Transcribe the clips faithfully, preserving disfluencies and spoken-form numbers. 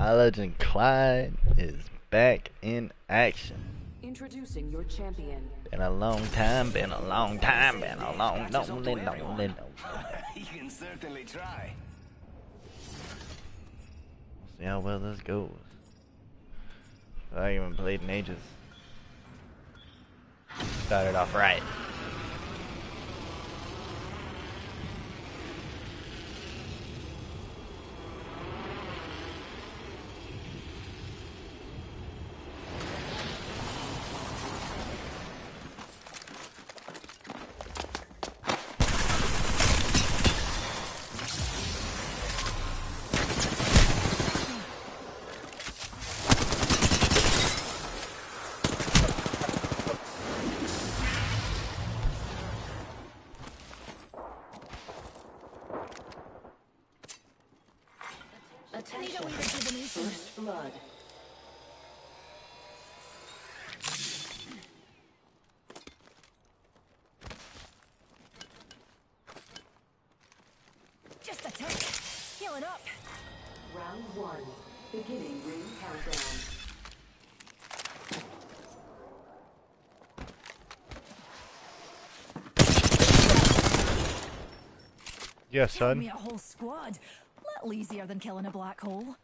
iLegend Clyde is back in action. Introducing your champion. Been a long time, been a long time, been a long, long, long, long, long. You can certainly try. See how well this goes. I haven't played in ages. Started off right. Attention. First blood. Just a tick. Healing up. Round one. Beginning ring countdown. Yes, Killed son. me a whole squad. Little easier than killing a black hole.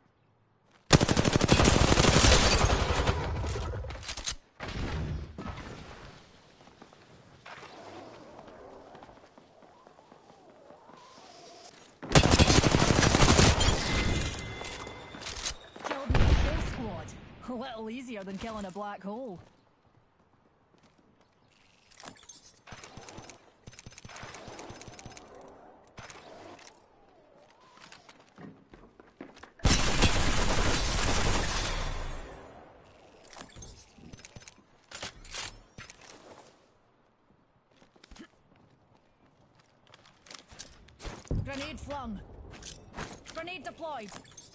Killed me a whole squad. A little easier than killing a black hole. Grenade flung. Grenade deployed.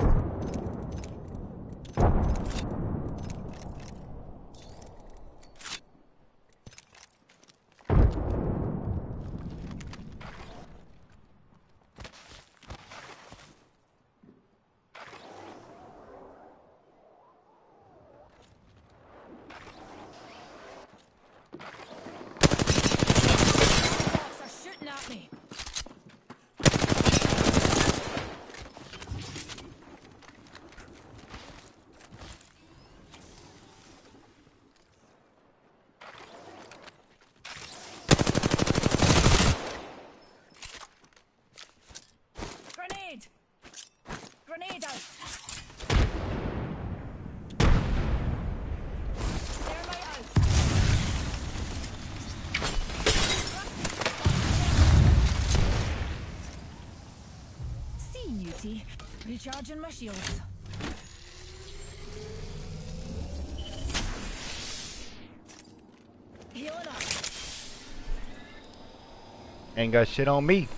Bots are shooting at me. Grenade! Grenade out! Thermite out! See you, T. Recharging my shields. Healing up. Ain't got shit on me.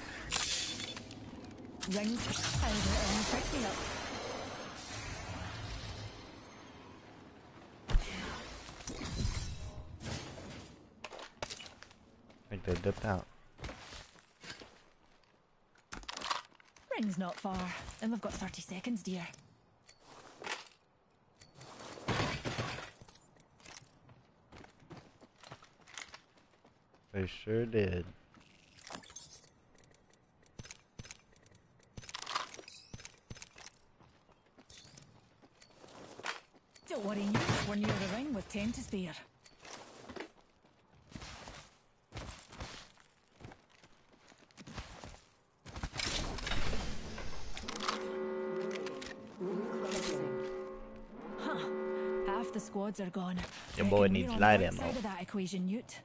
Rings powder and pick me up. I think they dipped out. Ring's not far, and we've got thirty seconds, dear. They sure did. Don't worry, you. We're near the ring with ten to spare. Huh. Half the squads are gone. Your boy Reckon needs we're on light the right ammo. side of that equation, Newt.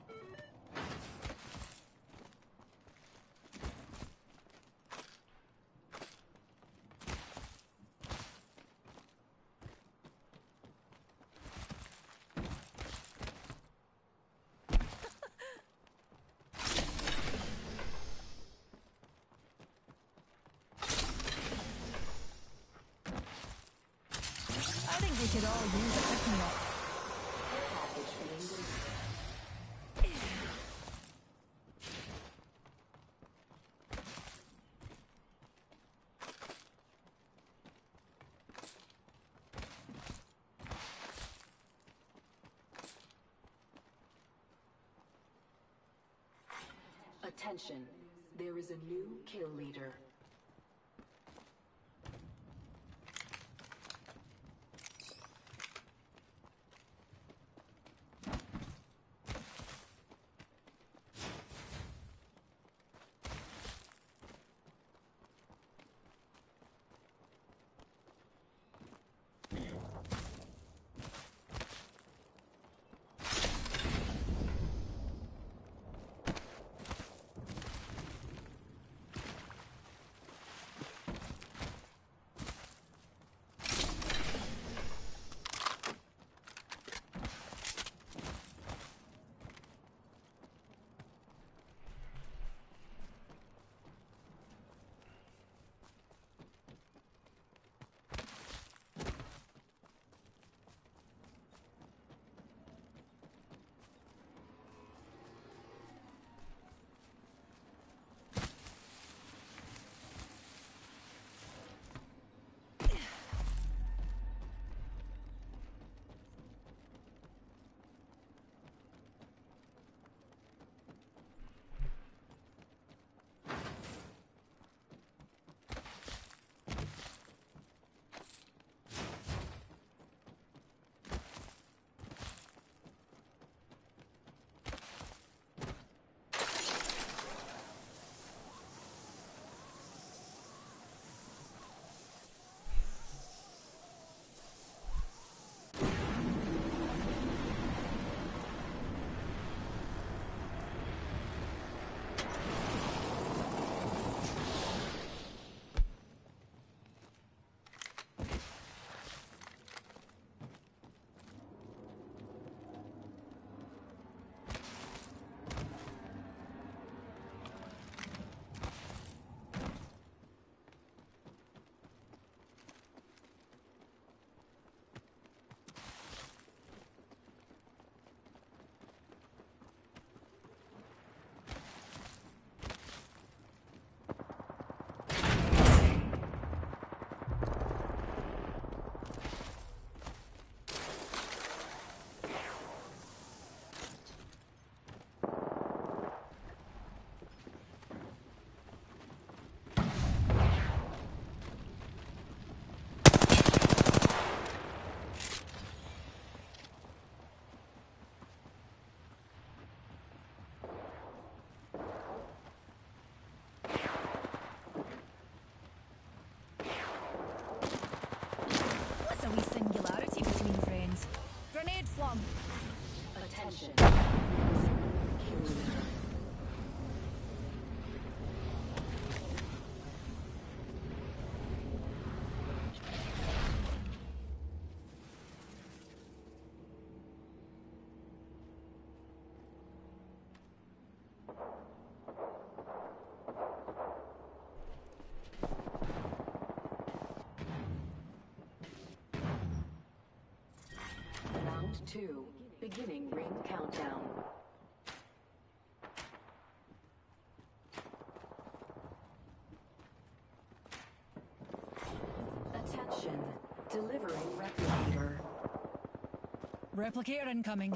I think we could all use a pick-me-up. Attention, there is a new kill leader. Attention. Kill leader. Round two. Beginning ring countdown. Attention. Delivering replicator. Replicator incoming.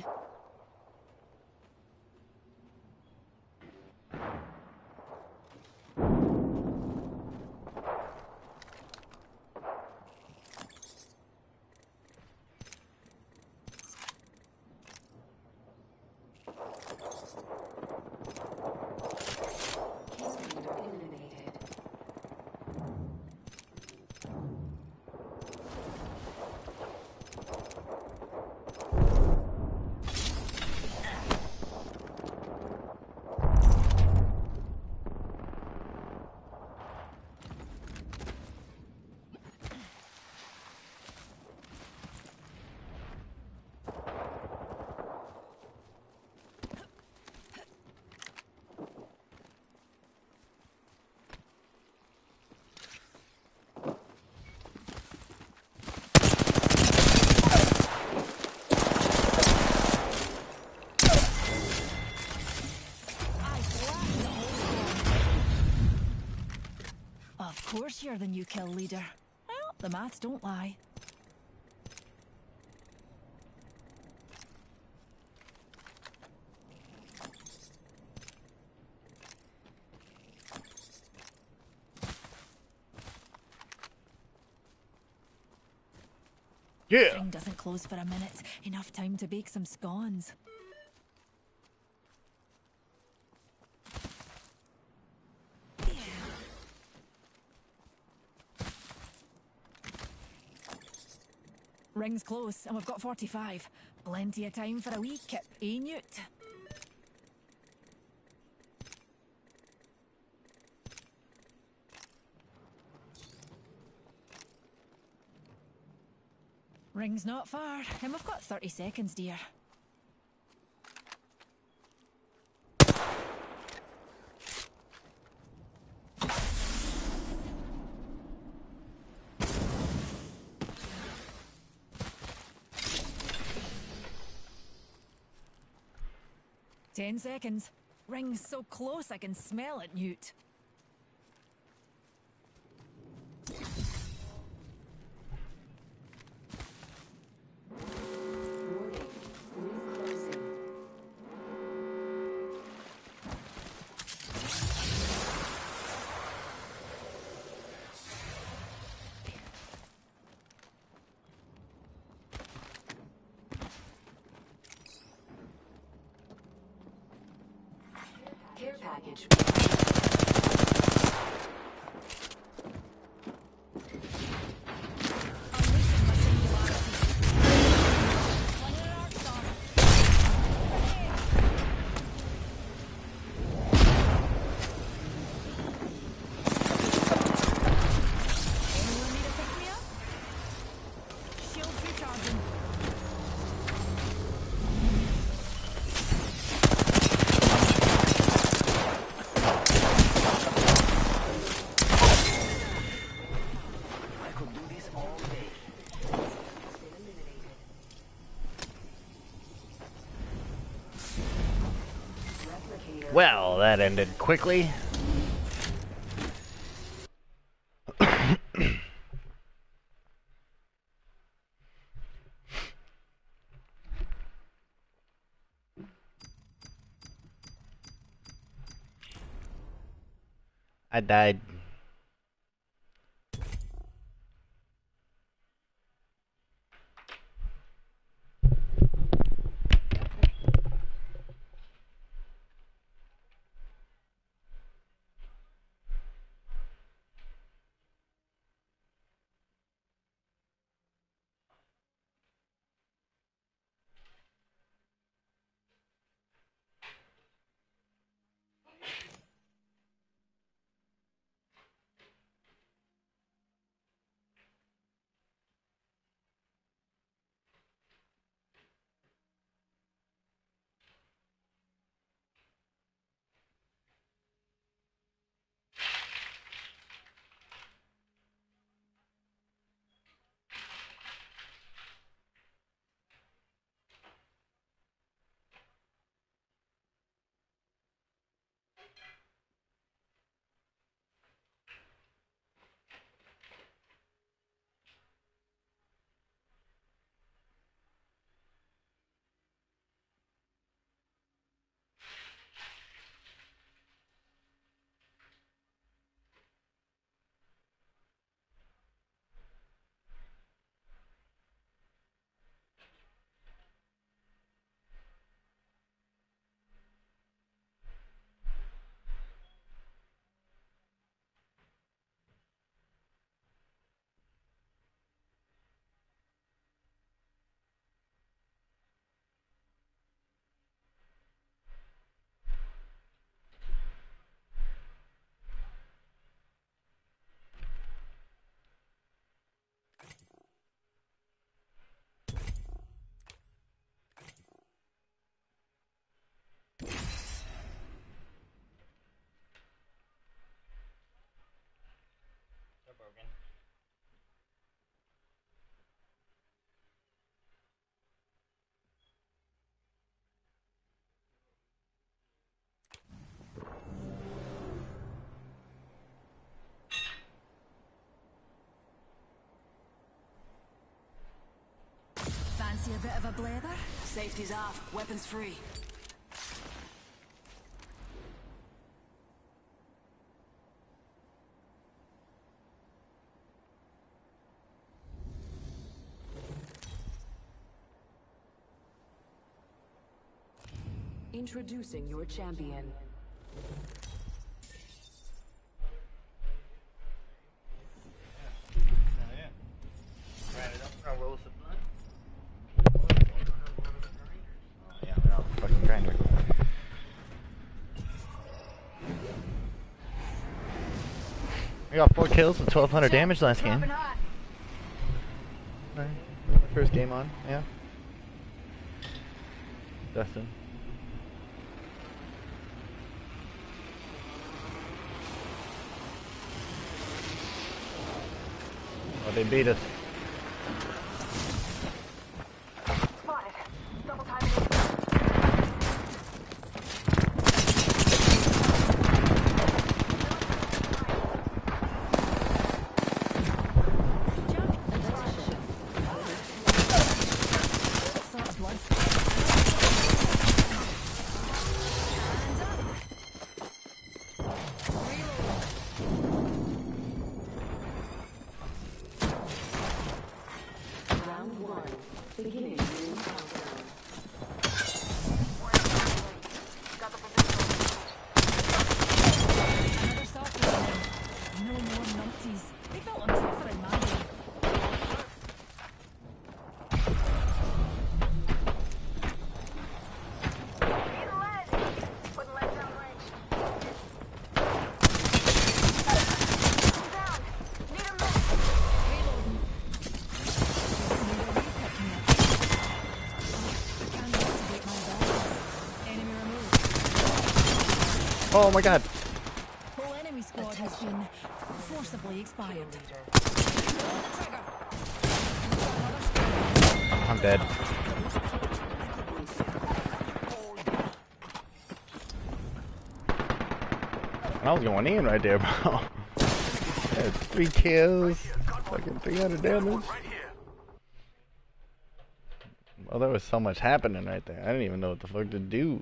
Of course you're the new kill leader. Well, the maths don't lie. Yeah. Ring doesn't close for a minute. Enough time to bake some scones. Ring's close, and we've got forty-five. Plenty of time for a wee kip, eh, Newt? Ring's not far, and we've got thirty seconds, dear. Ten seconds. Ring's so close I can smell it, Newt. Warning. Ring closing. Care package. Unleashes my singularity. On your arc star. Anyone need a pick-me-up? Shields recharging. I could do this all day. Has been eliminated. Replicator. Well, that ended quickly. I died. Fancy a bit of a blather? Safety's off, weapons free. Introducing your champion. I got four kills with twelve hundred damage last game. Alright, my first game on, yeah. Dustin. Oh, they beat us. Spotted. Double time. Oh my god. Whole enemy squad has been forcibly expired. I'm dead. I was going in right there, bro. Had three kills, fucking three hundred damage. Well, there was so much happening right there. I didn't even know what the fuck to do.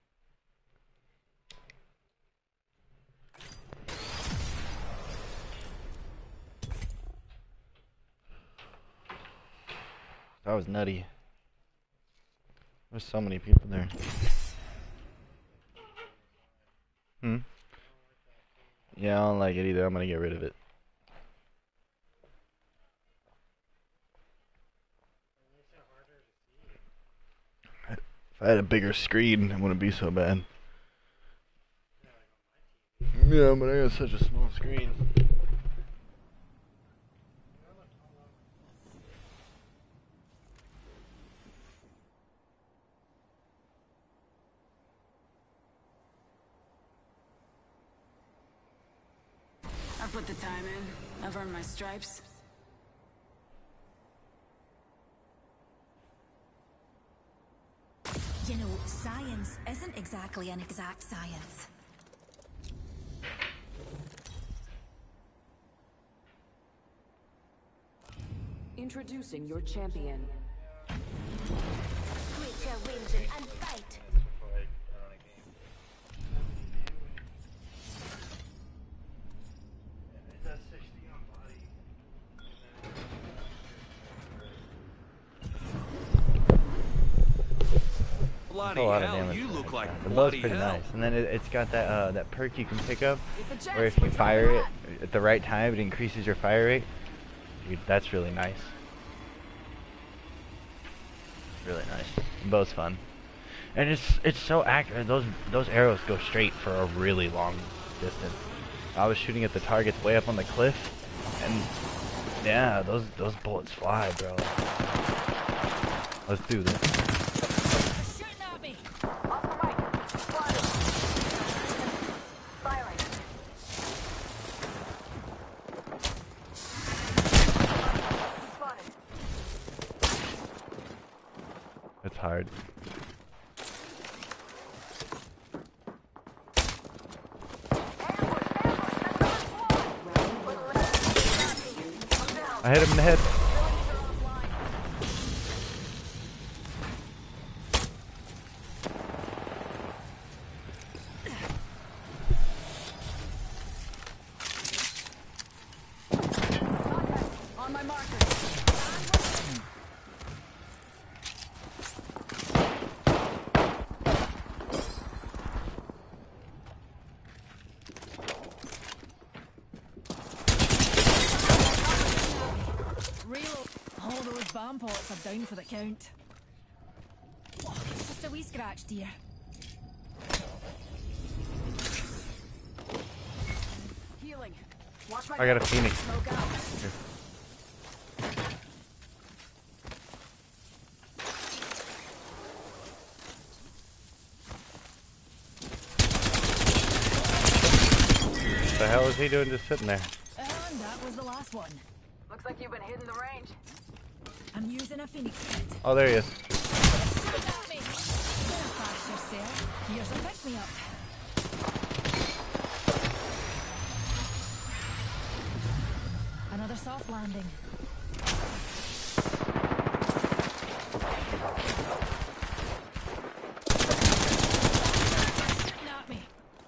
That was nutty. There's so many people there. Hmm? Yeah, I don't like it either. I'm gonna get rid of it. If I had a bigger screen, it wouldn't be so bad. Yeah, but I got such a small screen. I put the time in. I've earned my stripes. You know, science isn't exactly an exact science. Introducing your champion. Quit your whinging and fight. Bloody a lot hell, of damage. You look like the bow's pretty hell. Nice, and then it, it's got that uh, that perk you can pick up, where if you fire it at the right time, it increases your fire rate. Dude, that's really nice. Really nice. The bow's fun, and it's it's so accurate. Those those arrows go straight for a really long distance. I was shooting at the targets way up on the cliff, and yeah, those those bullets fly, bro. Let's do this. It's hard. I hit him in the head. On my marker. All those bomb pots are down for the count. Oh, it's just a wee scratch, dear. Healing. Watch my I got a phoenix. smoke out. Here. What the hell is he doing just sitting there? And that was the last one. Looks like you've been hitting the range. I'm using a phoenix kit. Oh, there he is. Shoot at me! Don't pass yourself. Here's a pick-me-up. Another soft landing. Shooting at me.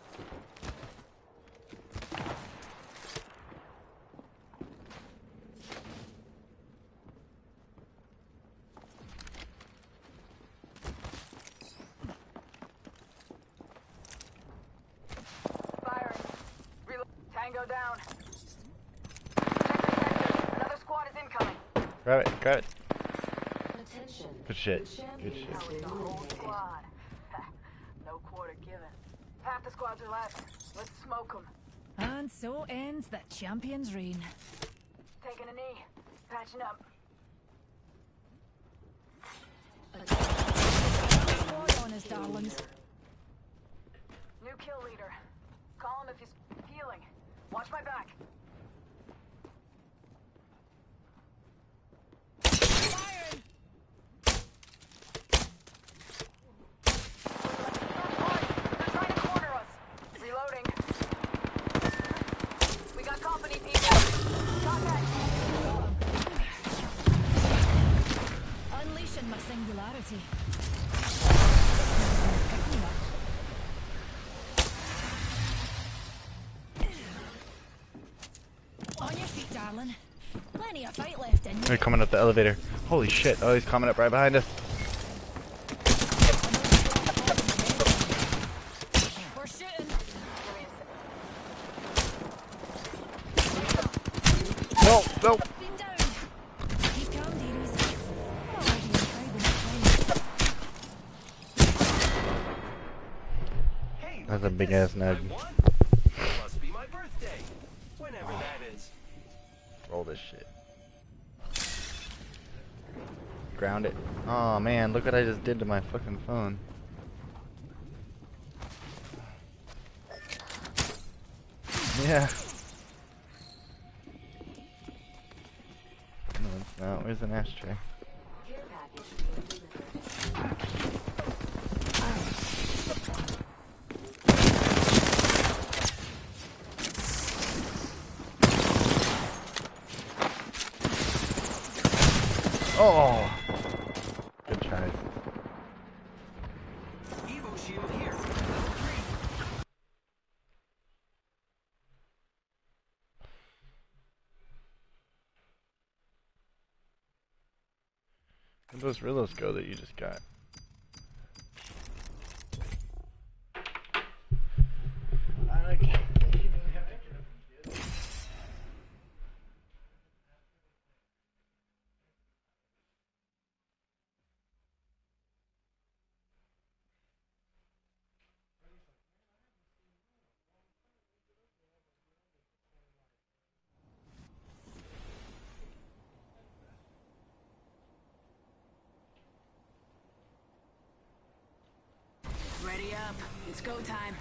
Firing. Reload. Tango down. Check the sector. Another squad is incoming. Grab it, grab it. Attention. Good shit. The Good champion shit. has been The whole eliminated. squad. No quarter given. Half the squads are left. Let's smoke them. And so ends the champion's reign. Taking a knee. Patching up. Squad on us, darlings. New kill leader. Call him if he's healing. Watch my back. Firing! They're trying to corner us. Reloading. We got company, people. Contact. Unleashing my singularity. On your feet, darling. Plenty of fight left in you. They're coming up the elevator. Holy shit. Oh, he's coming up right behind us. We're shooting. No, no. Been down. Keep calm, dearies. I'm already inside the next line. Hey, That's look a at big this. ass nug. I won. Must be my birthday. Whenever that is. Roll this shit. Ground it. Oh man, look what I just did to my fucking phone. Yeah. No, it's not. Where's an ashtray? Care package being delivered. Oh! Good try. Evo shield here. Level three. Where'd those Rillos go that you just got? Okay. Ready up. It's go time.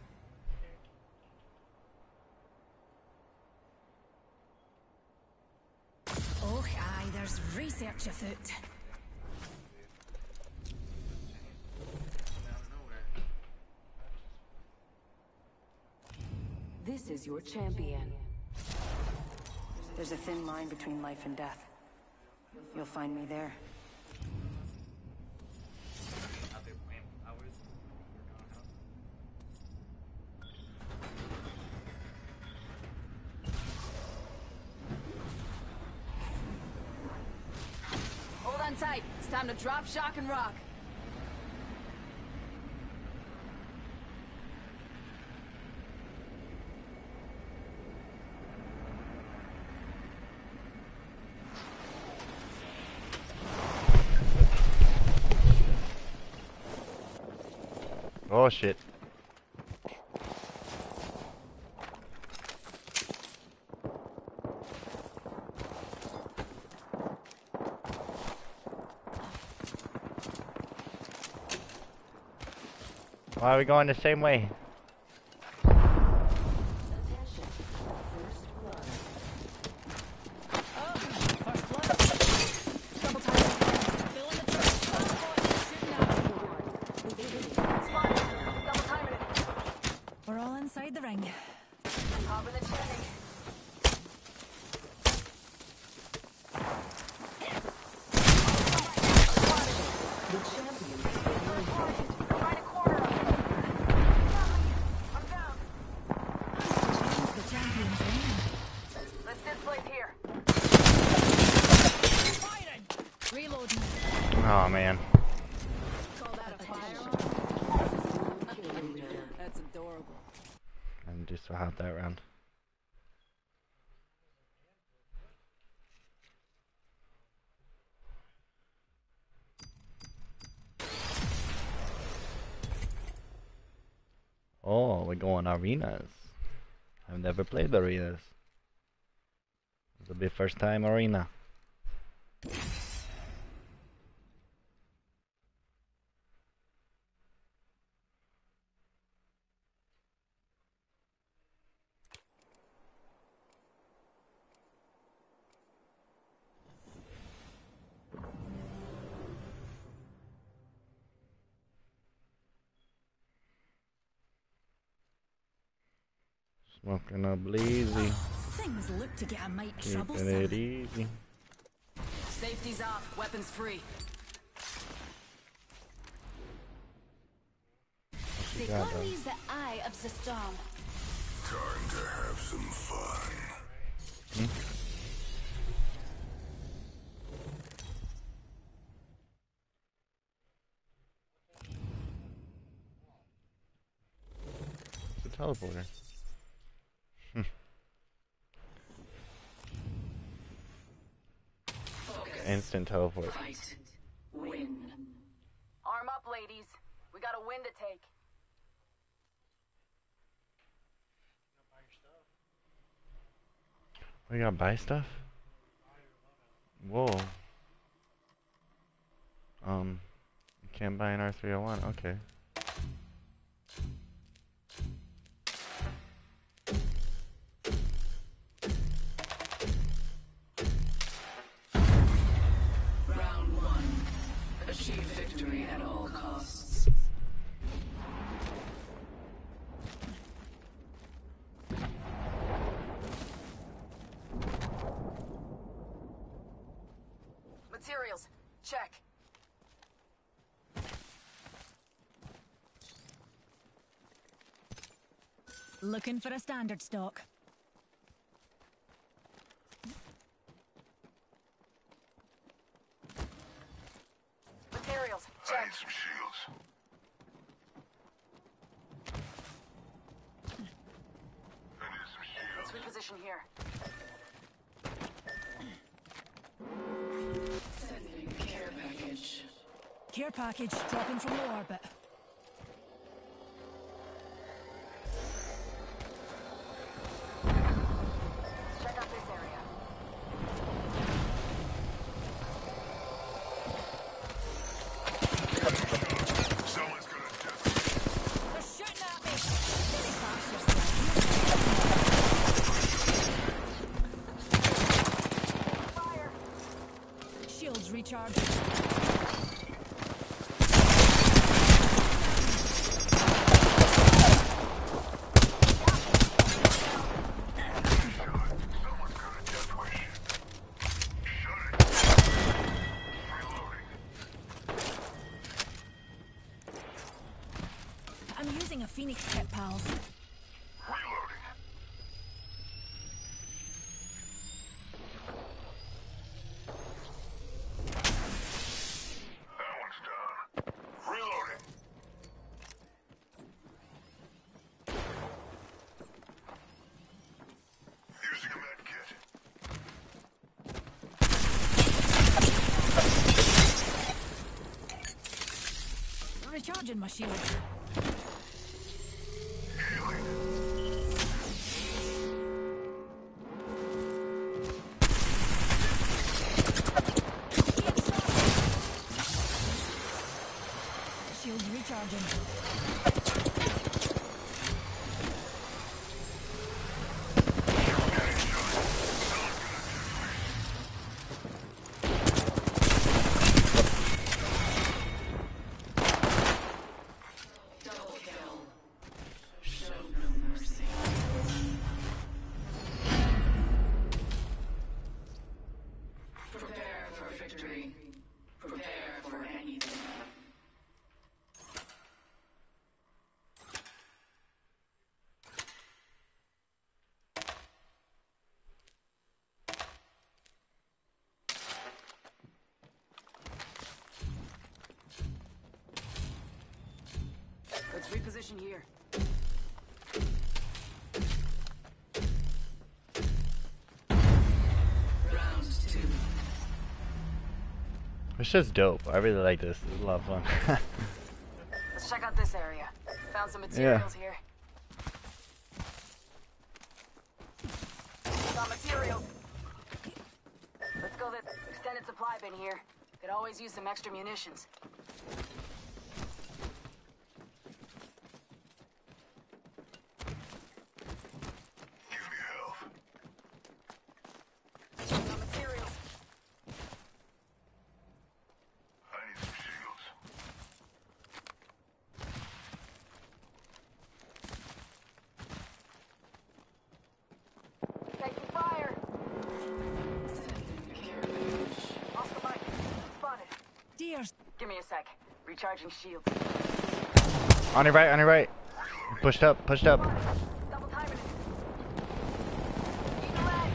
Oh, aye, there's research afoot. This is your champion. There's a thin line between life and death. You'll find me there. Hold on tight. It's time to drop, shock, and rock. Oh shit. Why are we going the same way? Attention. First blood. Oh, first blood. Double time. Fill in the truck. Shooting at us. Double timing it. We're all inside the ring. Hop in the chimney. The champion has been eliminated. Trying to corner him. I'm down. It's the champion's ring. Let's displace here. Firing. Reloading. Oh man. Call that a firearm? Kill leader. That's adorable. I'm just so hot that round. Oh, we're going arenas. I've never played arenas. This will be first time arena. Smoking up bleezy. Things look to get a mite Keeping troublesome. it easy. Safety's off. Weapons free. The got, gun though? is the eye of the storm. Time to have some fun. It's a teleporter. Instant teleport. Fight. Win. Arm up, ladies. We got a win to take. We gotta buy stuff? Whoa. Um, you can't buy an R three oh one, okay. Round one. Achieve victory at all costs. Materials. Check. Looking for a standard stock. Materials. I Check. need some shields. I need some shields. Let's reposition here. Sending care package. Care package dropping from low orbit. Check out this area. Someone's gonna death. They're shooting at me! Fire. Shields recharging. Someone's got a death wish. Shut it. Reloading. I'm using a Phoenix kit, pals. Reloading. That one's down. Reloading. Using a med kit. Recharging my shield. position here. Round two. It's just dope. I really like this. It's a lot of fun. Let's check out this area. Found some materials here. Got materials. Let's go this extended supply bin here. Could always use some extra munitions. Give me health. Got materials. I need some shields. Taking fire. Oscar Mike. Spotted. Dear. Give me a sec. Recharging shields. On your right, on your right. Pushed up, pushed up. Double timing it. Need a leg.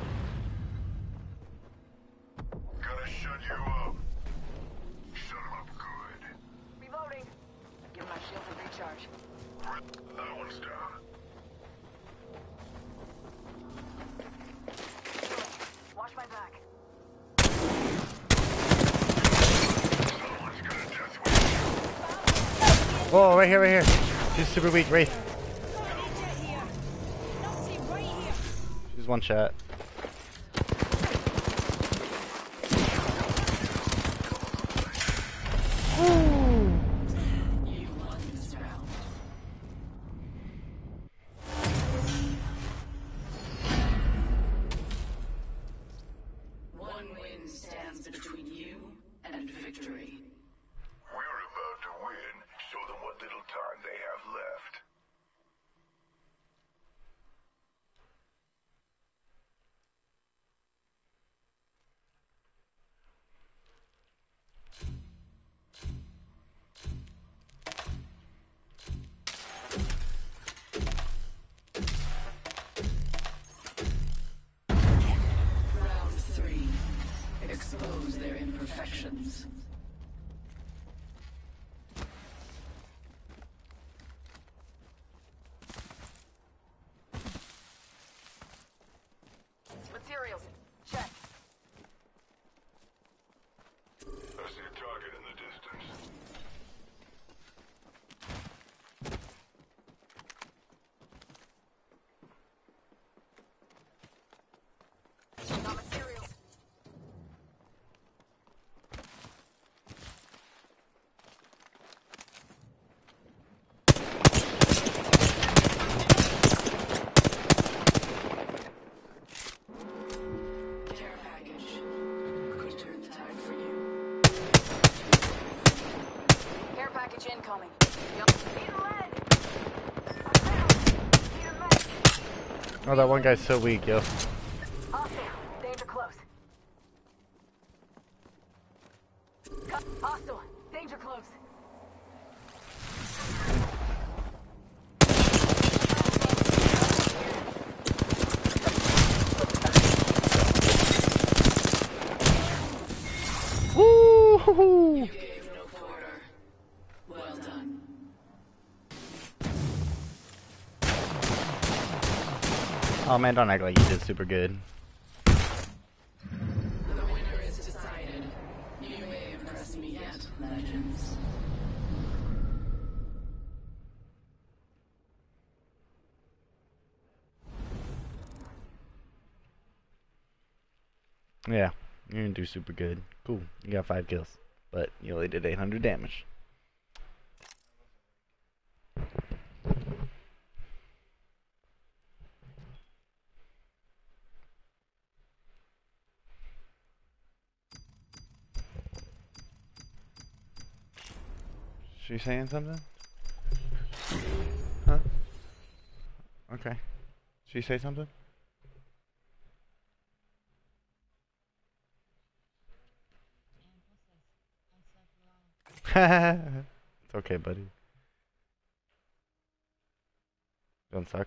Gotta shut you up. Shut him up good. Reloading. Give my shields a recharge. That one's down. Watch my back. Someone's gonna death wish you. Whoa, right here, right here. She's super weak, Wraith. She's one shot. You won this round. One win stands between you and victory. We're about to win. Show them what little time they have left. Round three. Expose their imperfections. Materials. Check. I see a target in the distance. Got materials. Care package. Could turn the tide for you. Care package incoming. Yup. Need a leg. I'm down. Need a leg. Oh, that one guy's so weak, yo. Hostile. Danger close. Cut. Hostile. Danger close. Woo! You gave no quarter. Well done. Oh man, don't act like you did super good. The winner is decided. You may impress me yet, legends. Yeah, you didn't do super good. Cool, you got five kills, but you only did eight hundred damage. She saying something? Huh? Okay. She say something? It's okay, buddy. Don't suck.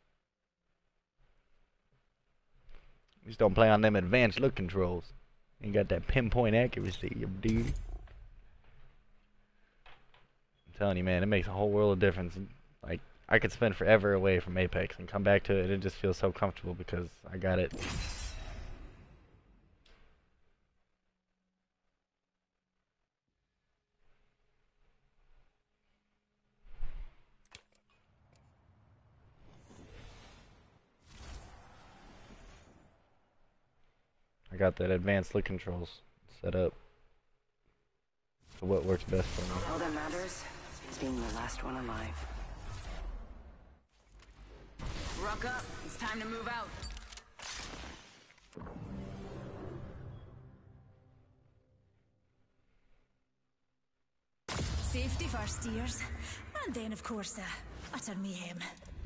Just don't play on them advanced look controls. You got that pinpoint accuracy, you dude. telling you, man, it makes a whole world of difference. Like, I could spend forever away from Apex and come back to it, and it just feels so comfortable because I got it. I got that advanced look controls set up for what works best for me. All that matters is being the last one alive. Ruck up. It's time to move out. Safety first, dears. And then, of course, uh, utter mayhem.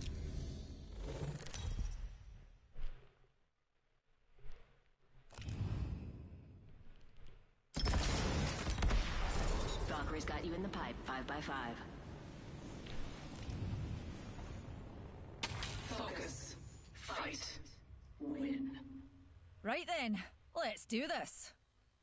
Valkyrie's got you in the pipe, five by five. Focus. Fight. Win. Right then, let's do this.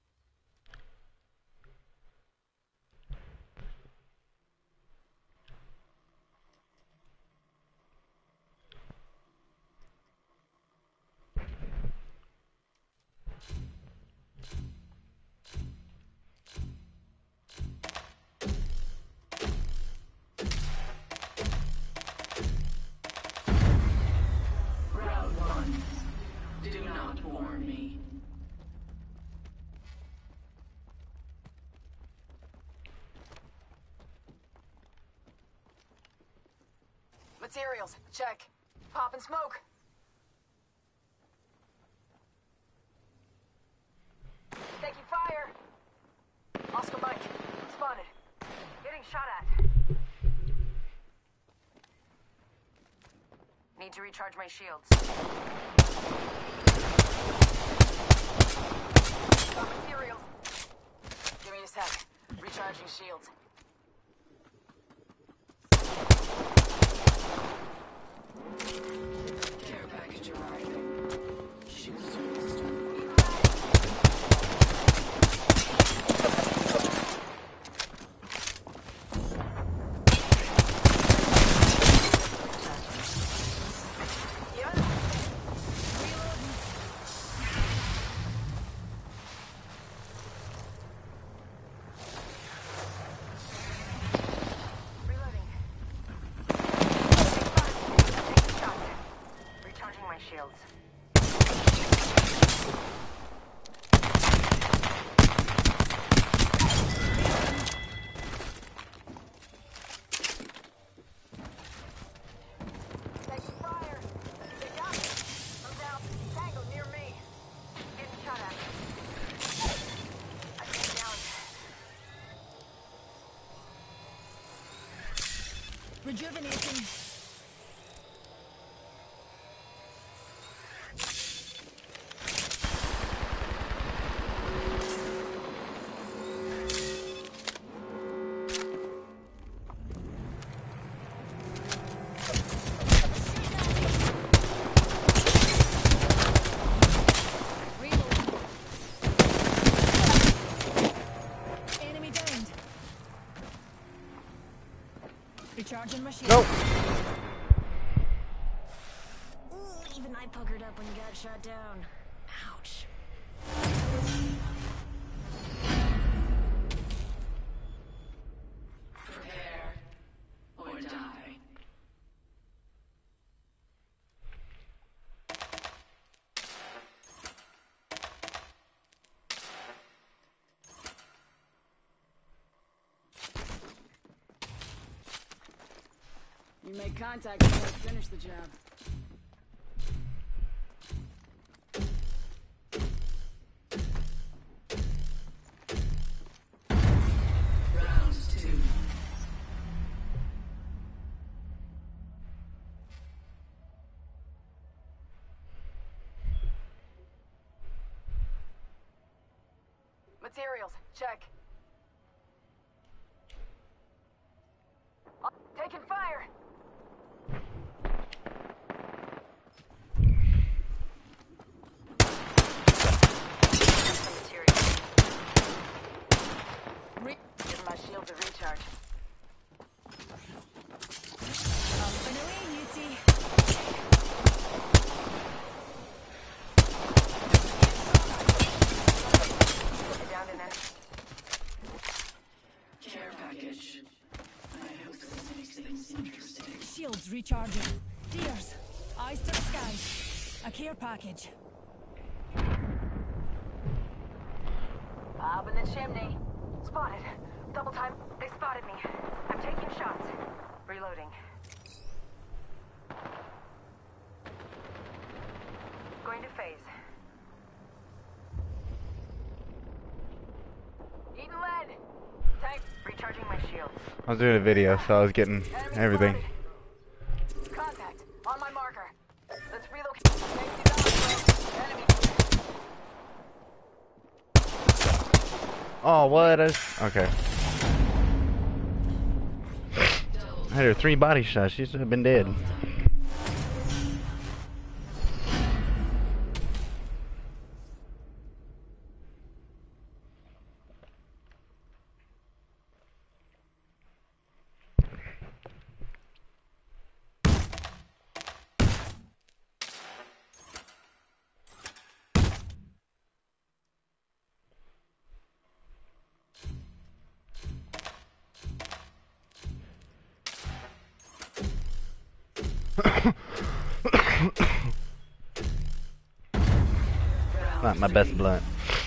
Round one. Do not warn me. Materials, check. Pop and smoke. Taking fire. Oscar Mike, spotted. Getting shot at. Need to recharge my shields. Got materials. Give me a sec. Recharging shields. Care package arriving. Shield service. Reloading. Taking shots. Recharging my shields. Taking fire. They got me. I'm down. Tango near me. Getting shot at. I came down. Rejuvenating. Reloading. Enemy downed. Recharging my shield. No! Ooh, even I puckered up when you got shot down. Ouch. Prepare or die. You make contact and let's finish the job. Round two. Materials, check. Uh, taking fire. Some materials. Re- Give my shields a recharge. shields recharging. Deers, eyes to the skies. A care package. Up in the chimney. Spotted. Double time. They spotted me. I'm taking shots. Reloading. Going to phase. Eating lead. Tank. Recharging my shields. I was doing a video, so I was getting Enemy everything. spotted. Contact. On my marker. Let's relocate. Thank you, Doctor. Enemy. Oh, what? A, okay. I had her three body shots. She should have been dead. Not my best blunt.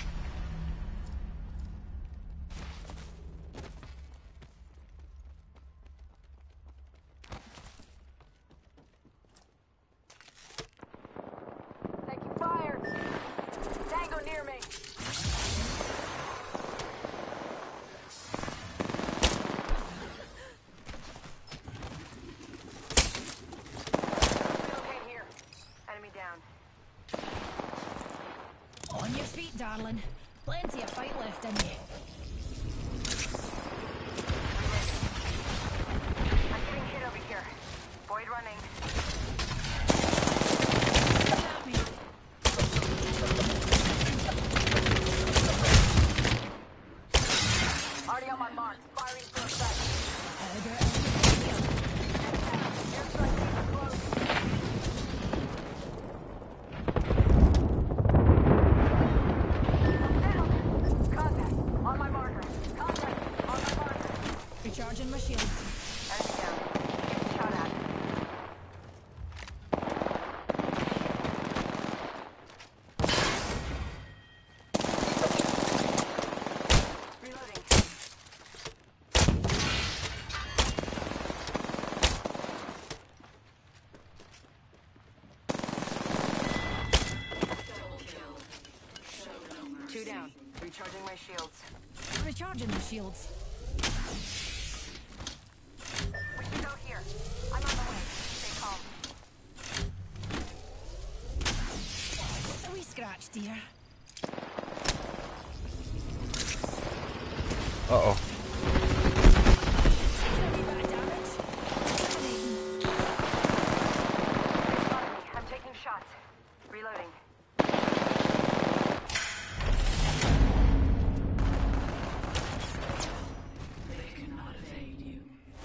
Taking fire. Tango near me. Relocate here. Enemy down. On your feet, darling. Plenty of fight left in you. I'm getting hit over here. Void running. At me. Already on my mark. Firing for effect. Elder, elder, Airstrike team close. Contact. On my marker. Contact. On my marker. recharging my shields. Enemy down. Getting shot at. Reloading. Two down. Recharging my shields. Recharging my shields. We can go here. I'm on the way. Stay calm. A wee scratch, dear. Uh oh. A wee bit of damage. Eliminating. They spotted me. I'm taking shots. Reloading. They cannot evade you.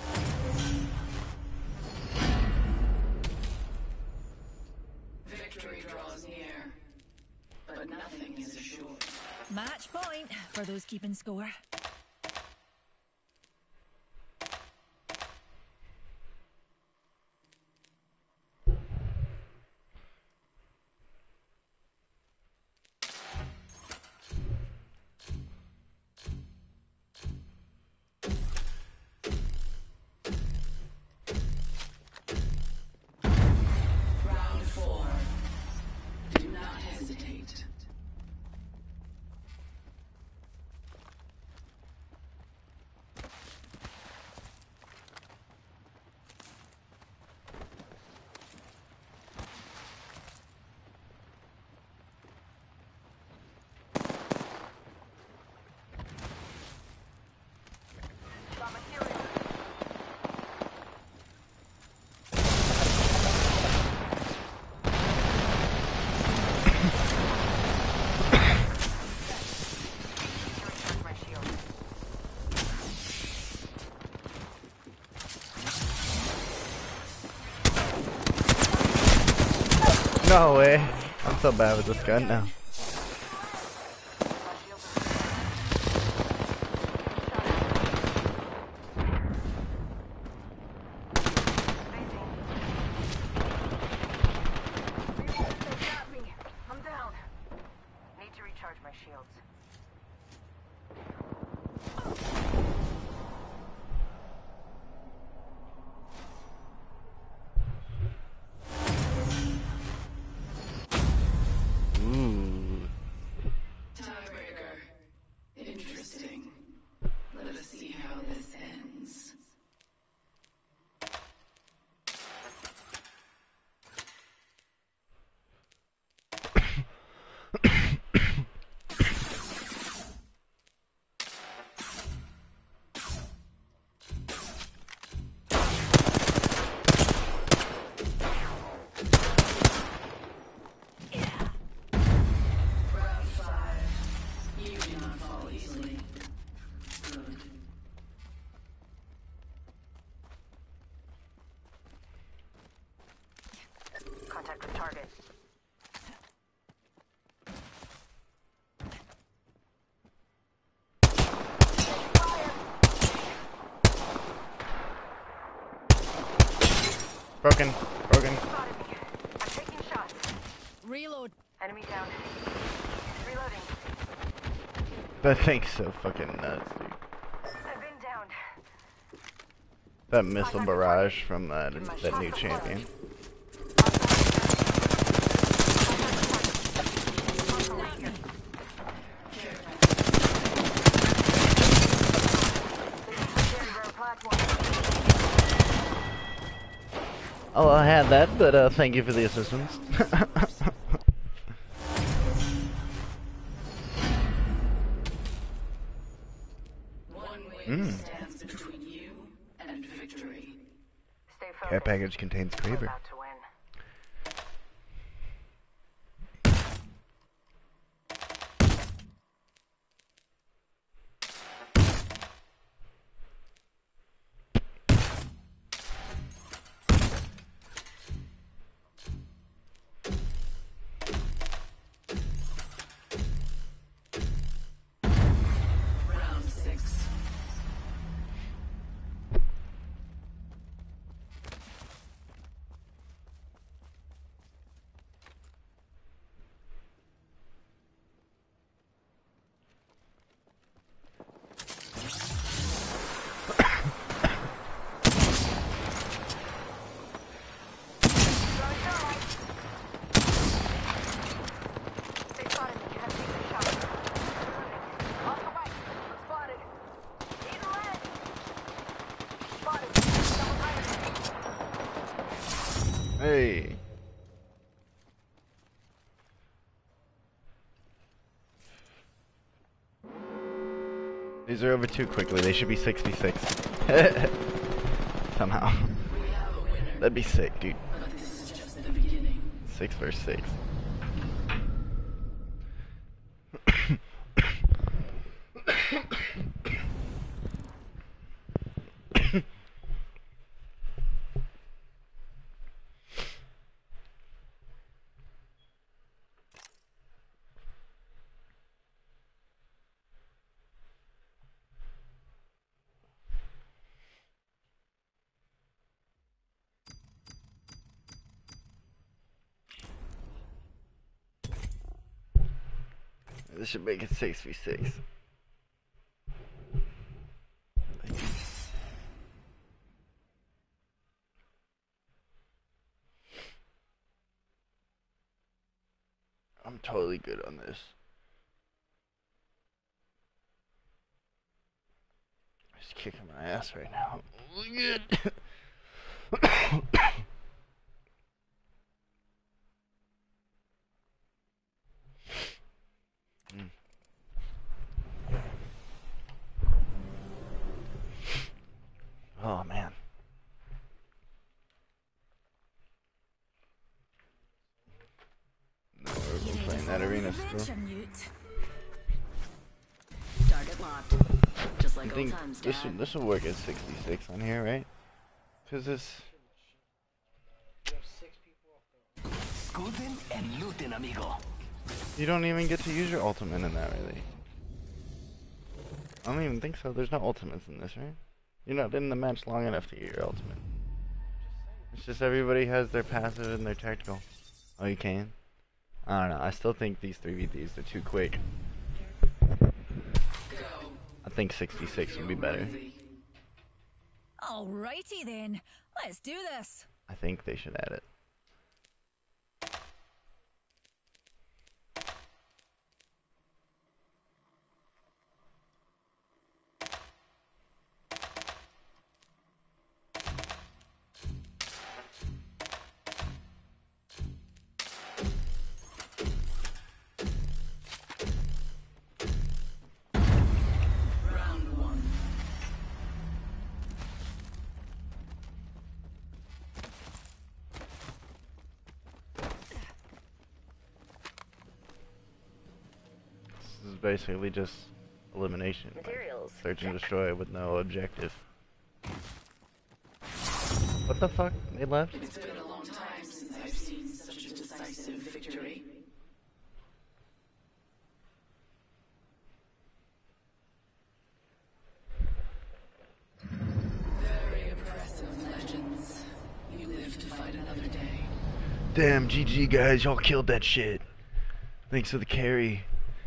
Victory draws near, but nothing is assured. Match point for those keeping score. Round four. Do not hesitate. Got material. Recharge my shield. No way. I'm so bad with this gun now. My shields are Phasing. Interesting. Let us see how this ends. Contact with target. Broken. Broken. Spotted me. I'm taking shots. Reload. Enemy down. Reloading. That thing's so fucking nuts, dude. I've been downed. That missile barrage from that that new champion. Oh, I had that, but uh, thank you for the assistance. One way Mm. stands between you and victory. Stay Care focused. package contains We're Kraber. about to win. Round six. They spotted me. I'm taking shots. Off the way. I'm spotted. Need a lead. Spotted. Double timing. Hey. These are over too quickly. They should be sixty-six. Somehow. We have a winner, That'd be sick, dude. but this is just the beginning. Six versus six. This should make it six v six. I'm totally good on this. Just kicking my ass right now. I'm really good. Mm. Oh man. No, we're playing that arena still. Target locked. Just I like old think times, this will, Dad. this will work at sixty-six on here, right? Cause this. Scooting and looting, amigo. You don't even get to use your ultimate in that, really. I don't even think so. There's no ultimates in this, right? You're not in the match long enough to get your ultimate. It's just everybody has their passive and their tactical. Oh, you can? I don't know. I still think these three v threes are too quick. I think sixty-six would be better. Alrighty then. Let's do this. I think they should add it. is basically just elimination. Like, Materials. search and destroy with no objective. What the fuck? They left? It's been a long time since I've seen such a decisive victory. Very impressive, Legends. You live to fight another day. Damn, G G guys, y'all killed that shit. Thanks for the carry.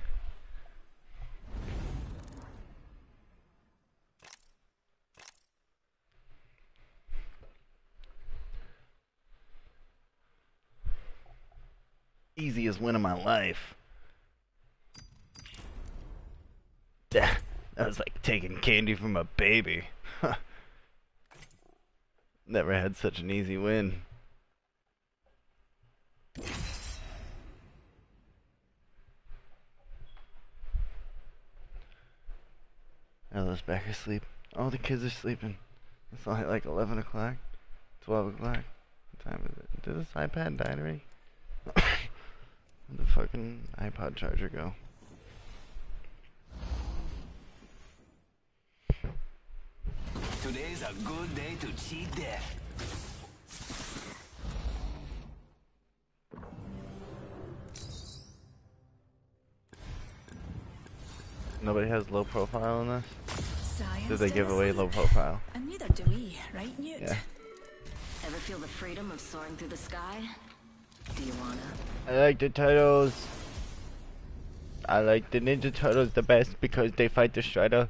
Easiest win of my life. That was like taking candy from a baby. Never had such an easy win. Ella's back asleep. All the kids are sleeping. It's only like eleven o'clock, twelve o'clock. What time is it? Did this iPad die already? Where'd the fucking iPod charger go? Today's a good day to cheat death. Nobody has low profile in this? Science Did they give does. away low profile? And neither do we, right, Newt? Yeah. Ever feel the freedom of soaring through the sky? Do you wanna? I like the turtles. I like the Ninja Turtles the best because they fight the Shredder.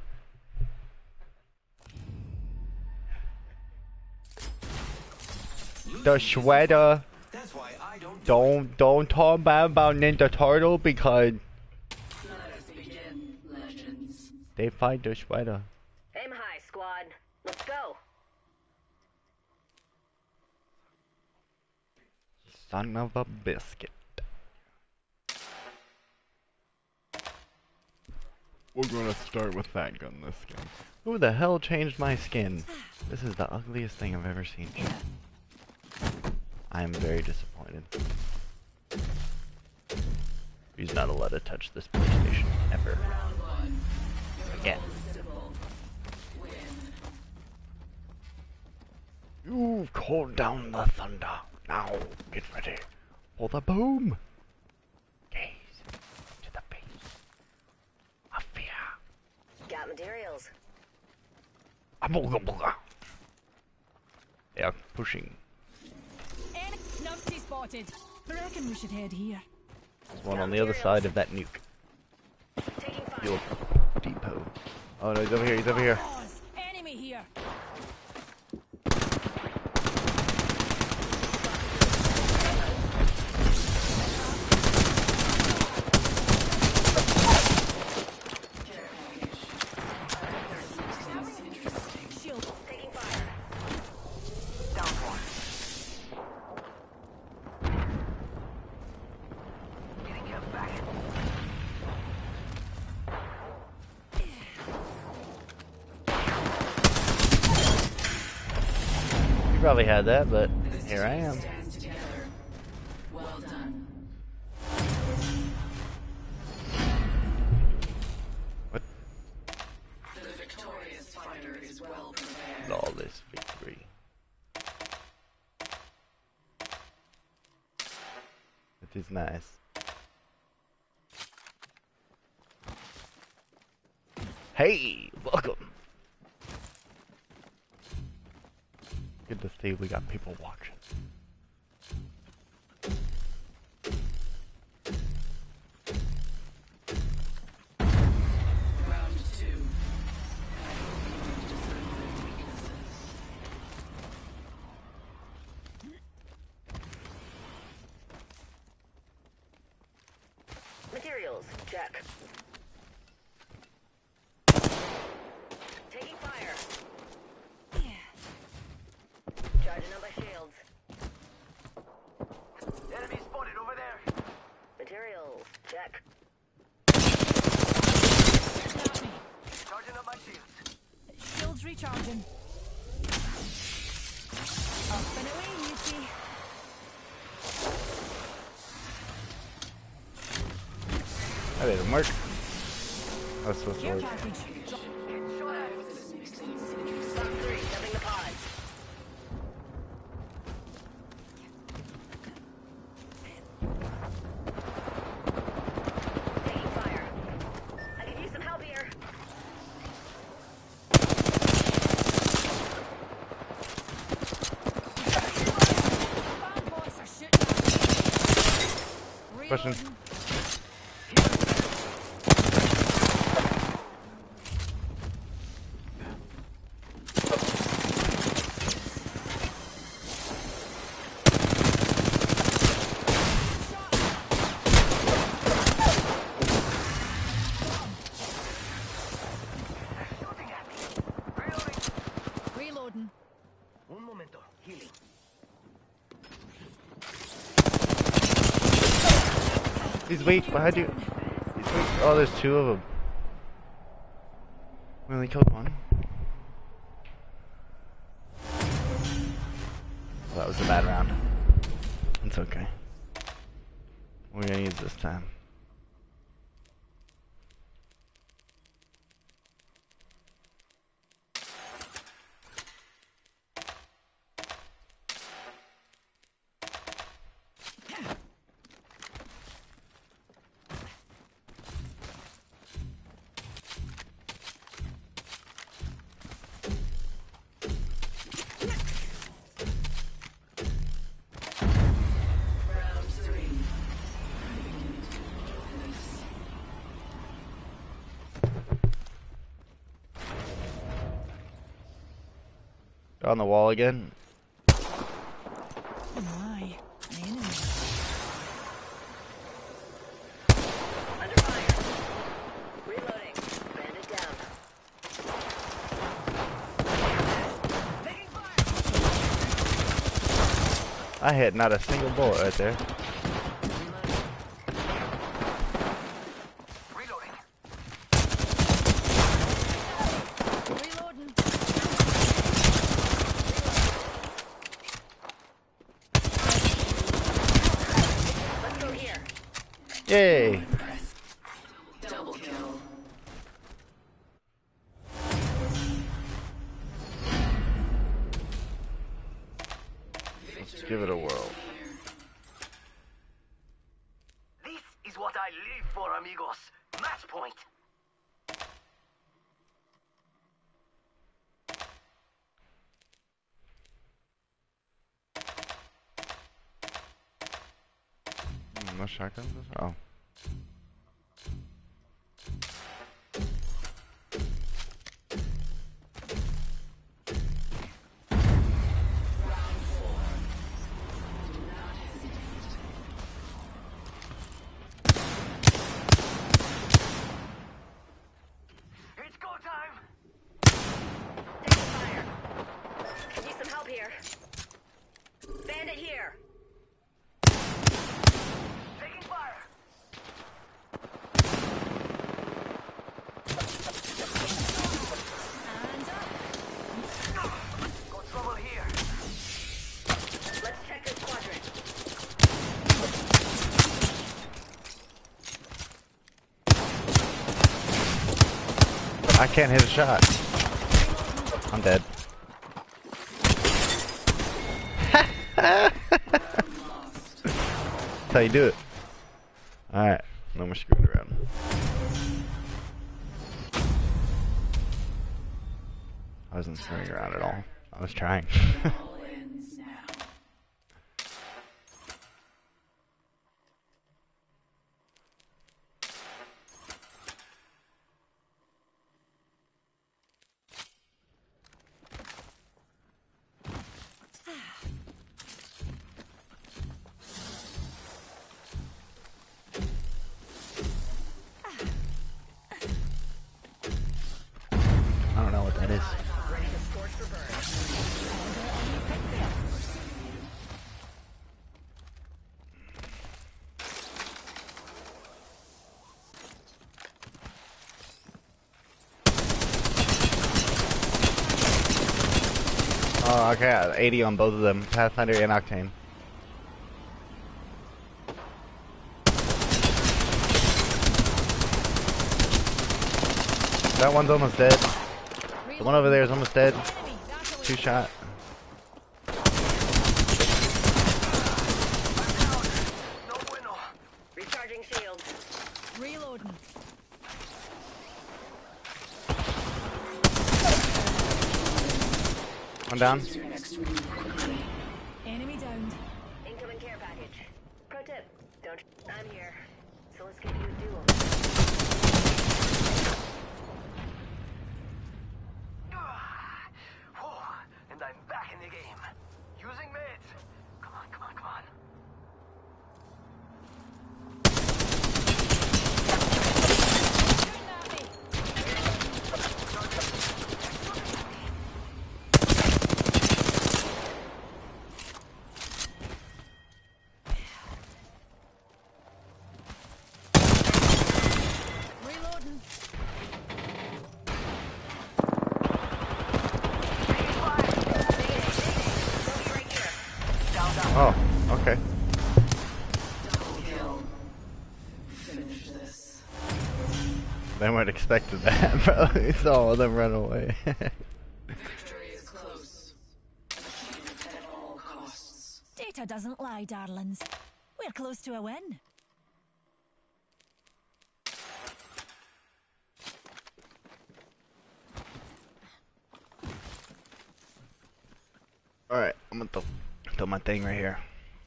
The Shredder. That's why I don't Don't don't talk bad about Ninja Turtle because Let us begin, Legends. they fight the Shredder. Aim high, squad. Let's go. Son of a biscuit. We're gonna start with that gun this game. Who the hell changed my skin? This is the ugliest thing I've ever seen. I am very disappointed. He's not allowed to touch this PlayStation ever. Round one. Your Again. goal is simple. Win. You've called down the thunder. Now get ready for the boom. Gaze to the base of fear. Got materials. Abooga booga. They are pushing. En numpty spotted. Reckon we should head here. There's one on the other side of that nuke. Taking fire. Fuel depot. Oh no, he's over here, he's over here. Pause. Enemy here. Shield. Taking fire. down one. Getting him back. You probably had that, but here I am. Stands together. Well done. What? The victorious fighter is well prepared. Flawless victory. It is nice. Hey, welcome. Good to see we got people watching. Round two. Discover their weaknesses. Materials. Check. Taking fire. Charging up my shields. Enemy spotted over there. Materials. Check. Got me. Charging up my shields. Shields recharging. Up and away, Newty. That didn't work. That's supposed to Care work. package. Top three, dumping the pods. Taking fire. I could use some help here. Bad boys are shooting at me. Pushing. Reloading. Reloading. Un momento. Healing. He's weak behind you. He's weak. Oh, there's two of them. We only killed one. Well, that was a bad round. It's okay. We're gonna use this time. Round three. On the wall again. Oh my. My enemy. Under fire. Reloading. Bandit down. Taking fire. I hit not a single bullet right there. Reloading. Reloading. Let's go here. Yay! Double kill. Let's give it a whirl. This is what I live for, amigos. Match point. Hmm, no shotguns? Oh. It's go time. Taking fire. Could use some help here. Bandit here. Taking fire. And up. Got trouble here. Let's check this quadrant. I can't hit a shot. I'm dead. That's how you do it. Alright, no more screwing around. I wasn't screwing around at all. I was trying. All ends now. I don't know what that is. Ready to scorch for birds. Oh, okay, eighty on both of them, Pathfinder and Octane. That one's almost dead. The one over there is almost dead. Two shot. No bueno. Recharging shields. Reloading. One down. Enemy downed. Incoming care package. Pro tip. Don't. I'm here. So let's give you a duel. And I'm back in the game. Using meds. Come on, come on, come on. Reloading. Oh, okay. Double kill. Finish this. They weren't expecting that, bro. You saw all of them run away. Victory is close. Keep it at all costs. Data doesn't lie, darlings. We're close to a win. Alright, I'm gonna throw, throw my thing right here.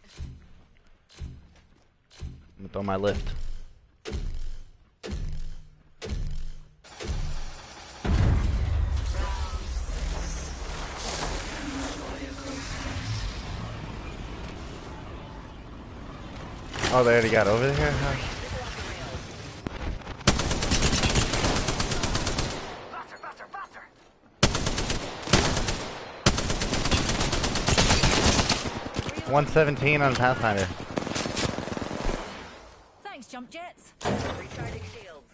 I'm gonna throw my lift. Oh, they already got over there? Huh? Faster, faster, faster. one seventeen on Pathfinder. Thanks, jump jets. Recharging shields.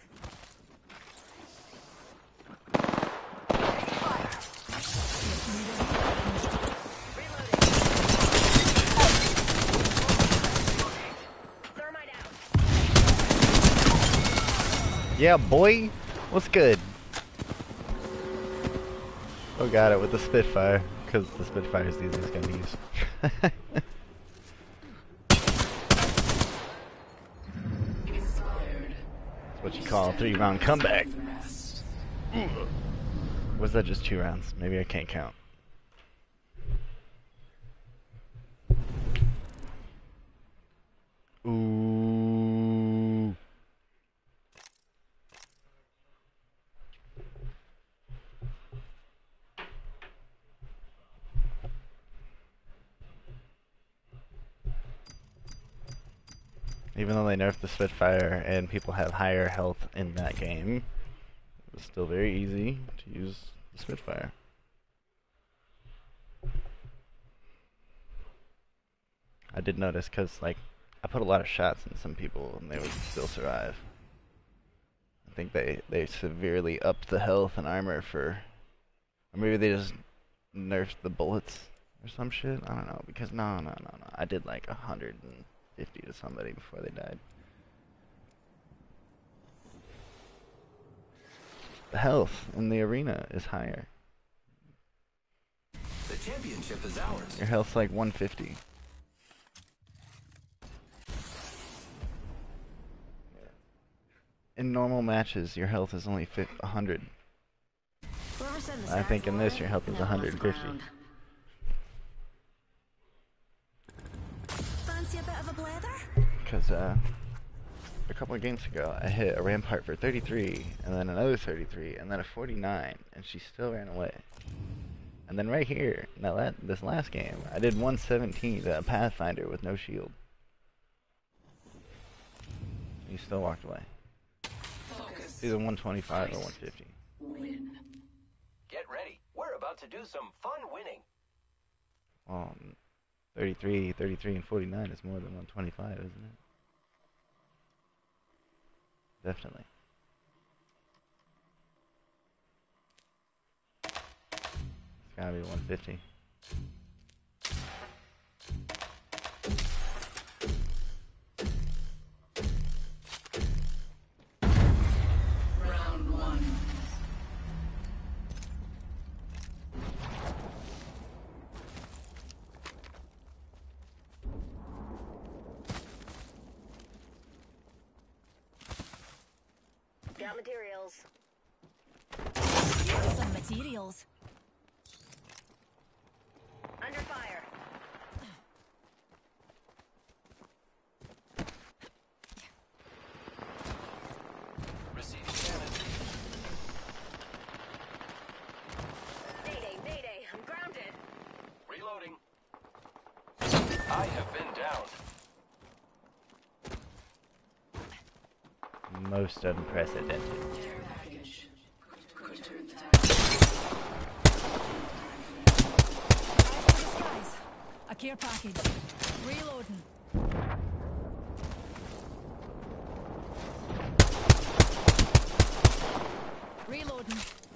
Thermite out. Yeah, boy. What's good? Oh, got it with the Spitfire, because the Spitfire is the easiest gun to use. Inspired. That's what you call a three-round comeback. Rest. Was that just two rounds? Maybe I can't count. Ooh. Even though they nerfed the Spitfire and people have higher health in that game, it was still very easy to use the Spitfire. I did notice because, like, I put a lot of shots in some people and they would still survive. I think they, they severely upped the health and armor for... Or maybe they just nerfed the bullets or some shit. I don't know, because no, no, no, no. I did like one hundred fifty to somebody before they died. The health in the arena is higher. The championship is ours. Your health's like one fifty. In normal matches, your health is only one hundred. Whoever said the I think in this, stats your health is never one left fifty. ground. Fancy a bit of a blether? Because uh, a couple of games ago, I hit a Rampart for thirty-three, and then another thirty-three, and then a forty-nine, and she still ran away. And then right here, in that la this last game, I did one seventeen to a Pathfinder with no shield. He still walked away. Focus. It's either one twenty-five or one fifty. Win. Get ready. We're about to do some fun winning. Well, thirty-three, thirty-three, and forty-nine is more than one twenty-five, isn't it? Definitely. It's gotta be one fifty. Round one. Got materials. Here's some materials. Under fire. Receiving damage. Mayday, mayday, I'm grounded. Reloading. I have been down. Most unprecedented. Care package. Quick turn attack. Guys, a care package. Reloading. Reloading.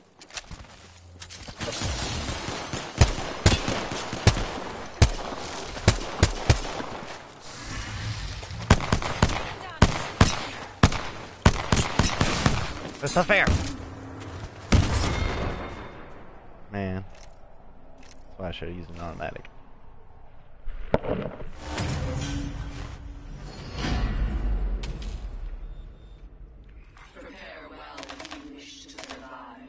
That's not fair. Man. That's why I should have used an automatic. Prepare well if you wish to survive.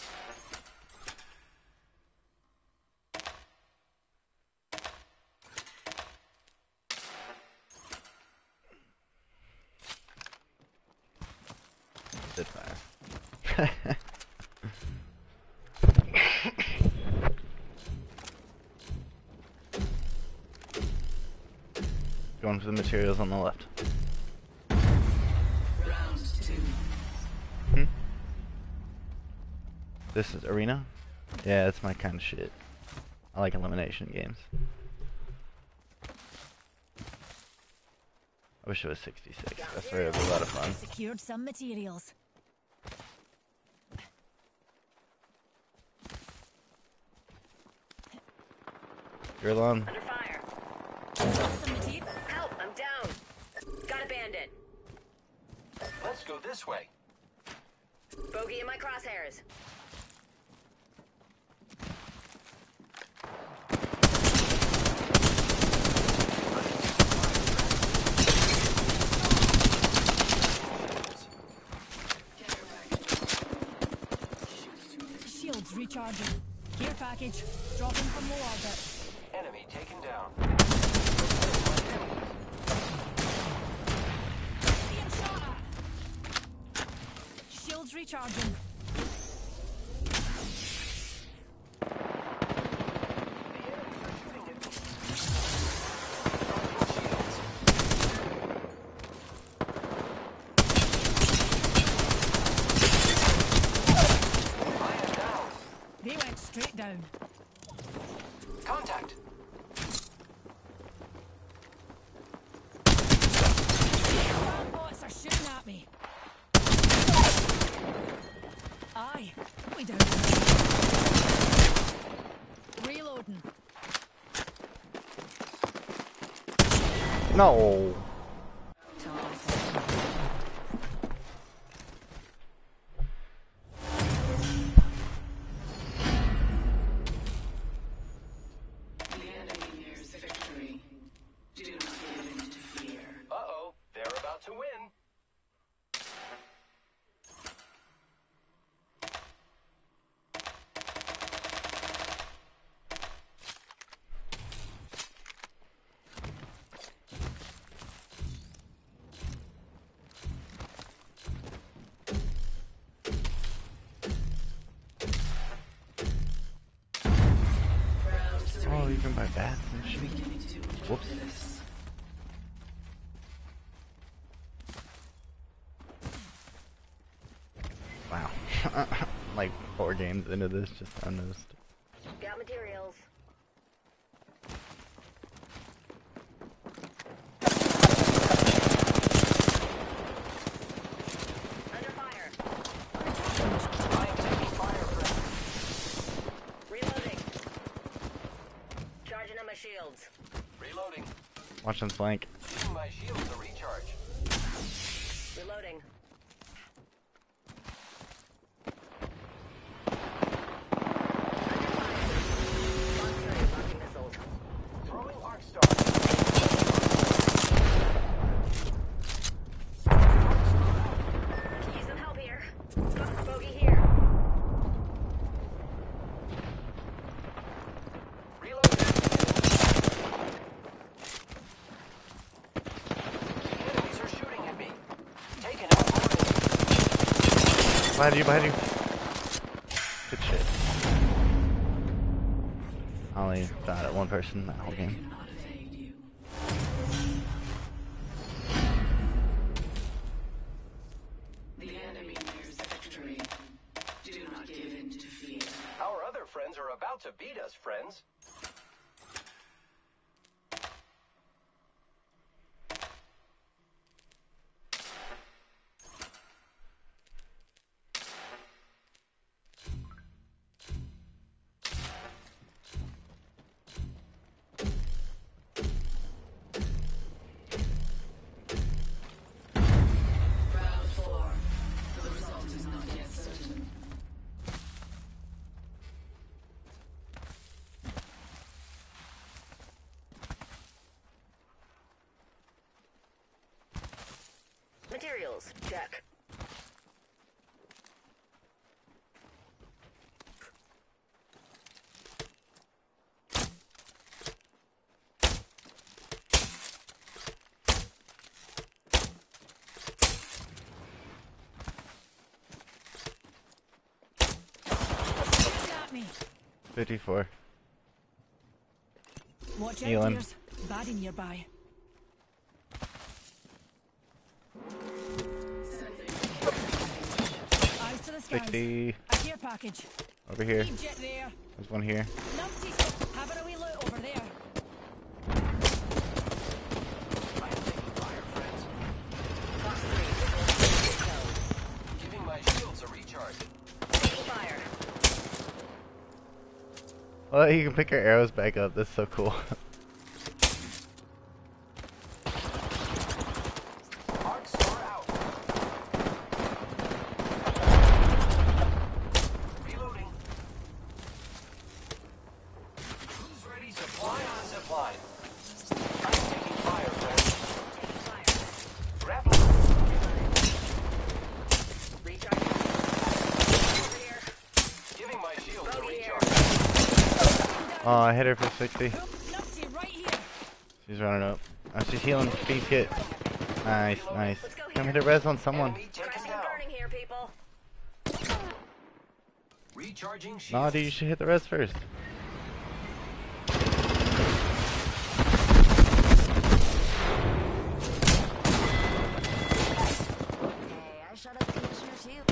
Did fire. Going for the materials on the left. Round two. Hmm? This is arena? Yeah, that's my kind of shit. I like elimination games. I wish it was sixty-six. I swear it would be a lot of fun. Secured some materials. You're alone. Under fire. Some material. Help, I'm down. Got a bandit. Let's go this way. Bogey in my crosshairs. Shields recharging. Care package. Dropping from low orbit. Enemy taken down. Being shot at. Shields recharging. They went straight down. Contact. Bots are shooting at me. Aye, we down. Reloading. No. The enemy nears victory. Do not give in to fear. Uh-oh, they're about to win. Round three. Oh, you can buy bats and shit. Beginning to enjoy Whoops. this. Wow. Like four games into this, just unnoticed. Got materials. Under fire. I am taking fire, friend. Reloading. Charging on my shields. Reloading. Watch them flank. Giving my shields a recharge. Reloading. Under fire. Launching missiles. Throwing arc star. Need some help here. behind you, behind you. Good shit. I only shot at one person that whole game. The enemy nears victory. Do not give in to fear. Our other friends are about to beat us, friends. Round four. The result is not yet certain. Materials, check. Got me. fifty-four. Watch out, Healing. dears. Baddie nearby. Eyes to the skies. sixty. A care package. Over here. Need jet there. There's one here. Numpties, having a wee loot over there. I am taking fire, friends. Fox three, Giving my shields a recharge. taking fire. Well, you can pick your arrows back up. That's so cool. Arc star out. Reloading. Who's ready? Supply on zipline. I'm taking fire, friends. Taking fire. Grapple. Recharging. Over here. Giving my shields a Bogey here. recharge. Oh, I hit her for sixty. Numpty, right here. She's running up. Oh, she's healing. Speed kit. Nice, nice. Let's go Come here. hit a res on someone. Enemy taken Crashing down. burning here, people. Recharging shields. Nah, dude, you should hit the res first. Hey, I shot at the commissioner too.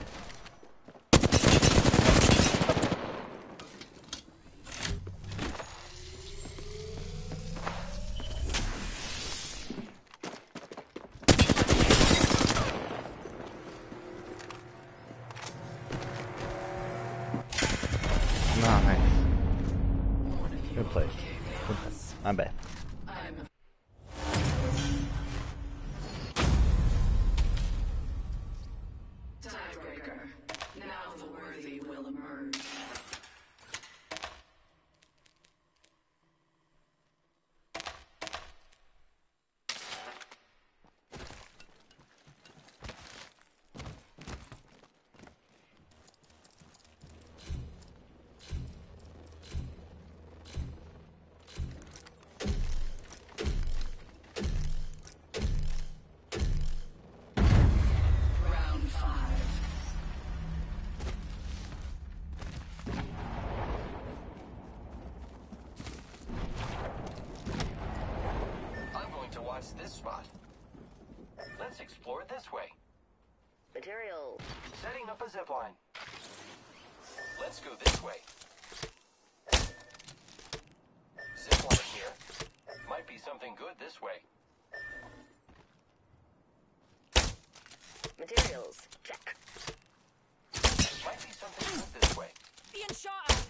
Nice. Good play. Good play. I'm bad. I'm tiebreaker. Now the worthy will emerge. Round five. I'm going to watch this spot. Let's explore this way. Material. Setting up a zipline. Let's go this way. Zipline here. Might be something good this way. Materials, check. Might be something good this way. Being shot at.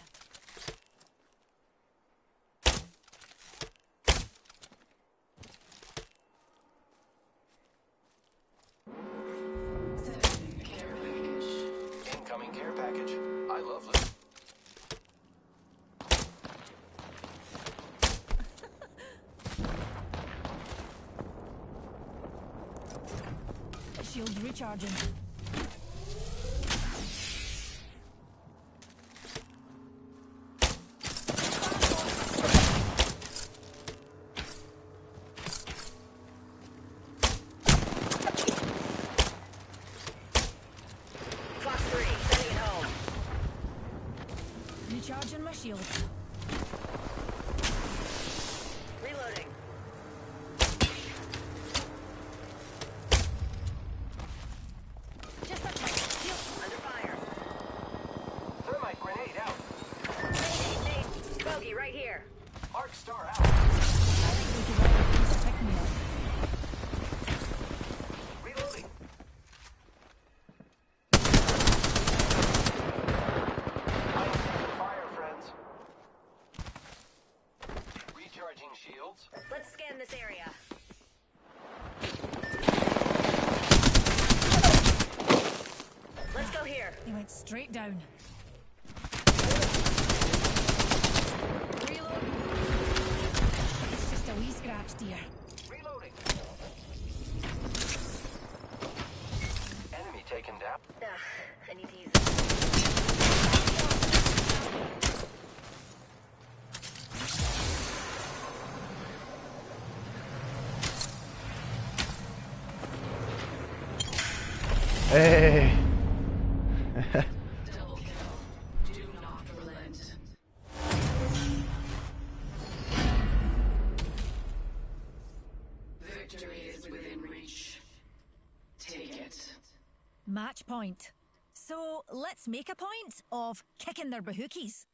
Sending care package. Incoming care package. I love loot. Shields recharging. Fox Recharging my shields. Reloading. Just a touch. Shield. Under fire. Thermite grenade out. Nate, Nate. Bogey right here. Arc star out. I think we could all use a pick me up. Reloading. I'm taking fire, friends. Recharging shields. Let's scan this area. Let's go here. He went straight down. Reload. It's just a wee scratch, dear. Reloading. Enemy taken down. Ugh, I need to use this. Hey! Double kill. Do not relent. Victory is within reach. Take it. Match point. So let's make a point of kicking their bahookies.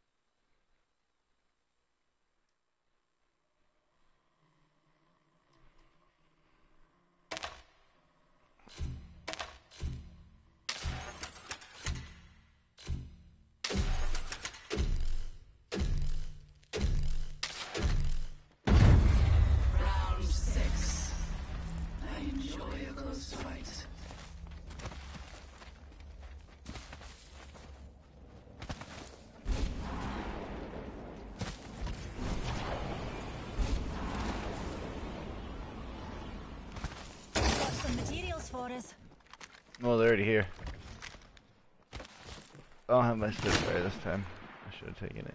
Round six. I enjoy a close fight. Got some materials for us. Well, they're already here. I don't have my Spitfire this time. I should have taken it.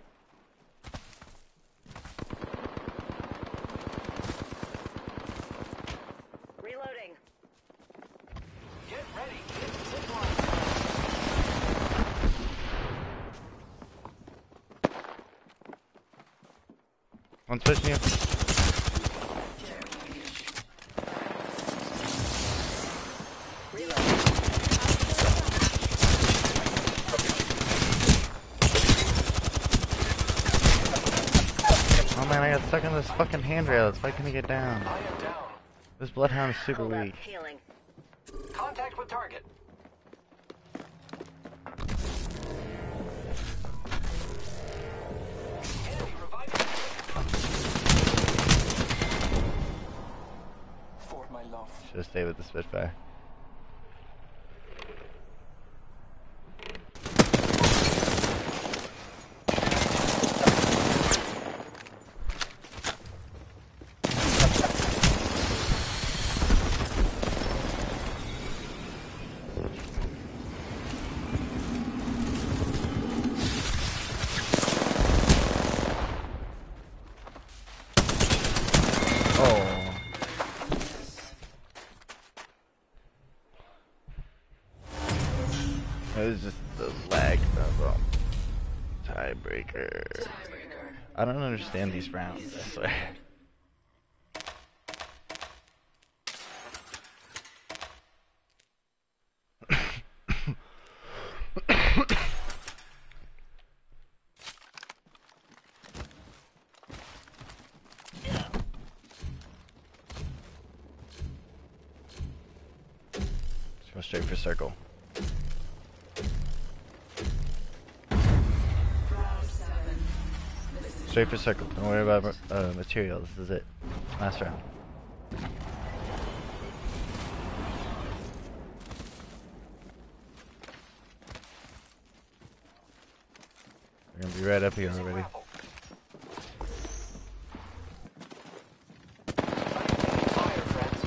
Reloading. Get ready. It's zip line. One's pushing you. Oh man, I got stuck on this fucking handrail. It's fighting to get down. I am down. This bloodhound is super Hold up. weak. Healing. Contact with target. Enemy reviving. For my love. Should have stayed with the Spitfire. Oh. It was just the lag of um, tiebreaker. Tiebreaker. I don't understand these rounds, I swear. Let's go straight for circle. Round seven. This is Straight for circle. Don't worry about uh, material. This is it. Last round. We're gonna be right up here already. Grapple. Fire, friends.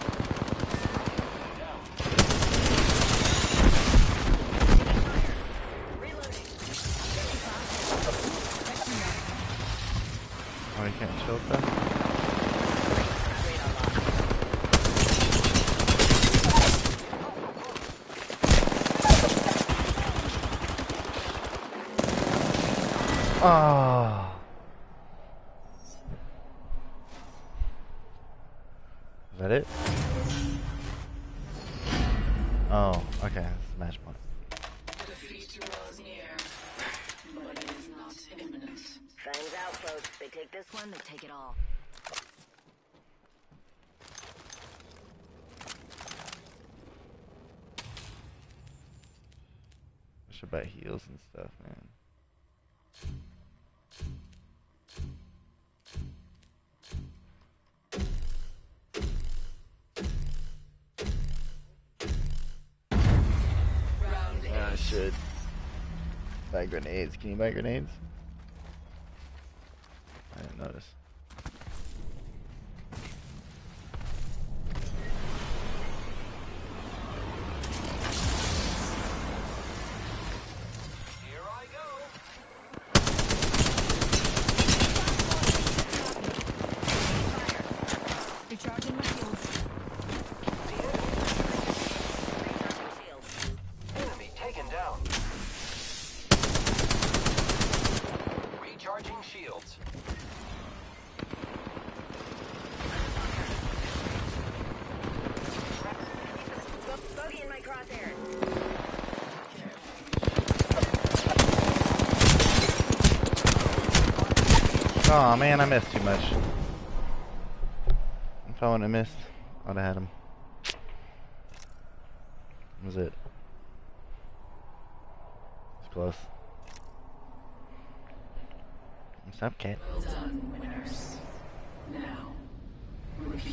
Down. Reloading. Oh, you can't chill with that? Great unlock. Oh. Is that it? Oh, okay. That's the match point. Defeat draws near, but it is not imminent. Fangs out, folks. They take this one, they take it all. I should buy heals and stuff, man. Yeah, I should buy grenades. Can you buy grenades? I didn't notice. Here I go. Recharging my shields. Enemy taken down. Recharging shields. Bogey in my crosshair. Oh man, I missed too much. If I wouldn't have missed, I'd have had him. That was it. It's close. What's up, cat? Well done, winners. Now, repeat.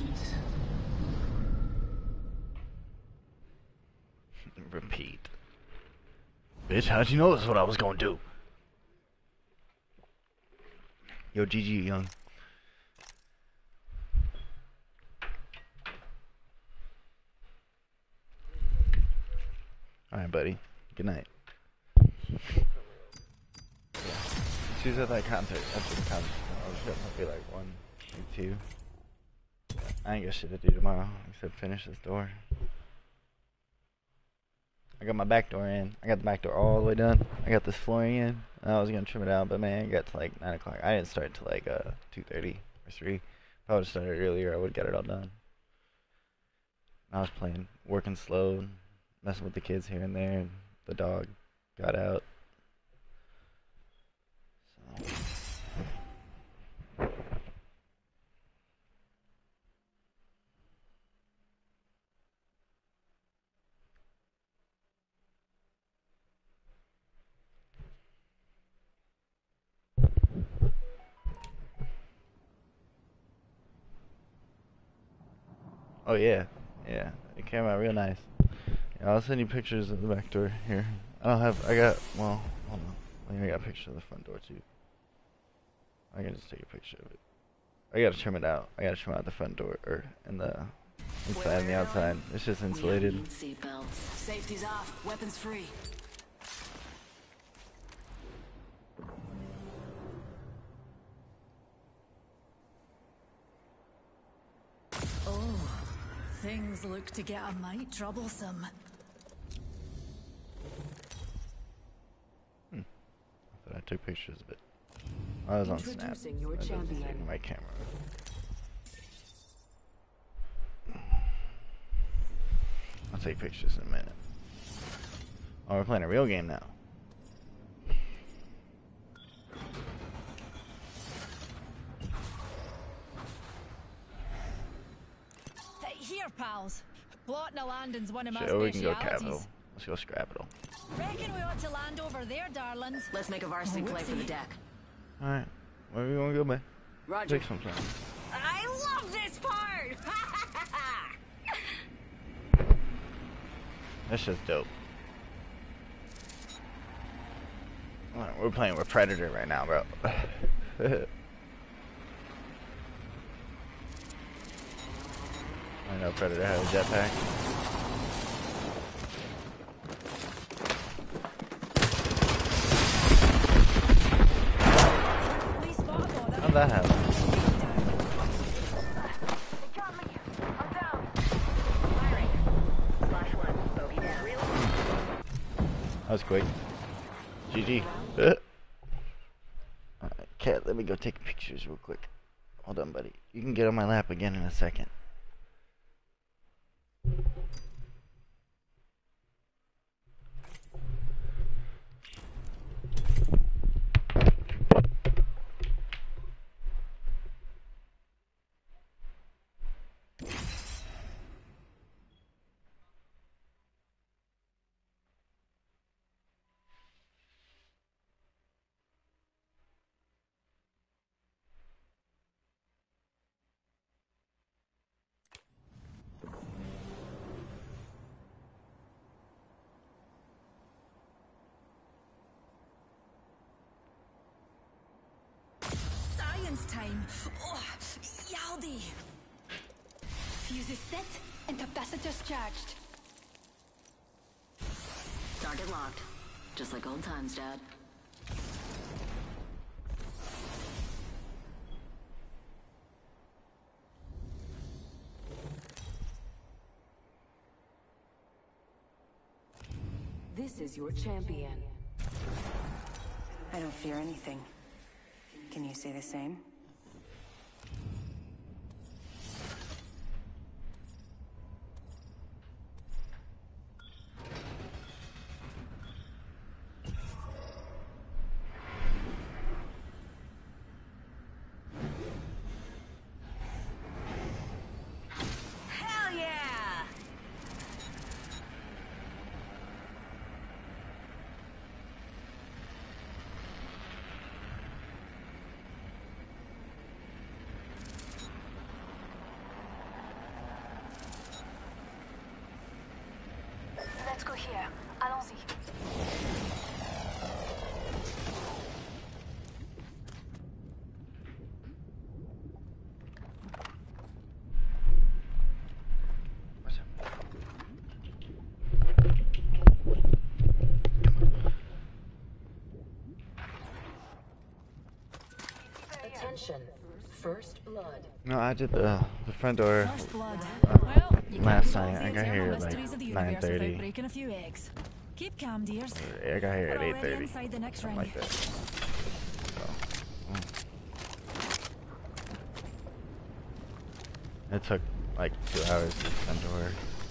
Repeat. Bitch, how'd you know that's what I was gonna do? Yo, G G, young. Alright, buddy. Good night. Yeah. She's at that concert. That's the concert. I was gonna be like one, two. I ain't got shit to do tomorrow except finish this door. I got my back door in. I got the back door all the way done. I got this flooring in. I was gonna trim it out, but man, it got to like nine o'clock. I didn't start till like uh two thirty or three. If I would have started earlier, I would get it all done. I was playing, working slow, messing with the kids here and there, and the dog got out. So. Oh yeah, yeah, it came out real nice. Yeah, I'll send you pictures of the back door here. I don't have, I got, well, hold on. I think I got a picture of the front door too. I can just take a picture of it. I gotta trim it out. I gotta trim out the front door, or in the inside and the outside. It's just insulated. Seatbelts. Safety's off, weapons free. Oh, things look to get a mite troublesome. Hmm. I thought I took pictures of it. I was on Snap. Introducing your I didn't champion. take my camera. I'll take pictures in a minute. Oh, we're playing a real game now. Hey, here, pals. Blotting a landing's one of my Sure, we can go specialities. capital. Let's go Scrappital. Reckon we ought to land over there, darlings. Let's make a varsity play for the deck. Alright. Where we wanna go, man? Roger. Take some time. I love this part! That's just dope. Alright, we're playing with Predator right now, bro. I know Predator has a jetpack. How'd that happen? They got me. I'm down. Firing. Flash one. Bogey down. Real. That was quick. G G. Cat, let me go take pictures real quick. Hold on, buddy. You can get on my lap again in a second. Time. Oh, yaldi. Fuse is set and capacitors charged. Target locked. Just like old times, Dad. This is your champion. I don't fear anything. Can you say the same? Hell yeah! Let's go here. Allons-y. Attention. First blood. No, I did the the front door First blood. uh, Well, you last can't night. I resolve got the here eternal at mysteries of the like universe nine without thirty. breaking a few eggs. Keep calm, dears. I got here We're at eight already thirty. inside the next Something ring. like that. So, mm. It took like two hours to front door.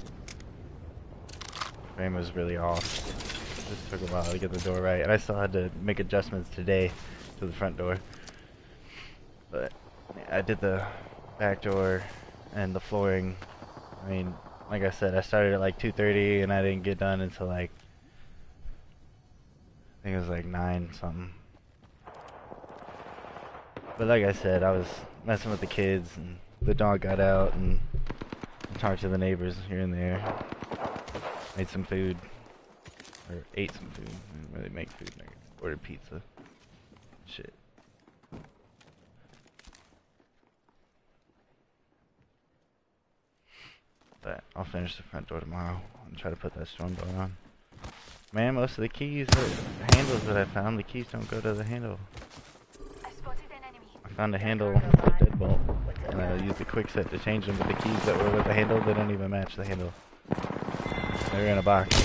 Frame was really off. It just took a while to get the door right, and I still had to make adjustments today to the front door. But I did the back door and the flooring. I mean, like I said, I started at like two thirty, and I didn't get done until like I think it was like nine something. But like I said, I was messing with the kids, and the dog got out, and I talked to the neighbors here and there. Made some food, or ate some food. I didn't really make food. I ordered pizza. Shit. But I'll finish the front door tomorrow and try to put that storm door on. Man, most of the keys, the handles that I found, the keys don't go to the handle. I spotted an enemy. I found a handle with a deadbolt, and I used the quick set to change them, but the keys that were with the handle, they don't even match the handle. They're in a box.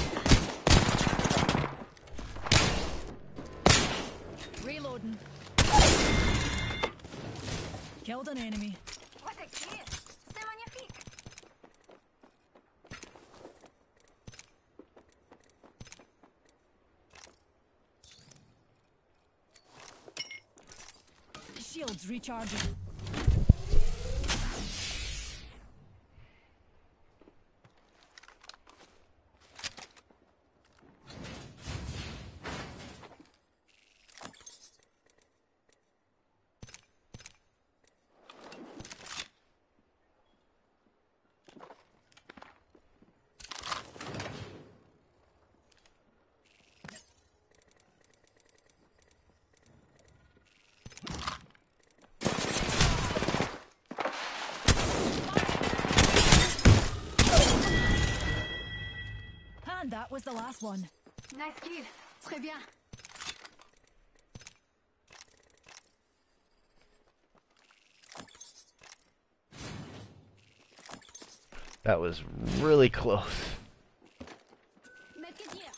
Reloading. Killed an enemy. What a kill! C'est magnifique! Shields recharging. And that was the last one. Nice kill. Très bien. That was really close. Medkit here.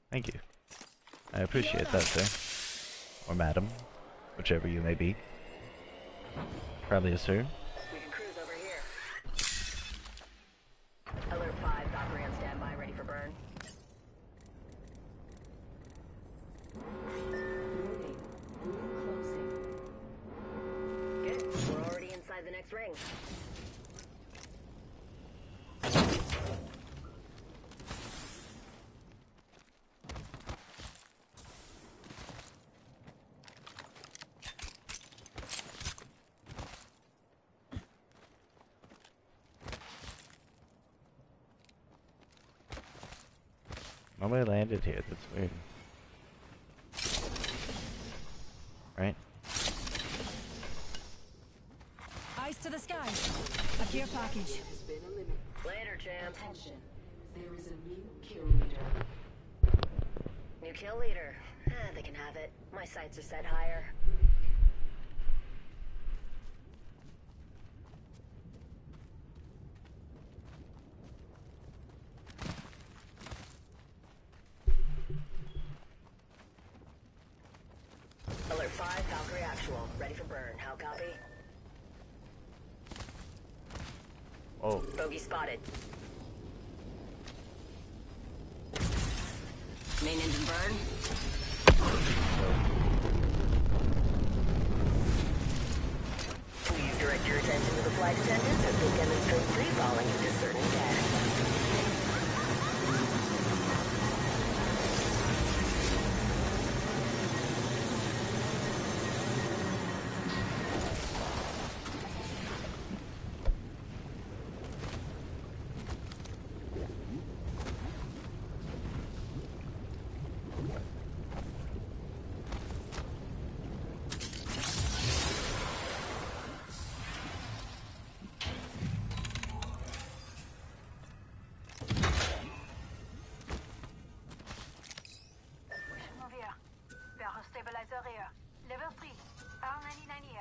Thank you. I appreciate that, sir. Or madam. Whichever you may be. Probably a sir. We can cruise over here. Alert five, Valkyrie on standby, ready for burn. Good. We're already inside the next ring. Nobody landed here, that's weird. Right? Eyes to the sky. A care package. Later, champ. Attention. There is a new kill leader. New kill leader. Ah, they can have it. My sights are set higher. Alert five, Valkyrie actual. Ready for burn. How copy? Oh. Bogey spotted. Main engine burn. Please direct your attention to the flight attendants as they demonstrate free falling into certain death. Level three. R ninety-nine here.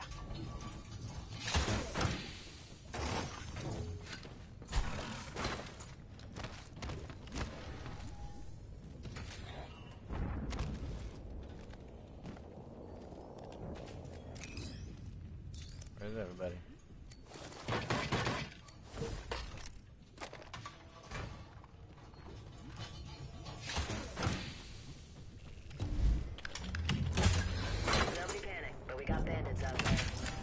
Where's everybody? Nobody panic, but we got bandits out there.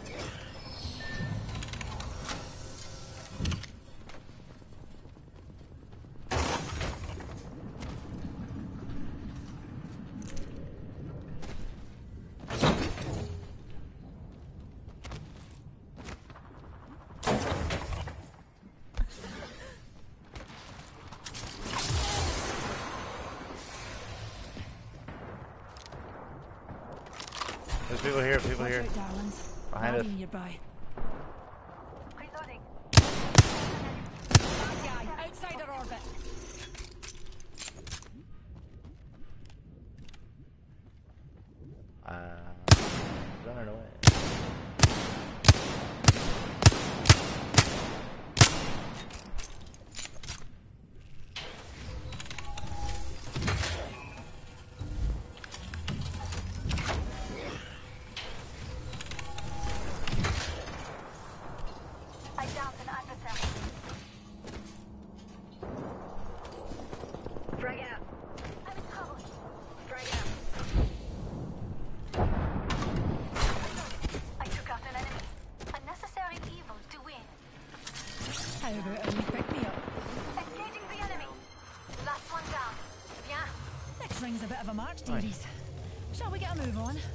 There's people here, people here. Watch out, darlings. Behind us. Body nearby. Reloading. Bad guy, outside our orbit. Uh, running away. I downed an adversary. Frag out. I'm in trouble. Frag out. I took out an enemy. A necessary evil to win. How about a wee pick me up? Engaging the enemy. Last one down. Bien. Next ring's a bit of a march, dearies. Shall we get a move on?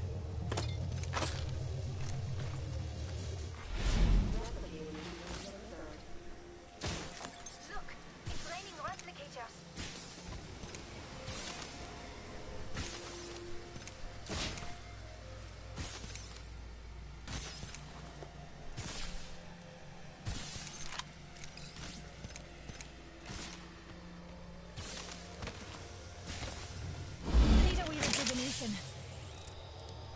Look, it's raining replicators. Need a wee rejuvenation.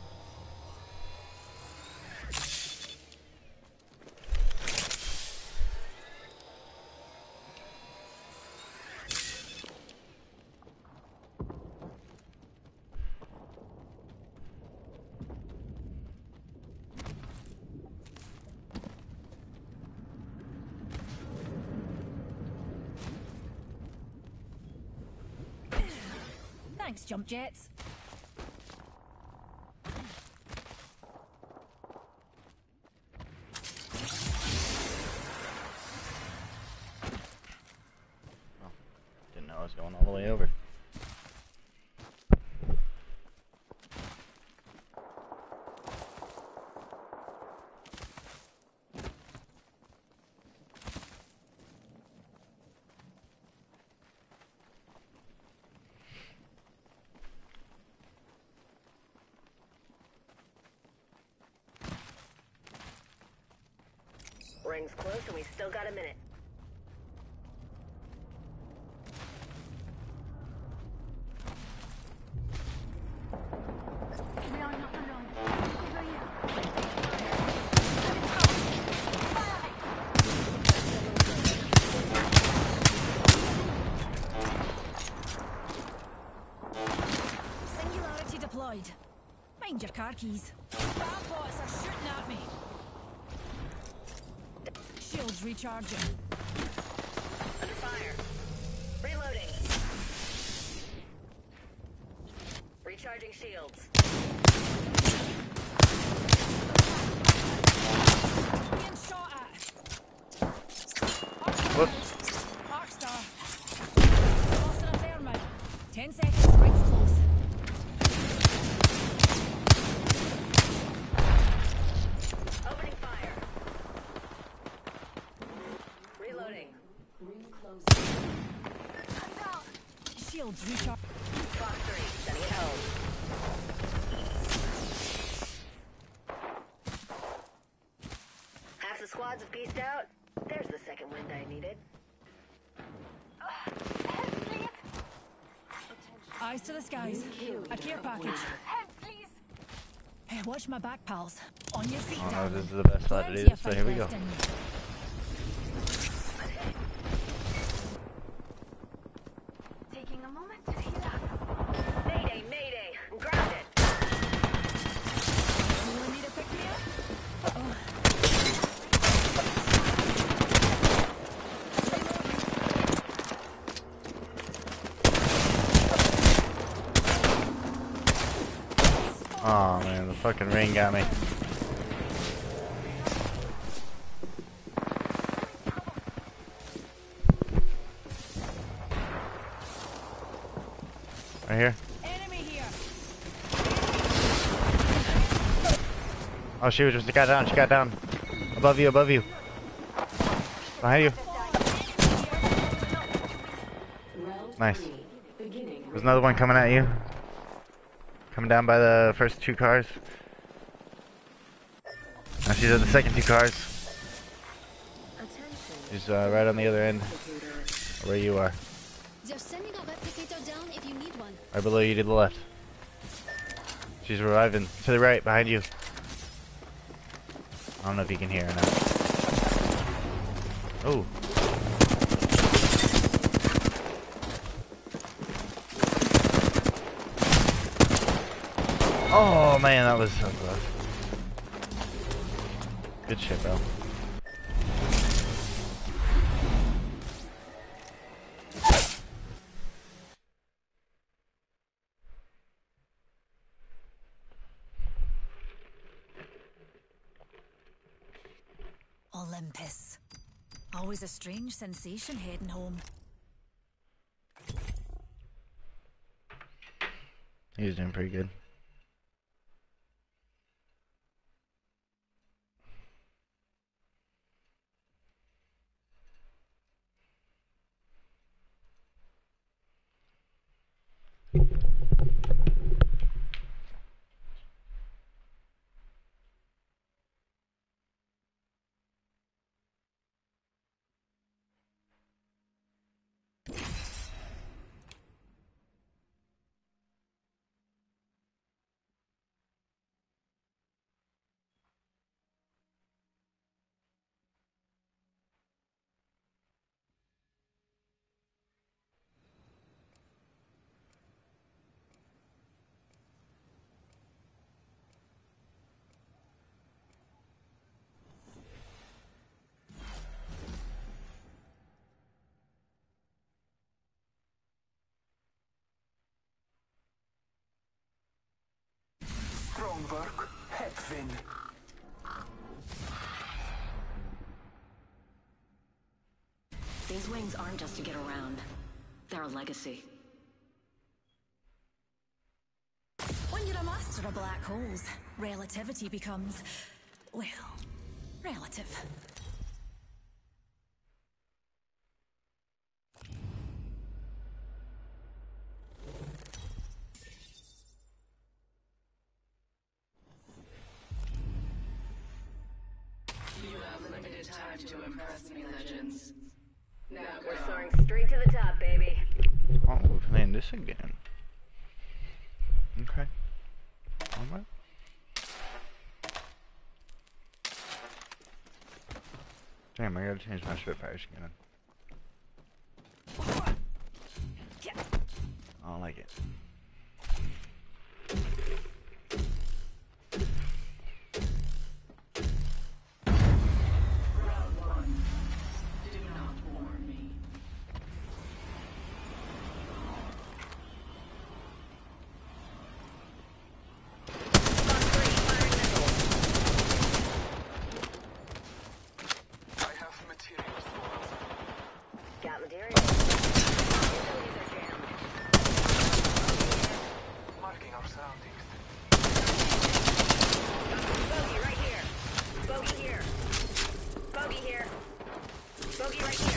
Thanks, jump jets. Didn't know I was going all the way over. Ring's close and we still got a minute. We are not alone. Over here. Singularity deployed. Mind your car keys. Bomb-bots are shooting at me. Shields recharging. Under fire. Reloading. Recharging shields. Being shot at. Whoops. Arc star. Lost in a thermite. Ten seconds. Rings close. Opening fire. Reloading. Shields recharge. Fox three, sending it home. Half the squads have pieced out. There's the second wind I needed. Eyes to the skies. A care package. Help, please. Hey, watch my back, pals. On your feet, Oh no, darling. this is the best spot to Plenty do, of so fight here we go. left in you. Taking a moment to heal up. Mayday, mayday. I'm grounded. Anyone need a pick-me-up? Uh-oh. Oh man, the fucking rain got me. Right here. Enemy here. Oh, she was just got down. She got down. Above you, above you. Behind you. Nice. There's another one coming at you. Coming down by the first two cars. Now she's at the second two cars. She's uh, right on the other end. Where you are. They're sending a replicator down if you need one. Right below you to the left. She's reviving. To the right, behind you. I don't know if you can hear her now. Oh. Oh man, that was so close. Good shit, bro. Olympus. Always a strange sensation heading home. He was doing pretty good. Teamwork, Hepvin. These wings aren't just to get around. They're a legacy. When you're a master of black holes, relativity becomes, well, relative. You have limited time to impress me, legends. Now go. We're soaring straight to the top, baby. Oh, we're playing this again. Okay. Alright. Damn, I gotta change my Spitfire skin. I don't like it. Round one. Do not warn me. I have materials for us. Got materials. Utilities are jammed. Marking our surroundings. Bogey right here. Bogey here. Bogey here. Bogey right here.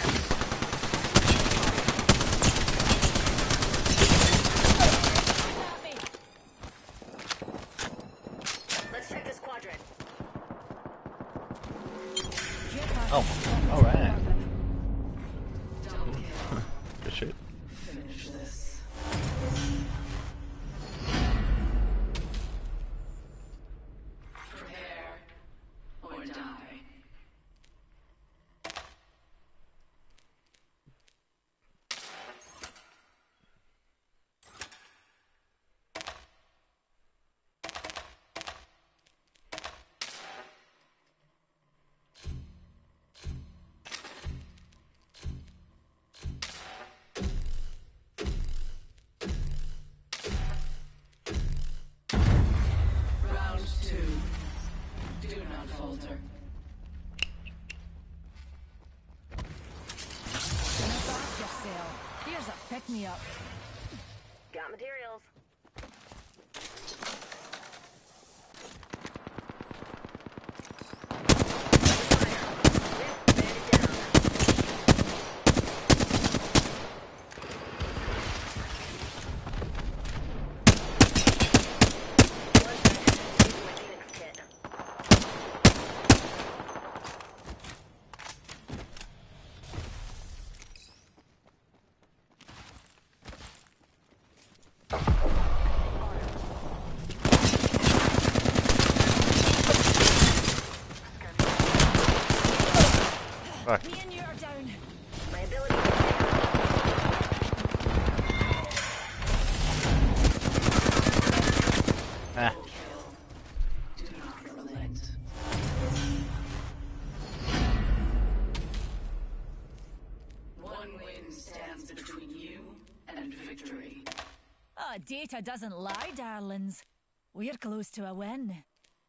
Let's check this quadrant. Oh, alright. Double kill. Good shit. Finish this. Prepare or die. Round two. Do not falter. Back yourself. Here's a pick-me-up. Got materials. Fuck. Me and you are down. My ability is Ah. Do not relent. One win stands between you and victory. Oh, data doesn't lie, darlings. We're close to a win.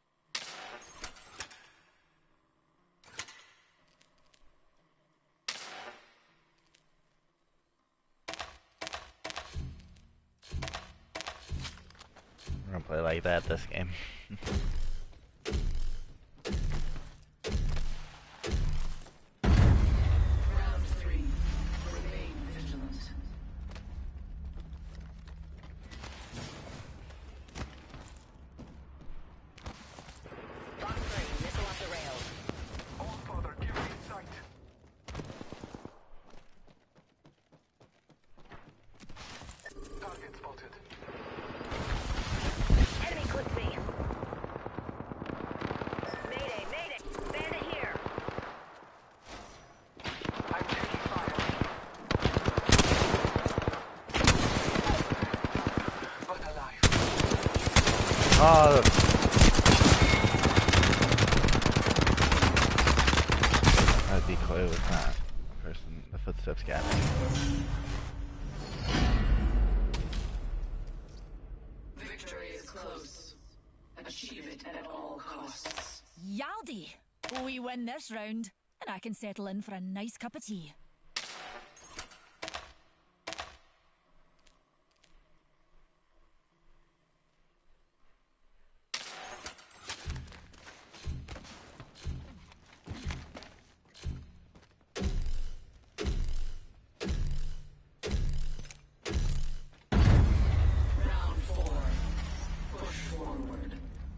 We're gonna play like that this game. Round three. Remain vigilant. Box three. Missile off the rails. All father, give me sight. Target spotted. Enemy clips me. Mayday, mayday. Bandit here. I'm taking fire. But alive. Oh. That decoy was not the person, the footsteps got me. Victory is close. achieve it at all costs. Yaldi! We win this round, and I can settle in for a nice cup of tea. Round four. Push forward.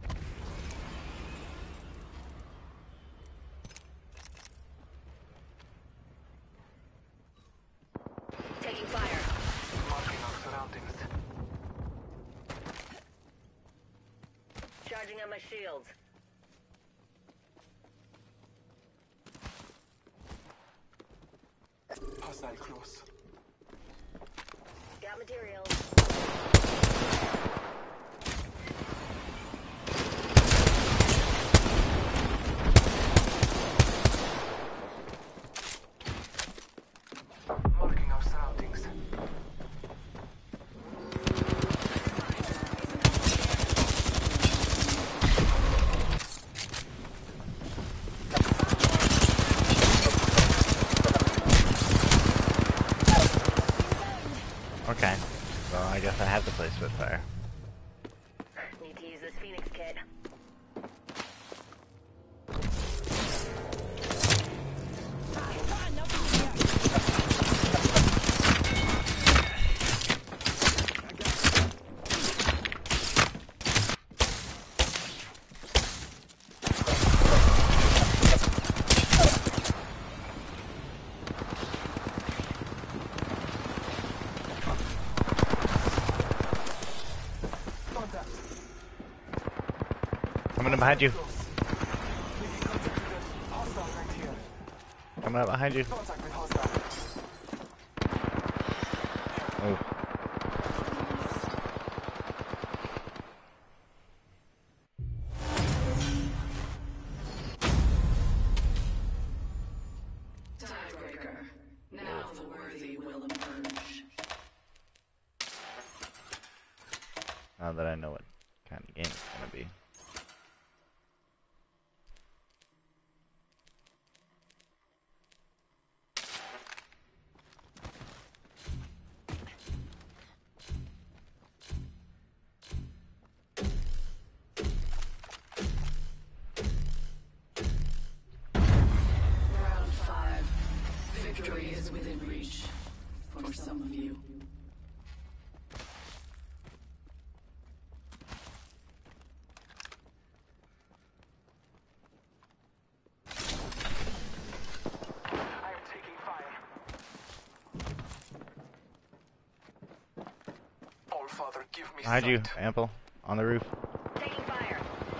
Taking fire. Marking our surroundings. Charging on my shields. Hostile close. Got materials. Marking our surroundings. Okay. Well, I guess I have to play Spitfire. Need to use this Phoenix kit. Coming up behind you. Hostile right here. Coming up behind you. Contact with hostile. Oh. Tiebreaker. Now the worthy will emerge. Now that I know what kind of game it's gonna be. Round five. Victory is within reach. For some of you. I am taking fire. All Father, give me Behind you, sight. Ample. On the roof. Taking fire.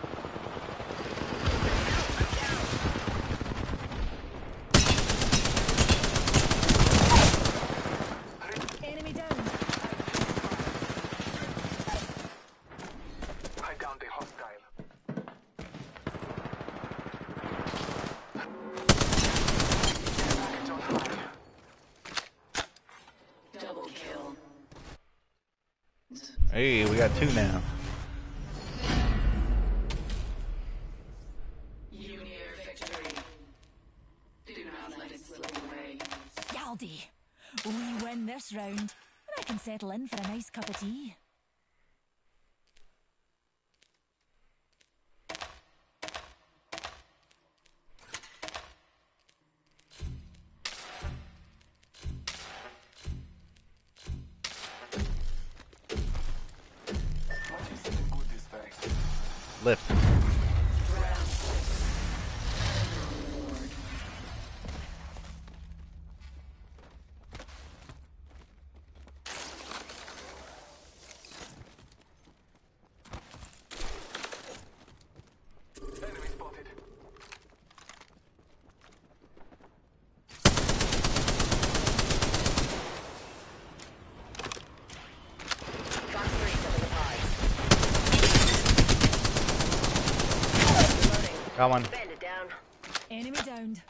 Enemy down. I downed a hostile. Package on high. Double kill. Hey, we got two now. You near victory. Do not let it slip away. Yaldi! We win this round, and I can settle in for a nice cup of tea. What is the good this day? Lift. Round six. Reward. Enemy spotted. Fox three, coming apart. Got one. Bandit down. Enemy downed.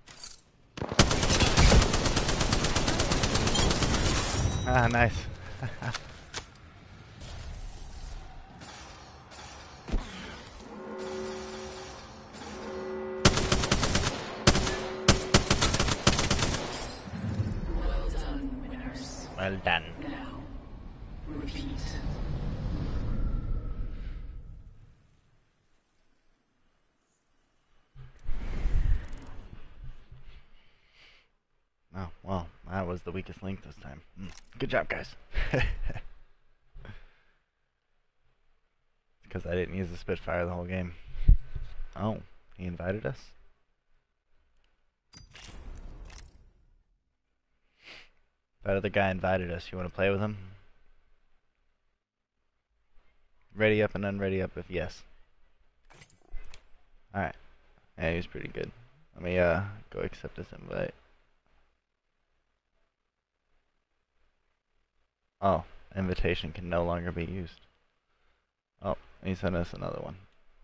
Ah, nice. Well done. Now, repeat. Oh, well, that was the weakest link this time. Mm. Good job, guys. Because I didn't use the Spitfire the whole game. Oh, he invited us? That other guy invited us. You want to play with him? Ready up and unready up if yes. Alright. Yeah, he's pretty good. Let me uh go accept this invite. Oh, invitation can no longer be used. Oh, he sent us another one.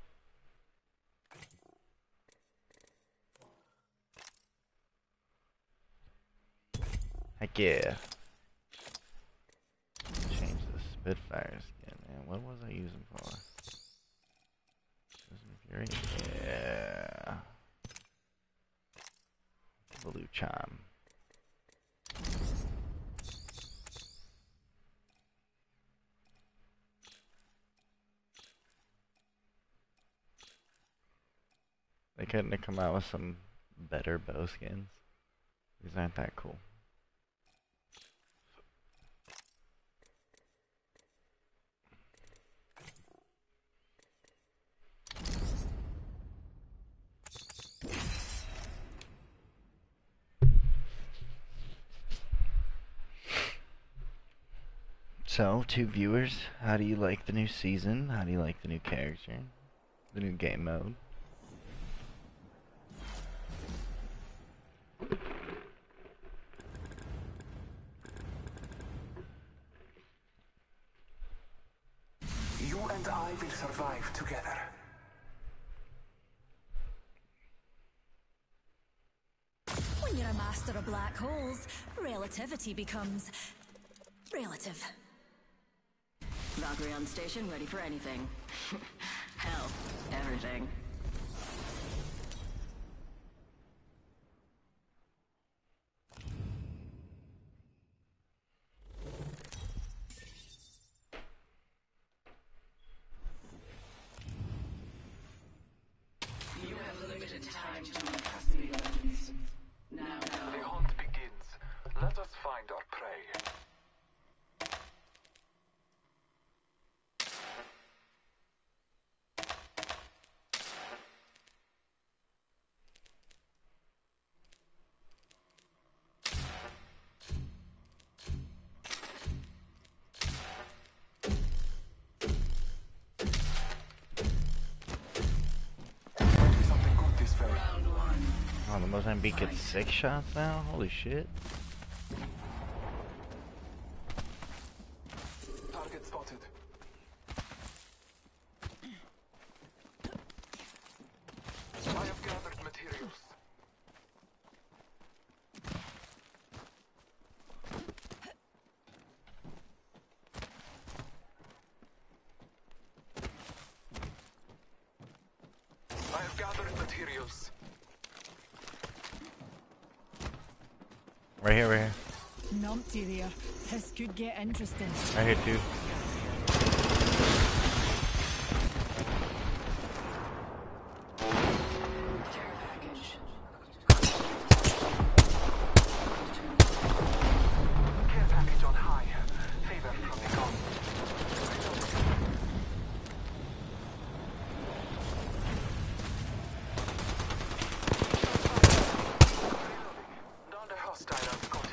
Heck yeah. Change the Spitfire skin, man. What was I using for? Fury? Yeah. Blue charm. They couldn't have come out with some better bow skins. These aren't that cool. So, two viewers, how do you like the new season? How do you like the new character? The new game mode? You and I will survive together. When you're a master of black holes, relativity becomes relative. Valkyrie on station, ready for anything. Hell, everything. You have limited time to impress the legends. Now, now. The hunt begins. Let us find our prey. Oh, the Mozambique gets six shots now? Holy shit. Target spotted. I have gathered materials. I have gathered materials. Right here, right here. Numpty there. This could get interesting. Right here too. Care package. Care package on high. Favor from the gun. Down the hostile on Scotty.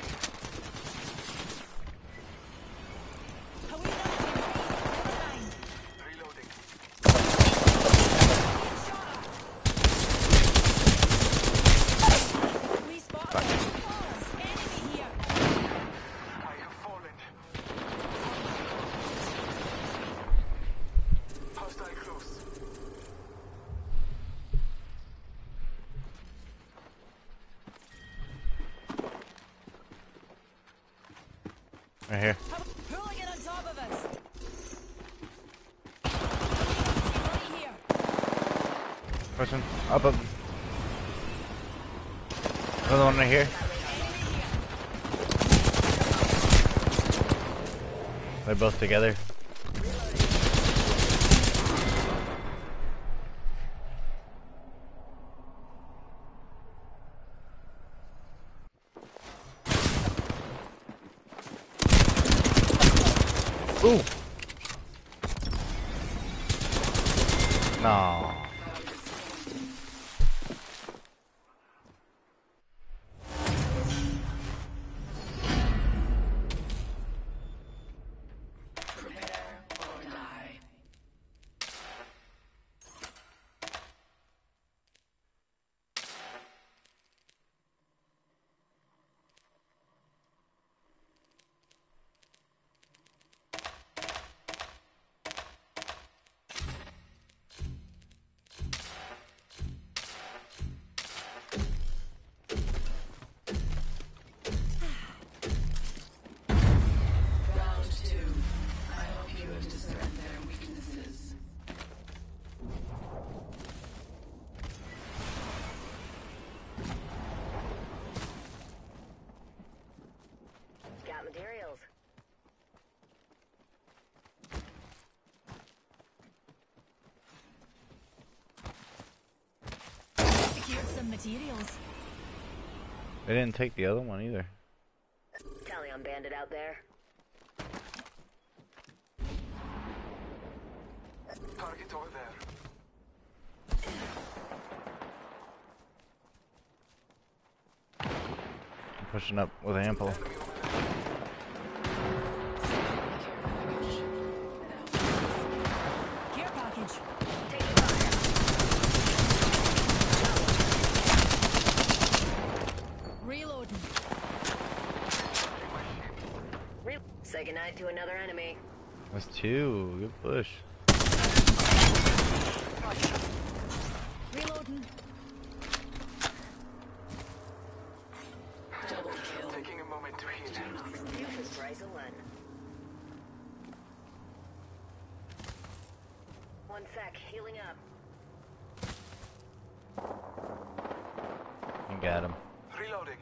Reloading. We spotted them. Pause. Enemy here. I have fallen. Hostile close. Right here. Hooligan on top of us. Right here. Person. Up, up. Another one right here. They're both together. Ooh. No. Materials. Secured some materials. They didn't take the other one either. Tally on bandit out there. Target over there. I'm pushing up with ample. Care package. Reloading. Re Say goodnight to another enemy. That's two. Good push. Reloading. Double kill. Taking a moment to heal. Fusion's price of one. One sec, healing up. You got him. Reloading.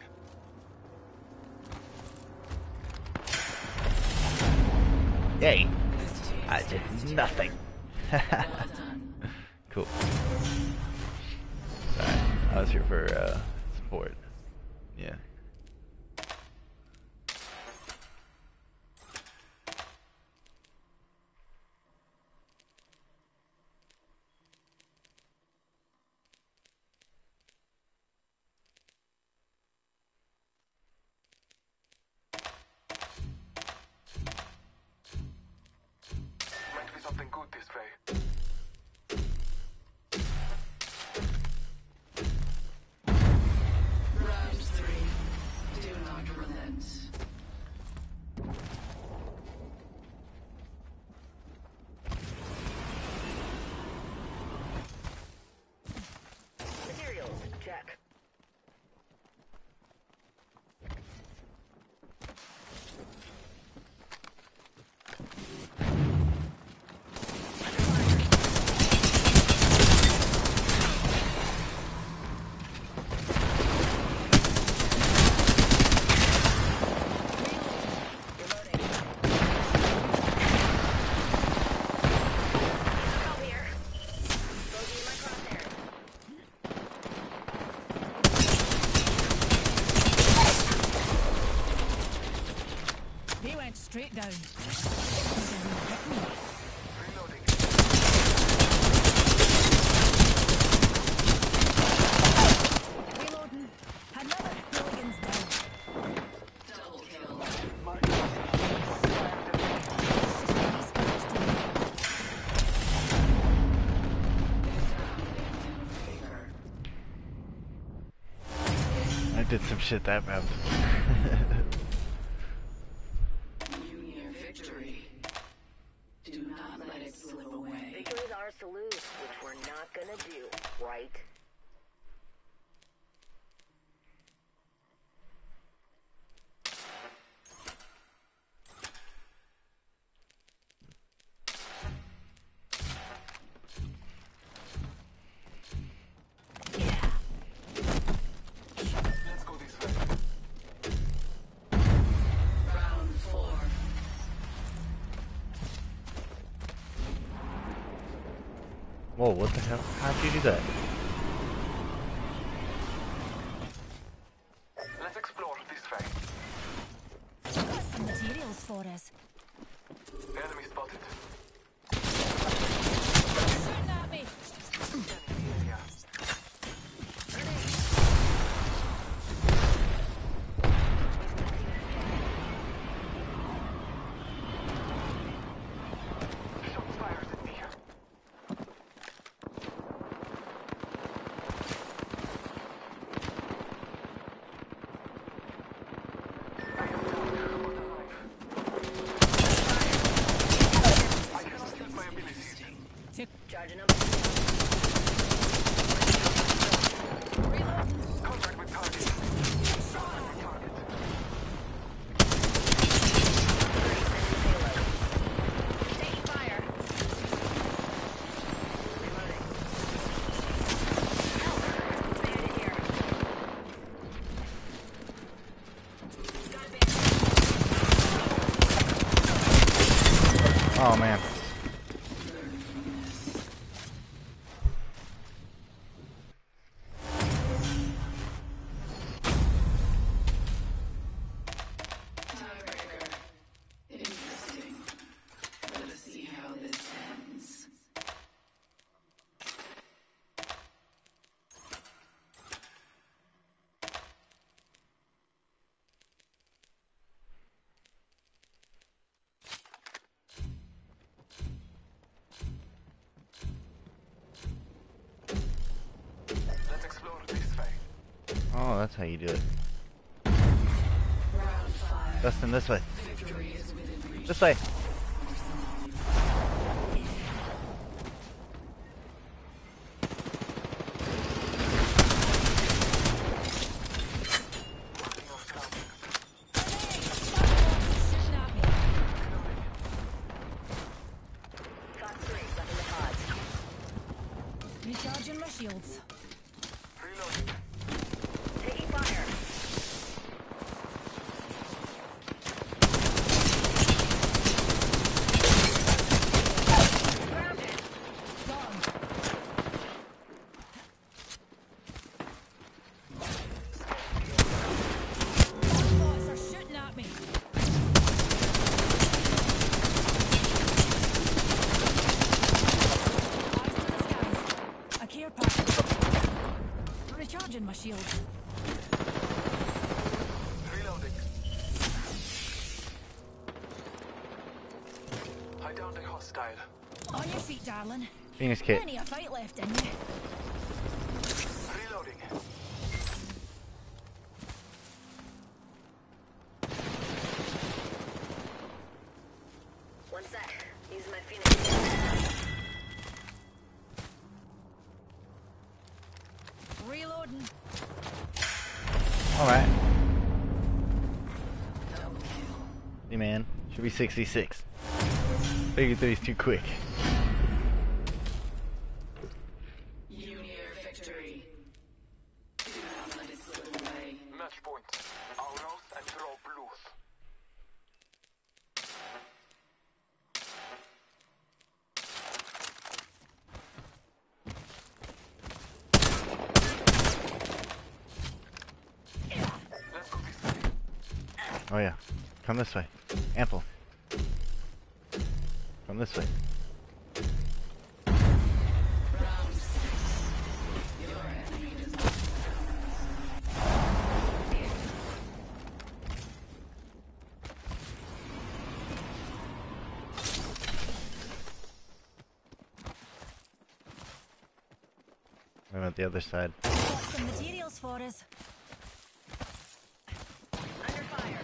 Yay! I did nothing. Cool. Alright, I was here for uh, support. Yeah. Might be something good this way. Round three. Do not relent. Materials, check. They went straight down. Reloading. Another hooligan's down. Double kill. I did some shit that round. Union victory. Do not let it slip away. Victories are to lose, which we're not gonna do, right? Let's go this way. Whoa, what the hell? How'd you do that? Let's explore this way. Got some materials for us. Enemy spotted. Shooting at me. Area. Shots fired at me. I am down, but alive. I cannot use my abilities. Charging up. Contact with target. Contact with target. Taking fire. Reloading. Help! Bandit here. Got a bandit. Oh man. Tiebreaker. Interesting. Let's see how this ends. Let's explore this way. Oh, that's how you do it. Round five. Dustin, this way. Victory is within reach. This way. Shooting at me. Got three left in the pods. Recharging my shields. Reloading. Taking fire. Grounded. Gone. Bots are shooting at me. Eyes to the skies. A care package. Recharging my shields. Reloading. I downed a hostile. On your feet, darling. Phoenix kit. Plenty of fight left in you. Reloading. One sec. Using my Phoenix. Reloading. Alright. Hey man, should be sixty-six. thirty-three is too quick. You near victory. Do not let it slip away. Match point. Auros and throw blues. Let's go this way. Oh yeah. Come this way. Ample. Come this way. Round six. Your enemy does not. I'm at the other side. Got some materials for us. Under fire.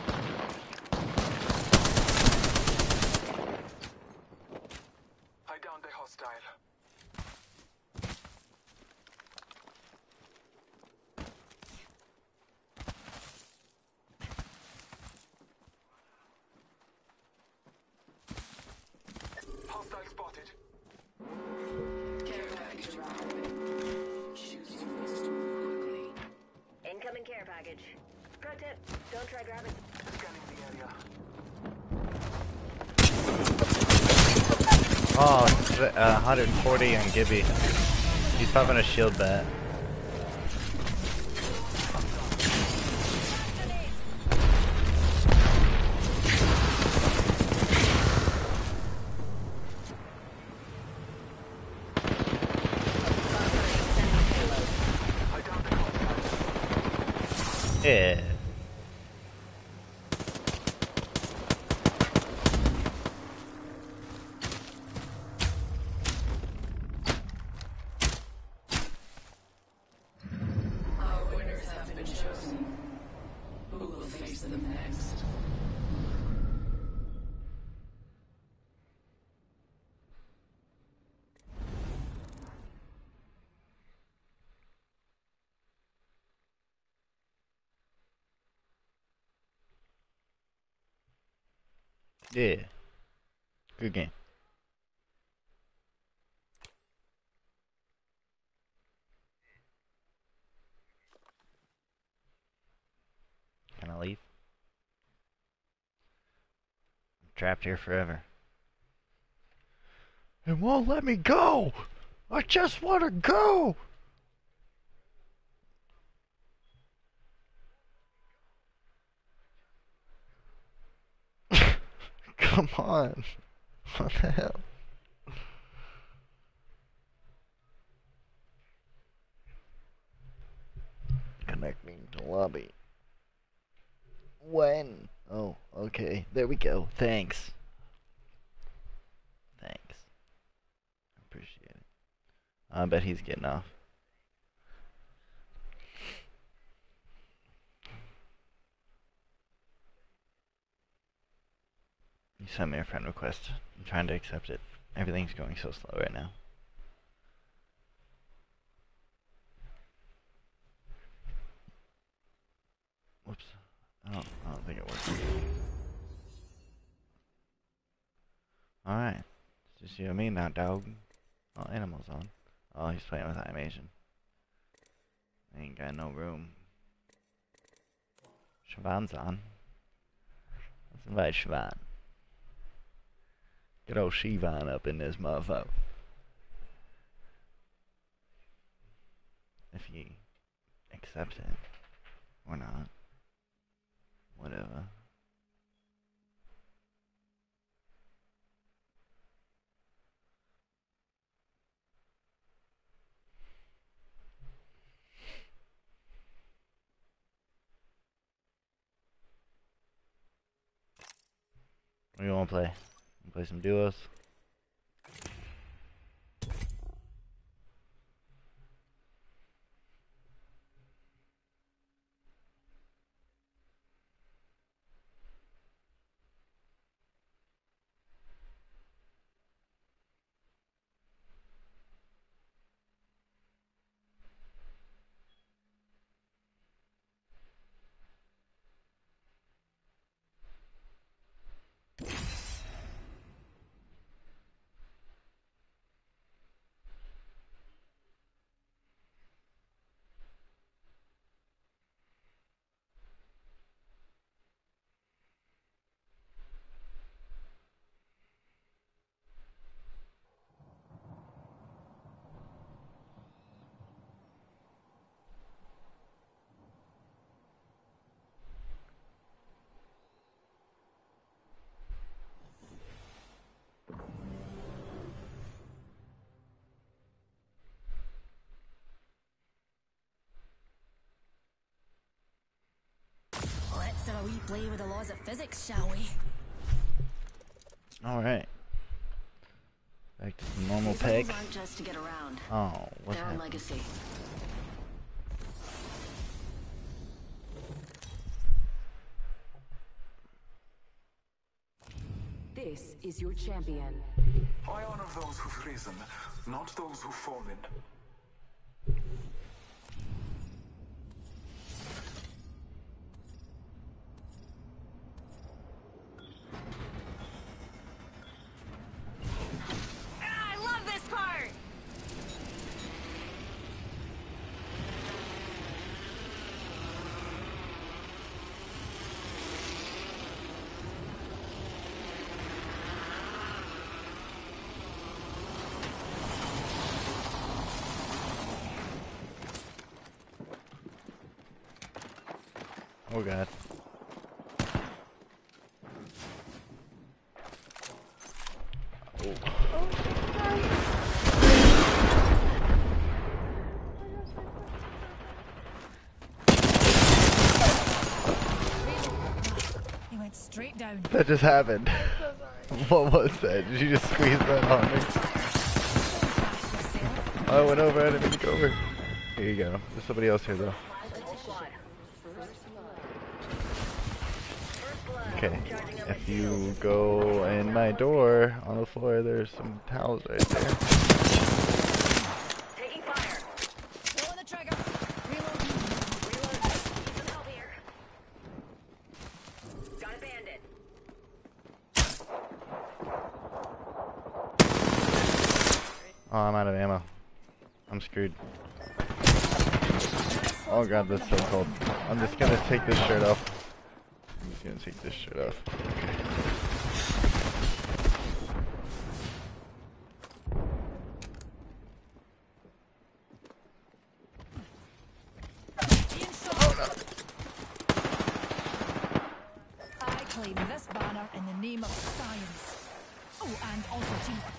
I downed a hostile. Hostile spotted. Care package arriving. Choose your list quickly. Incoming care package. Pro tip, don't try grabbing. Scanning the area. Oh, uh, one hundred forty on Gibby. He's popping a shield bat. Yeah. Our winners have been chosen. Who will face them next? Yeah. Good game. Can I leave? I'm trapped here forever. It won't let me go! I just want to go! Come on. What the hell? Connect me to lobby. When? Oh, okay. There we go. Thanks. Thanks. Appreciate it. I bet he's getting off. You sent me a friend request. I'm trying to accept it. Everything's going so slow right now. Whoops. I don't, I don't think it works. Alright. It's just you and me now, dog. Oh, Animal's on. Oh, he's playing with iLegend. Ain't got no room. Siobhan's on. Let's invite Siobhan. Get old Siobhan up in this motherfucker. If he accepts it. Or not. Whatever. What do you want to play? Play some duos? Let's have a wee play with the laws of physics, shall we? Alright. Back to some normal These pegs. levels aren't just to get around. Oh, what's They're a happening? legacy. This is your champion. I honor those who've risen, not those who've fallen. I love this part! Oh god. Oh. He went straight down. That just happened. What was that? Did you just squeeze that on me? Oh, I went over. I didn't mean to go over. Here you go. There's somebody else here though. Okay. If you go in my door on the floor, there's some towels right there. Taking fire. Pulling the trigger. Reload. Reload. Need some help here. Got a bandit. Oh, I'm out of ammo. I'm screwed. Oh god, that's so cold. I'm just gonna take this shirt off. I'm just gonna take this shirt off. I claim this banner in the name of science. Oh, and also teamwork.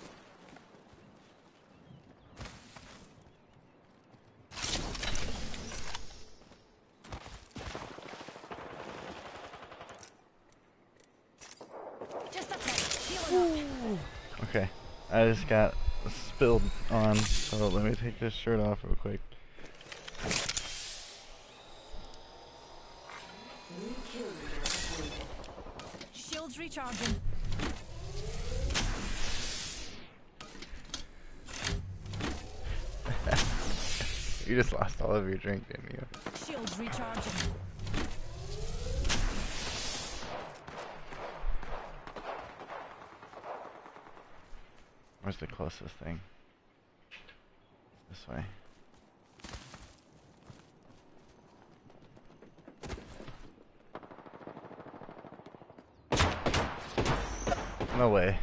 Okay, I just got spilled on, so let me take this shirt off real quick. Shields recharging. You just lost all of your drink, didn't you? Shields recharging. Where's the closest thing? This way. No way.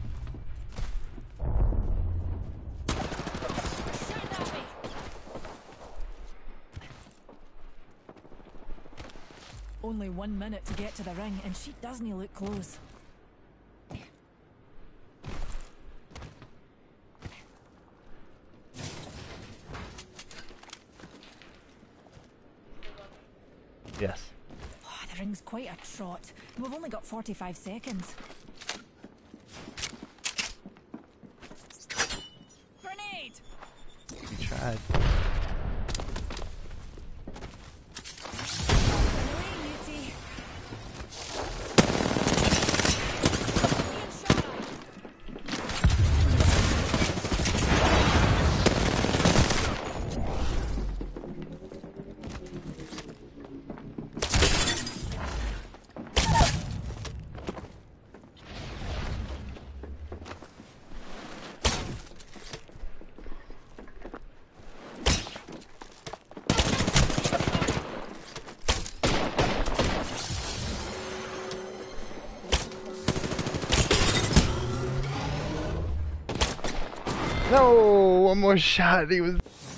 Only one minute to get to the ring, and she doesn't look close. Yes. Oh, the ring's quite a trot. We've only got forty-five seconds. Grenade! You tried. No, one more shot. He was.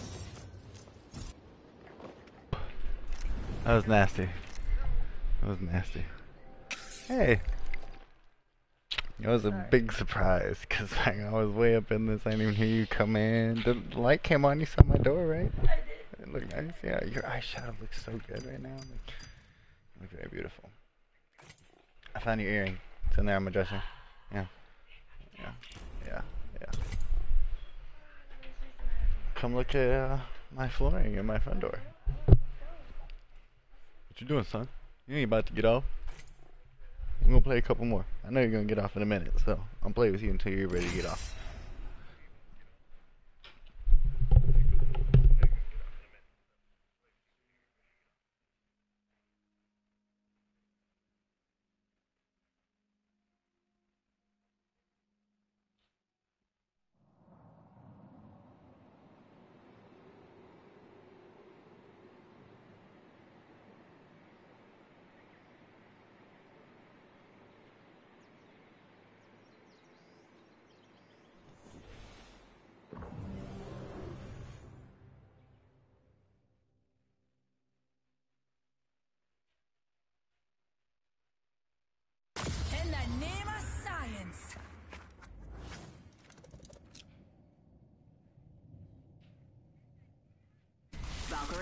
That was nasty. That was nasty. Hey. It was a big surprise because like, I was way up in this. I didn't even hear you come in. The light came on. You saw my door, right? I did. It looked nice. Yeah, your eyeshadow looks so good right now. You look very beautiful. I found your earring. It's in there on my dresser. Yeah. Yeah. Yeah. Yeah. Come look at uh, my flooring in my front door. What you doing, son? You ain't about to get off. We're gonna play a couple more. I know you're gonna get off in a minute, so I'll play with you until you're ready to get off.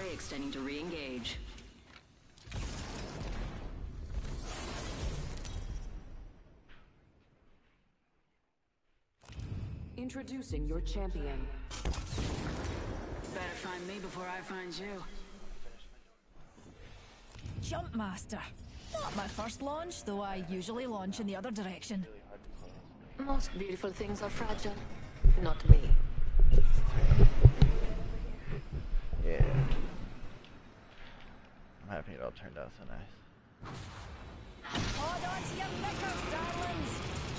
array extending to re-engage. Introducing your champion. Better find me before I find you. Jump Master. Not my first launch, though I usually launch in the other direction. Most beautiful things are fragile. Not me. Yeah. I'm happy it all turned out so nice. Hold on to your knickers, darlings!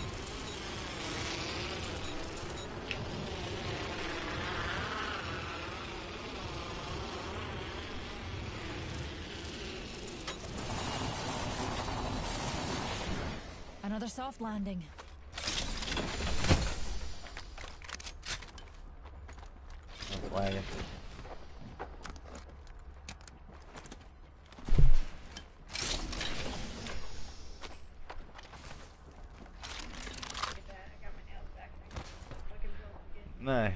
Another soft landing. I'm flagging. Nice.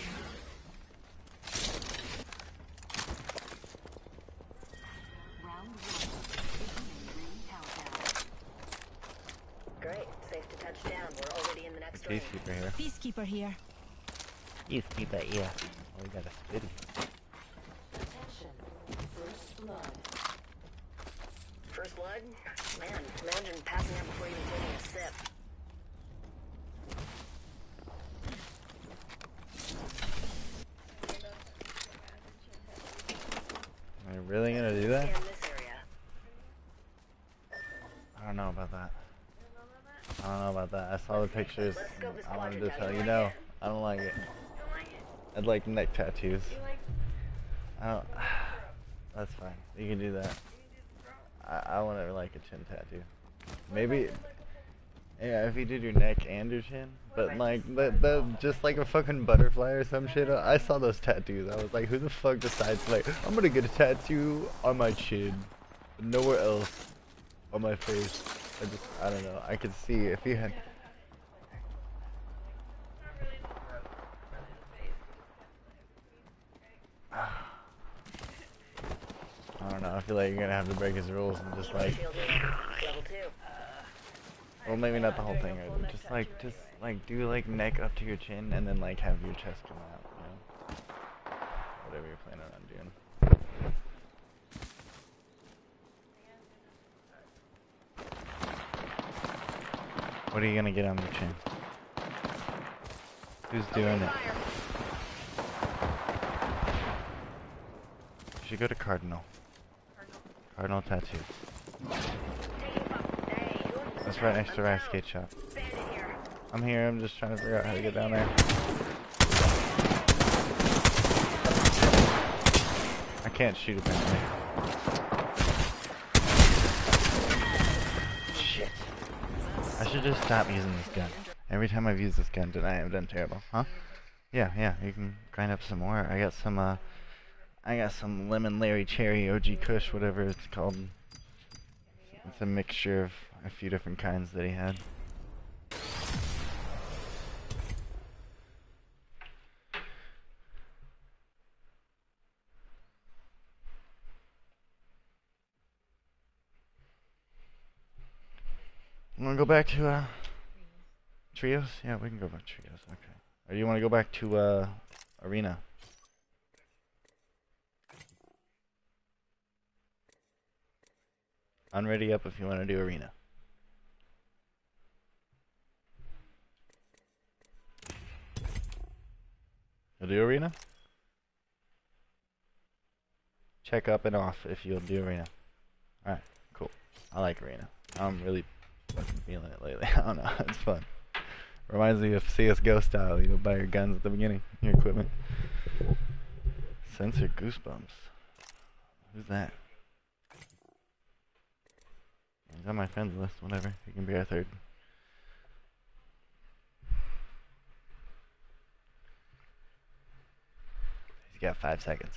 Great, safe to touch down. We're already in the next room. Peacekeeper here. Peacekeeper here. Peacekeeper, yeah. Oh, we got a spitty. Attention. First blood. First blood? Man, imagine passing out before even taking a sip. Are you really gonna do that? Stay in this area. I don't know about that. I don't know about that. I saw the pictures. I wanted to tell you no. I don't like it. I'd like neck tattoos. I don't. That's fine. You can do that. I, I want to like a chin tattoo. Maybe. Yeah, if you did your neck and your chin, but like the, the just like a fucking butterfly or some shit. I saw those tattoos. I was like, who the fuck decides like I'm gonna get a tattoo on my chin, but nowhere else on my face? I just I don't know. I could see if you had. I don't know. I feel like you're gonna have to break his rules and just like. Well, maybe not the whole thing, or just like, just like do like neck up to your chin, and then like have your chest come out, you know? Whatever you're planning on doing. What are you gonna get on your chin? Who's doing it? You should go to Cardinal. Cardinal Tattoos. That's right next to Rice Skate Shop. I'm here, I'm just trying to figure out how to get down there. I can't shoot apparently. Shit. I should just stop using this gun. Every time I've used this gun tonight, I've done terrible. Huh? Yeah, yeah, you can grind up some more. I got some, uh, I got some Lemon Larry Cherry O G Kush, whatever it's called. It's a mixture of a few different kinds that he had. You wanna go back to uh trios? Yeah, we can go back to trios. Okay. Or you wanna go back to uh arena? Unready up if you want to do arena. You'll do arena? Check up and off if you'll do arena. Alright, cool. I like arena. I'm really fucking feeling it lately. I don't know, it's fun. Reminds me of C S G O style, you know, buy your guns at the beginning, your equipment. Sensor Goosebumps. Who's that? He's on my friends list, whatever. He can be our third. He's got five seconds.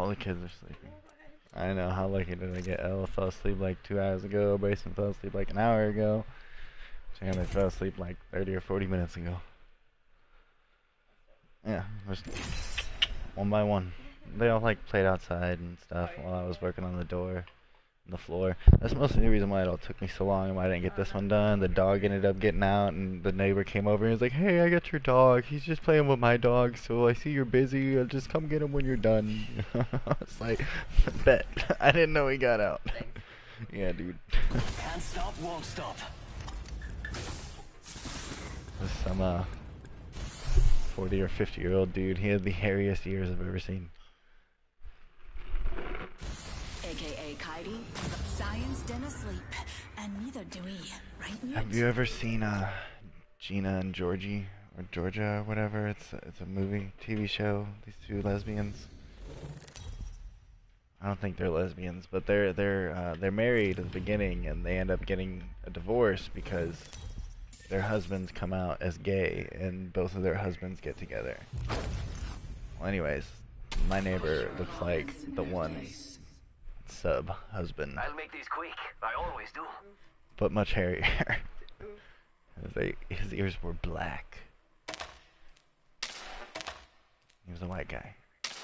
All the kids are sleeping. I know, how lucky did I get? Ella fell asleep like two hours ago, Brayson fell asleep like an hour ago. Chandler fell asleep like thirty or forty minutes ago. Yeah, just one by one. They all like played outside and stuff while I was working on the door. The floor. That's mostly the reason why it all took me so long and why I didn't get this one done. The dog ended up getting out and the neighbor came over and was like, hey, I got your dog. He's just playing with my dog, so I see you're busy. I'll just come get him when you're done. I was like, bet. I didn't know he got out. Yeah, dude. Can't stop, won't stop. This some uh, forty or fifty year old dude. He had the hairiest ears I've ever seen. A K A Clyde. Science didn't sleep, and neither do we, right? Have you ever seen uh, Gina and Georgie, or Georgia, or whatever? It's a, it's a movie, T V show. These two lesbians. I don't think they're lesbians, but they're they're uh, they're married at the beginning, and they end up getting a divorce because their husbands come out as gay, and both of their husbands get together. Well, anyways, my neighbor looks like the one sub-husband, I'll make these quick. I always do. but much hairier. they, his ears were black. He was a white guy.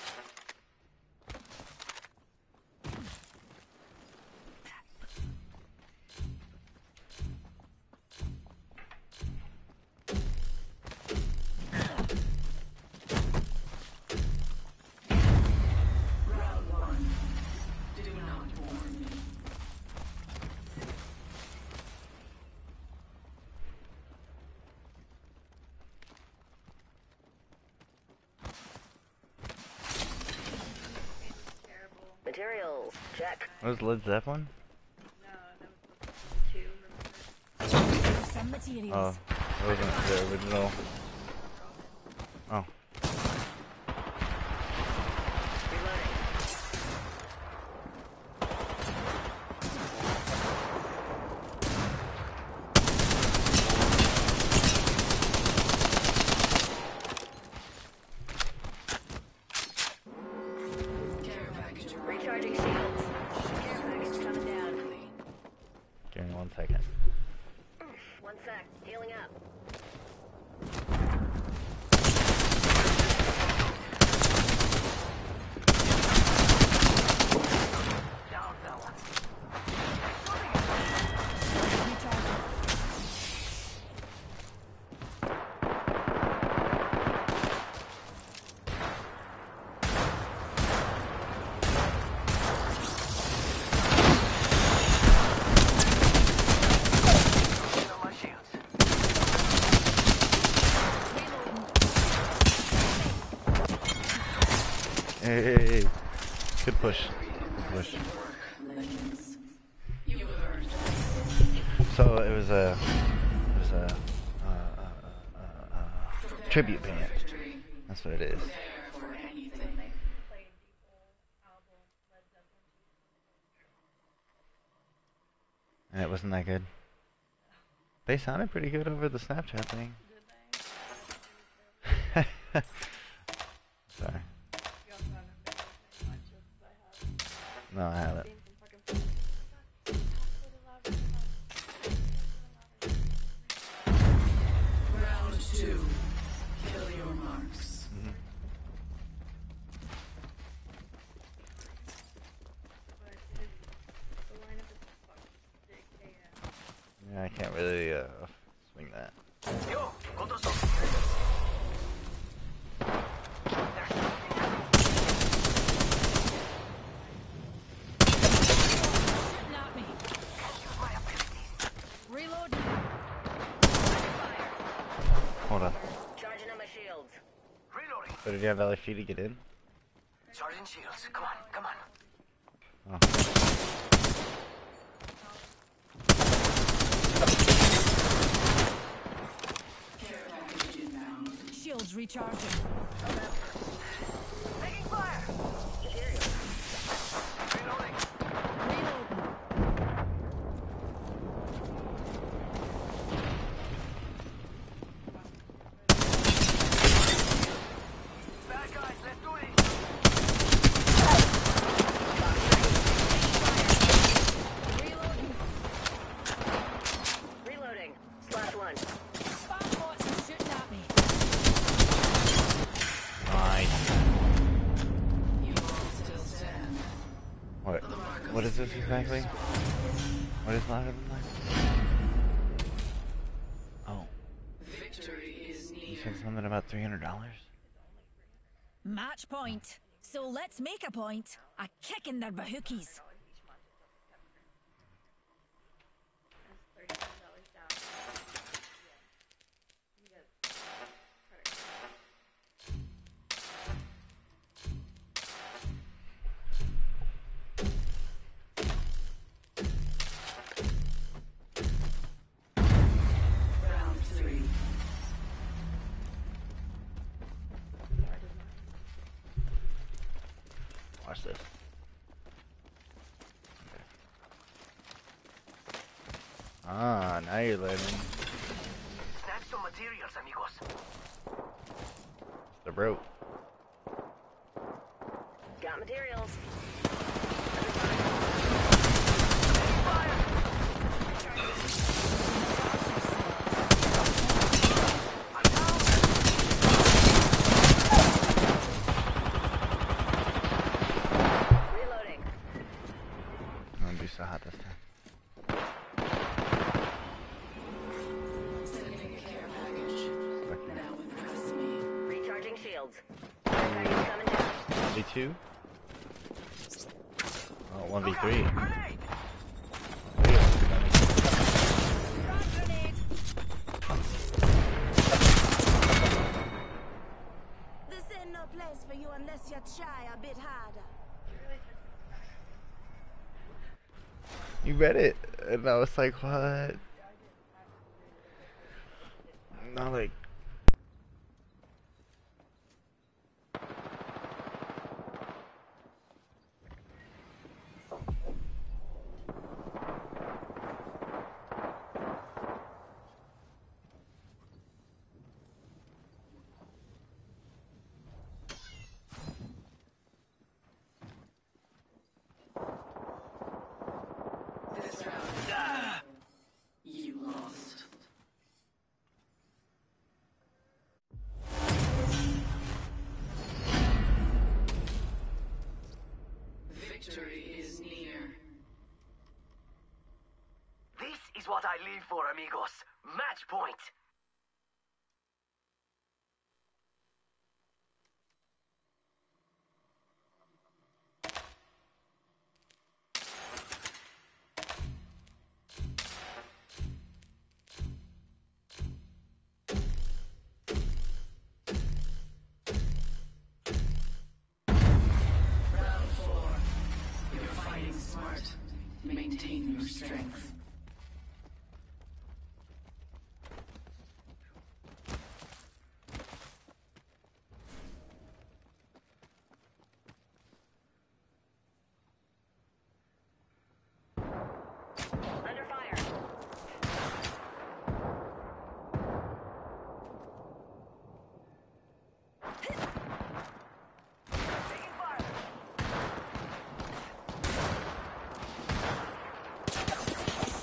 Materials, check. What was Led Zeppelin? Some materials. Oh, that wasn't the original. Oh. Recharging shields. Care package coming down. Give me one second. One sec. Healing up. Down, fella. Hey, hey, hey. Good push. Good push. So it was a, it was a, uh, uh, uh, uh, tribute band. That's what it is. And it wasn't that good. They sounded pretty good over the Snapchat thing. Sorry. No, I haven't. Round two. Kill your marks. Mm-hmm. Yeah, I can't really uh, swing that. Yo, otro Not me. Reload. Hold on. Charging on my shields. Reloading. So did you have L F P to get in? Charging shields. Come on, come on. Oh. Shields recharging. Taking fire. Reloading. Bad guys, let's do this. What? What is this exactly? What is louder than life? Oh. Victory is near. You said something about three hundred dollars? Match point. So let's make a point. A kick in their bahookies. Watch this. Ah, now you're living. Snatch some materials, amigos. The rope. Got materials. Reloading. I'm gonna be so hot this time. Sending a care package. Now impress me. Recharging shields. Package coming down. one v two? Oh, one v three. This ain't no place for you unless you try a bit harder. You read it, and I was like, what? Not like. This round. You lost. Victory is near. This is what I live for, amigos. Match point. Round four. You're fighting smart. Maintain your strength. Under fire. Taking fire.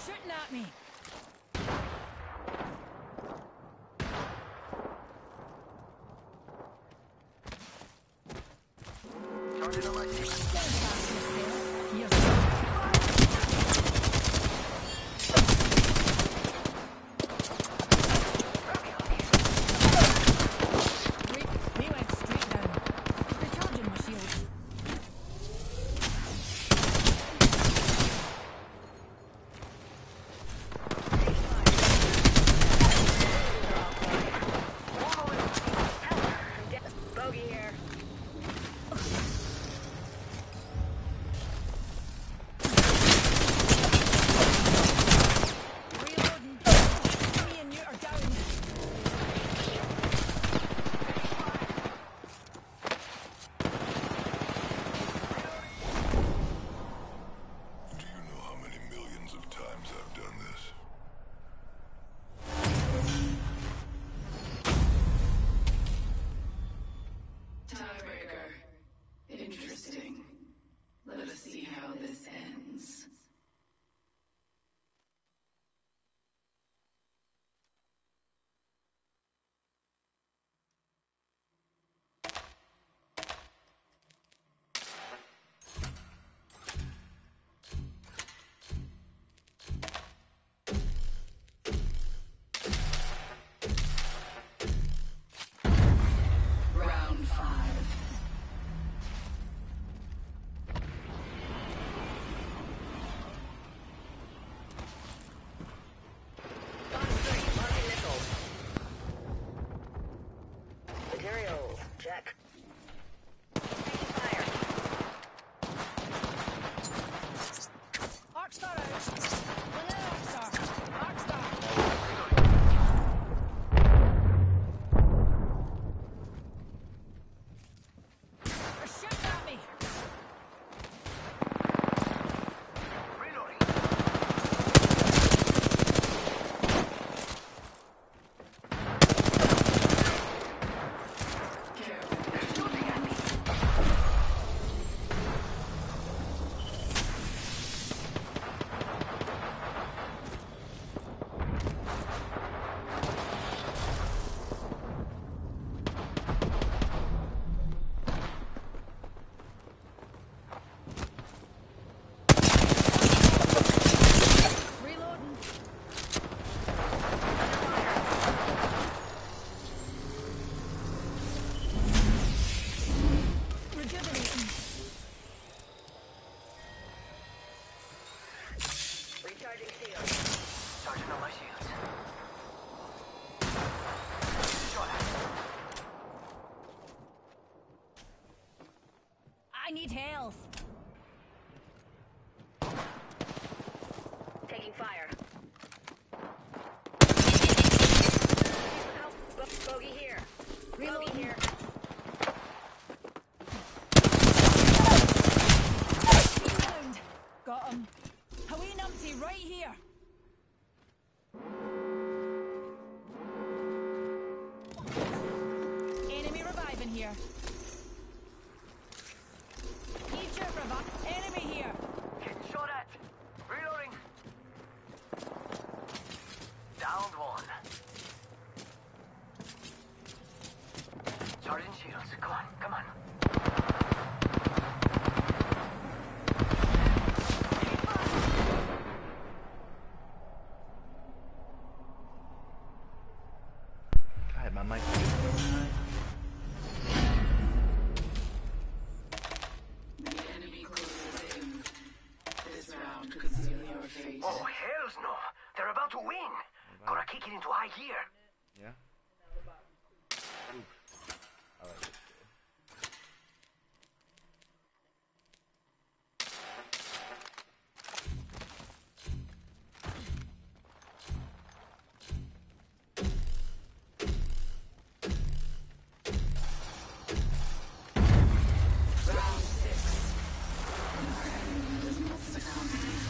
Charging shield. Charging on my shields. Shot at. I need health. Taking fire. Help. Bo- bogey here. Bogey here. Reload. Got him. Away numpty right here. Enemy reviving here. Need your revive. Enemy here. Getting shot at. Reloading. Downed one. Charging shields. Come on, come on. God, my mic. The enemy closes in. This round could seal your fate. Oh, hells no. They're about to win. Gonna kick it into high gear. Yeah. Oof. I like it. Round six. Our enemy does not succumb.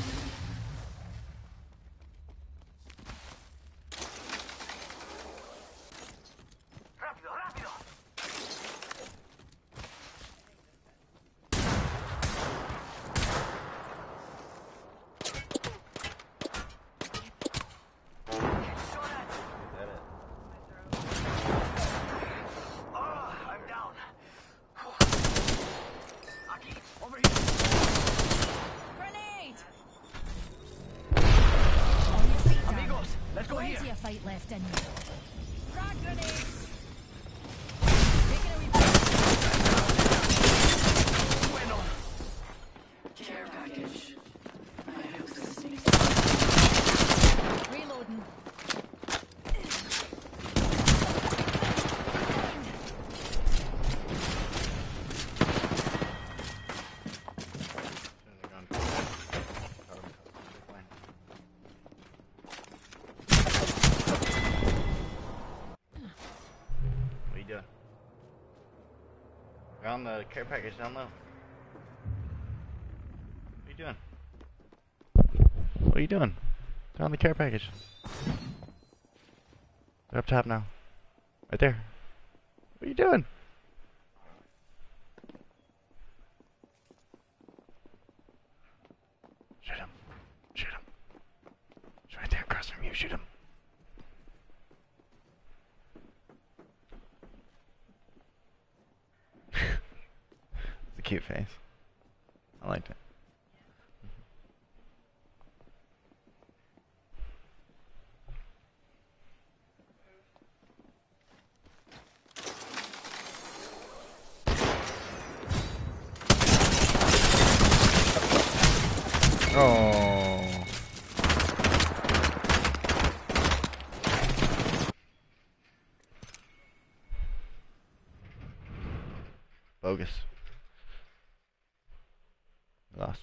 Rápido, rápido. Getting shot at. Is that it? Oh, I'm down. Aquí, over here. Grenade. On your feet, Dan. Amigos, let's go here. Plenty of fight left in you. Frag grenade. Taking a wee break. Bueno. Care package. I hope this sneaks. Reloading. What are you doing? We're on the care package down low. What are you doing? What are you doing? They're on the care package. They're up top now. Right there. What are you doing? Shoot him. Shoot him. He's right there across from you. Shoot him. It's a cute face. I liked it. Oh. Bogus. Lost.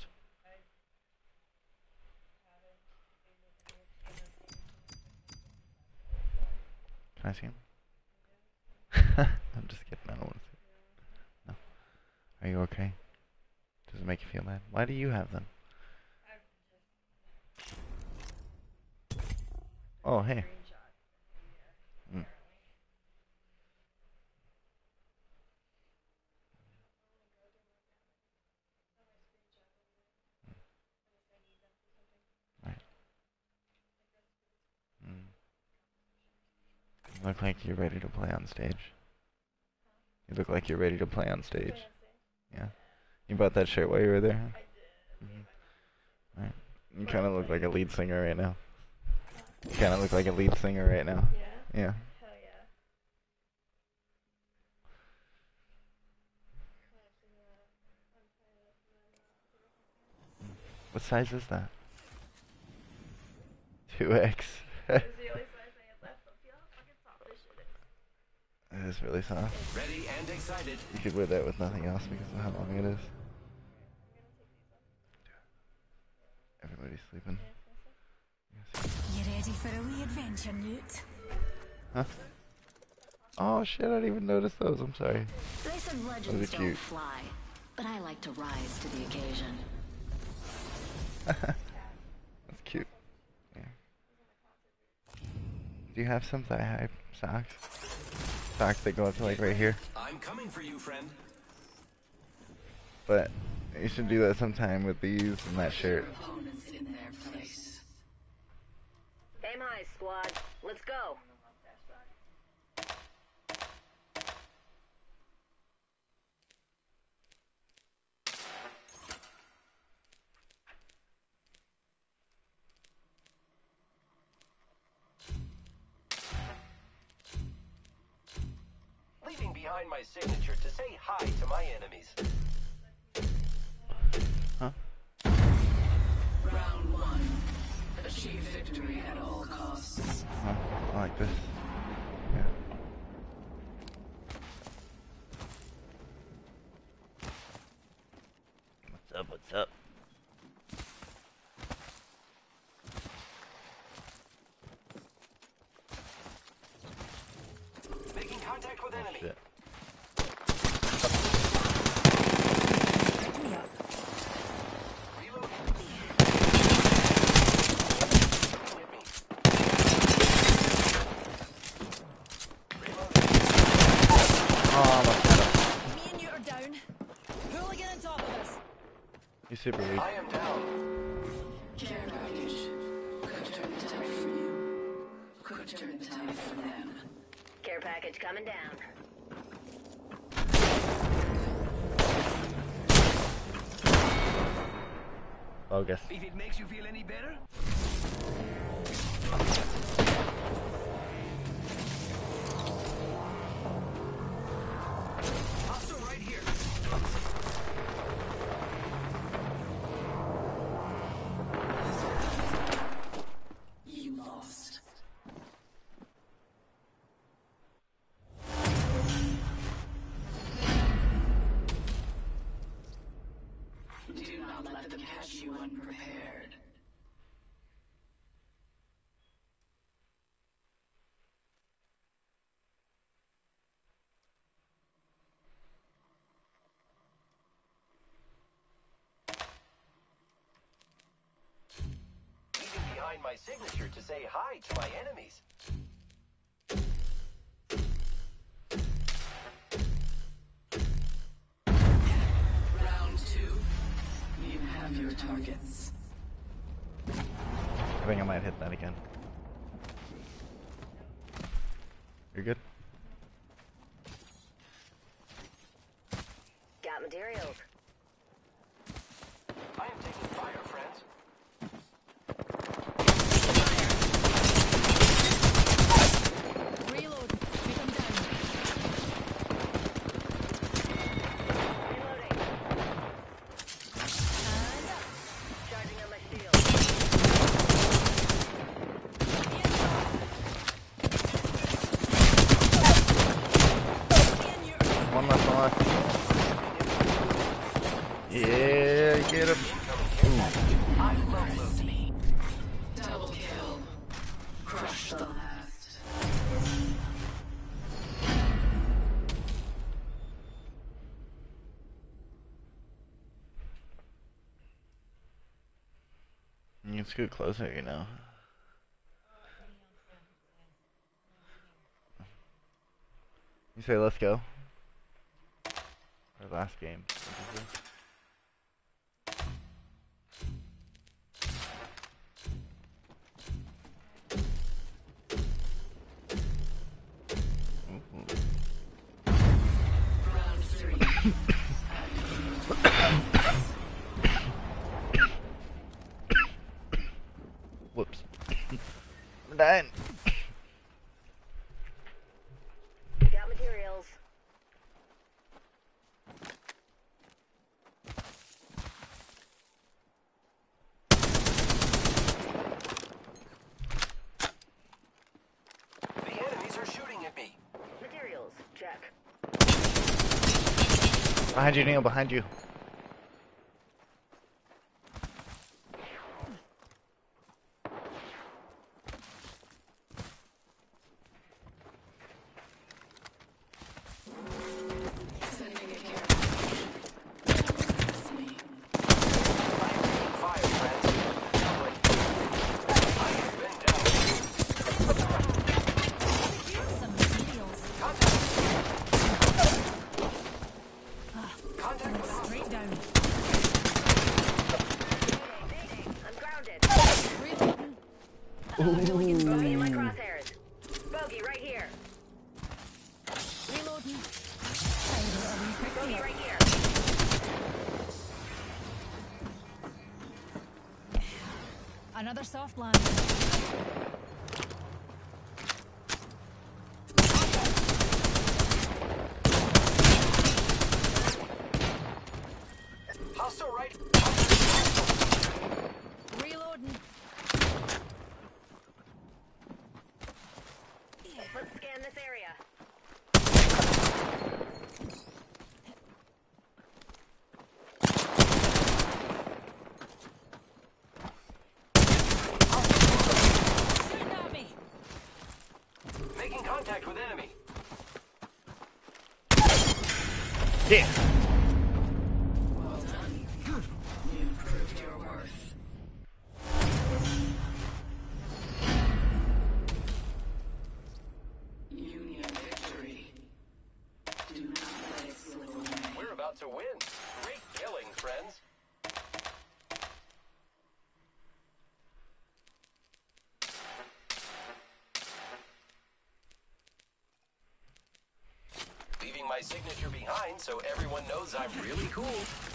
Can I see him? I'm just kidding. I don't want to see him. No. Are you okay? Does it make you feel bad? Why do you have them? Oh, hey. Mm. Right. Mm. You look like you're ready to play on stage. You look like you're ready to play on stage. Yeah. You bought that shirt while you were there? Huh? Mm-hmm. Right. You kind of look like a lead singer right now. You kind of look like a lead singer right now. Yeah? Yeah. Hell yeah. What size is that? two X. It is really soft. Ready and excited. You could wear that with nothing else because of how long it is. Everybody's sleeping. You ready for a wee adventure, Newt? Huh? Oh shit, I didn't even notice those. I'm sorry. They said Those legends are don't cute. fly, but I like to rise to the occasion. That's cute. Yeah. Do you have some thigh-high socks? Socks that go up to like right here? I'm coming for you, friend. But you should do that sometime with these and that shirt. Aim high, squad. Let's go. Leaving behind my signature to say hi to my enemies. Huh? Round one. Achieve victory at all costs. Huh? I like this. Yeah. What's up, what's up? Making contact with enemy. Shit. He's super weak. I am down. Care package. Could turn the tide for you. Could turn the tide for them. Care package coming down. Bogus. If it makes you feel any better. Hostile right here. You lost. Do not let them catch you unprepared. Leaving behind my signature to say hi to my enemies. Round two. You have your targets. I think I might hit that again. You're good? Got materials. I am taking fire, friends. Reload. Take them down. Reloading. And up. Charging on my shield. One left, one left. Yeah, get him. Double kill. Crush the last. You can scoot closer, you know. You say let's go. Our last game. Round three. Whoops. I'm dying. Got materials. Behind you, Neil, behind you. Bogey in my crosshairs. Bogey right here. Reloading. Bogey right here. Another soft landing. Hostile right. Reloading. Let's scan this area. Shooting at me. Making contact with enemy. Yeah. Well done. You've proved your worth. Union victory. Do not let it slip away. We're about to win. Great killing, friends. Leaving my signature behind so everyone knows I'm really cool.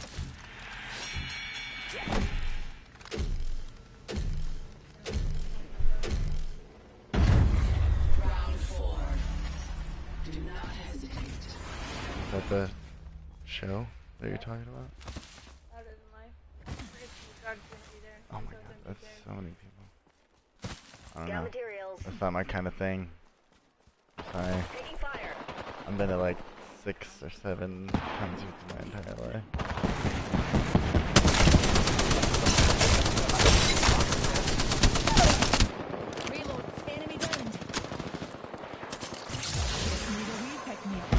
Round four. Do not hesitate. Is that the show that you're talking about? That is my. I forget the guard's gonna be there. Oh my So god, then that's be so many people. I don't Scout know. materials. That's not my kind of thing. Sorry. Taking fire. I've been to like six or seven concerts my entire life. Reload. Enemy downed. Just need a wee pick me.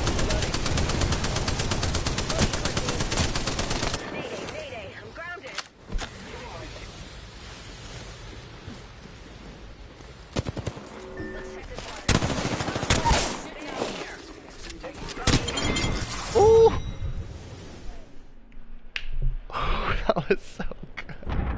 Mayday, mayday. I'm grounded. Let's check this water. Ooh! Oh, that was so good.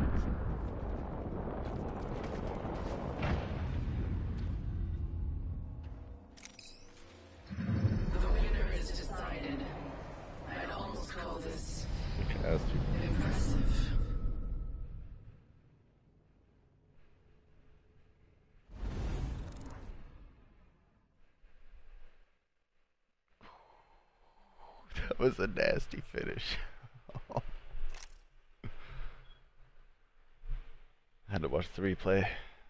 The winner is decided. I'd almost call this That was too- impressive. That was a nasty finish. I had to watch the replay.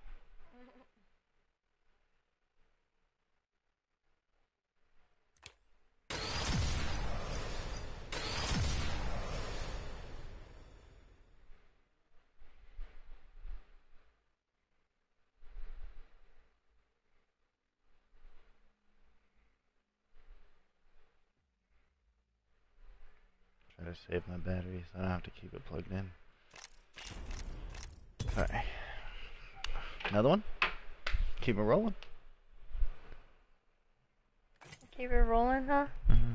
Try to save my battery so I don't have to keep it plugged in. Alright. Another one? Keep it rolling. Keep it rolling, huh? Mm-hmm.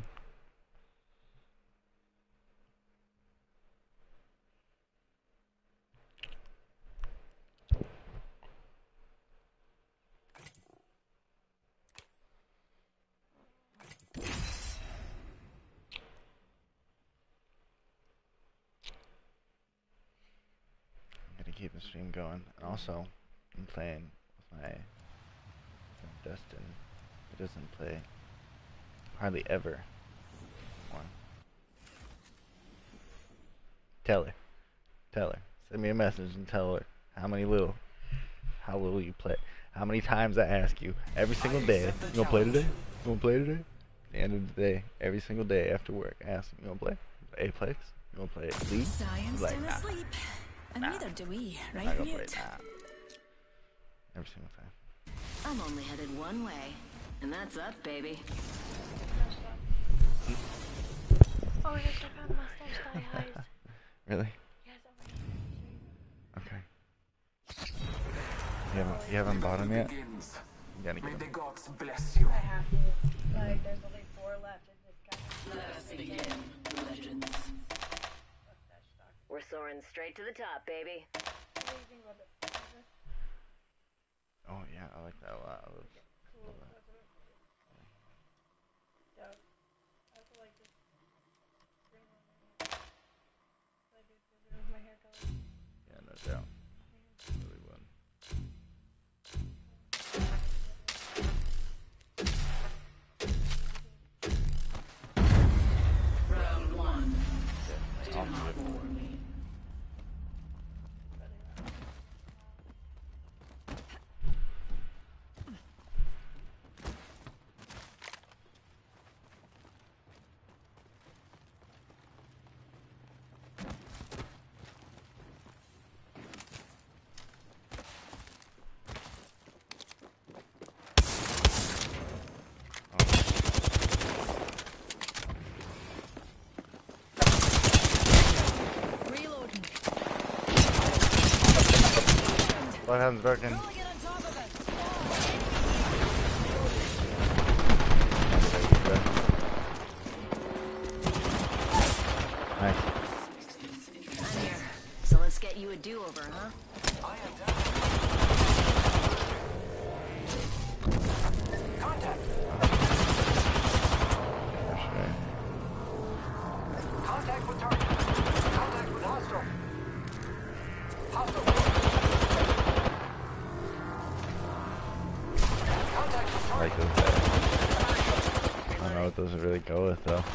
Gotta keep the stream going. And also, I'm playing with my friend Dustin. He doesn't play hardly ever. One. Tell her. Tell her. Send me a message and tell her how many little, how little you play. How many times I ask you every single day. You gonna play today? You gonna play today? the end of the day, every single day after work, I ask them, you wanna play Apex? You wanna play League? Science Like, didn't nah. sleep. And Nah. neither do we, I right, gotta play Mute? nah. Every single time. I'm only headed one way, and that's up, baby. Oh, yes, I found mustache dye Hyde. Really? Yes, oh my Okay. You haven't, you haven't bought them yet? Begins. You gotta May get the them. gods bless you. I have to. Like, there's only four left in this guy. Let us begin, legends. We're soaring straight to the top, baby. What do you think about this? Oh yeah, I like that a lot. I was, Cool. That's what yeah. I also like this green one right here. Like it goes in with my hair color. yeah, no doubt. Really would. Round one. Do I'll not do it. bore me. Reloading. What happens, broken? Rolling it on top of it. Nice. I'm here. So let's get you a do-over, huh? I am down. Contact. Sure. Contact with target. Contact with hostile. Hostile. Contact with I target. like those guys. I don't know what those would really go with though.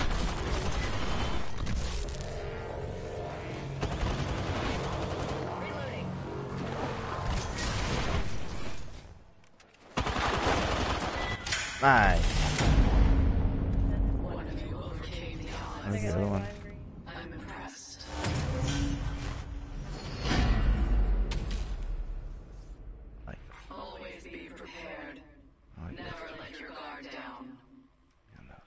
Reloading. Nice. One of you overcame the odds. There's the other one. I'm impressed. Like, Always be prepared. I like this. Never let your guard down. And those.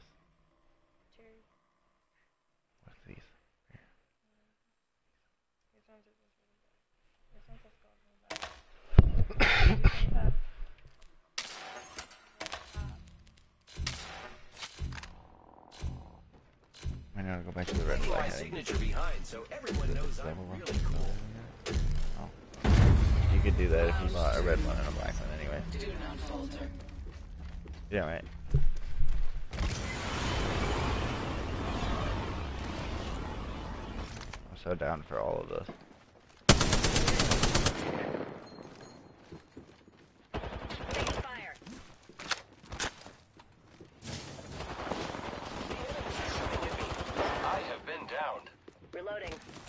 What's these? Here. This one's this one's really bad. This one's a skull. I gotta go back to the red Leave my flag. signature behind so everyone knows I'm really cool. Oh. You could do that if you bought a red one and a black one anyway. Do not falter. Yeah, right. I'm so down for all of those. Taking fire. I have been downed. Reloading.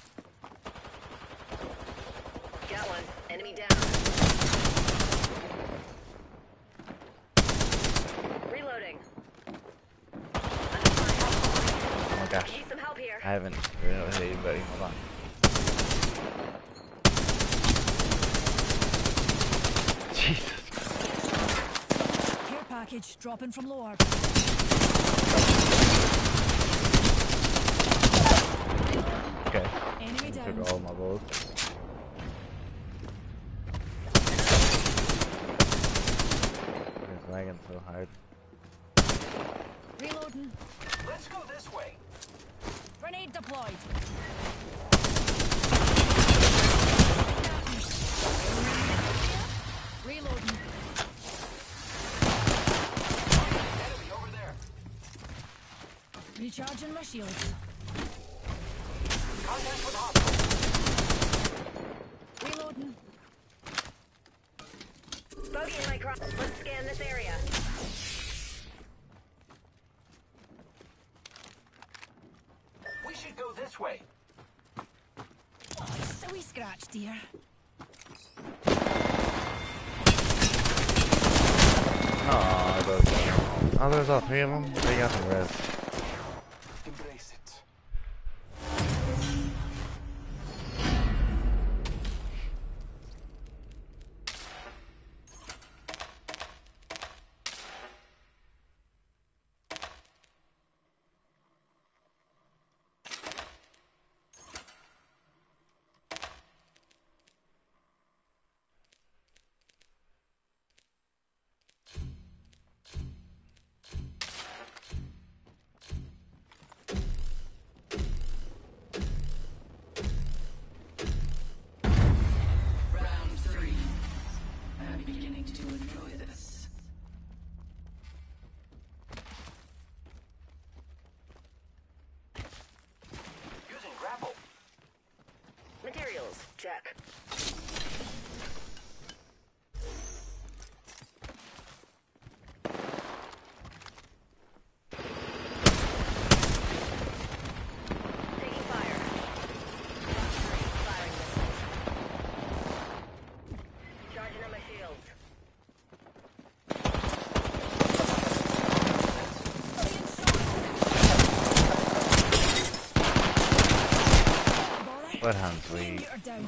Got one. Enemy down. Reloading. Under fire. Oh my gosh. Need some help here. I haven't really hit anybody. Hold on. Jesus. Care package dropping from lower. Okay. Enemy down. Took all my bullets. It's lagging so hard. Reloading. Let's go this way. Grenade deployed. Reloading. Enemy over there. Recharging my shields. Contact with hostile. Reloading. Bogey in my cross. Let's scan this area. We should go this way. Oh, just a wee scratch, dear. Aw, those. Oh, there's all three of them? They got the res. Embrace it. Materials, check. Taking fire. Firing missiles. Charging on my shields. What hun, sweet.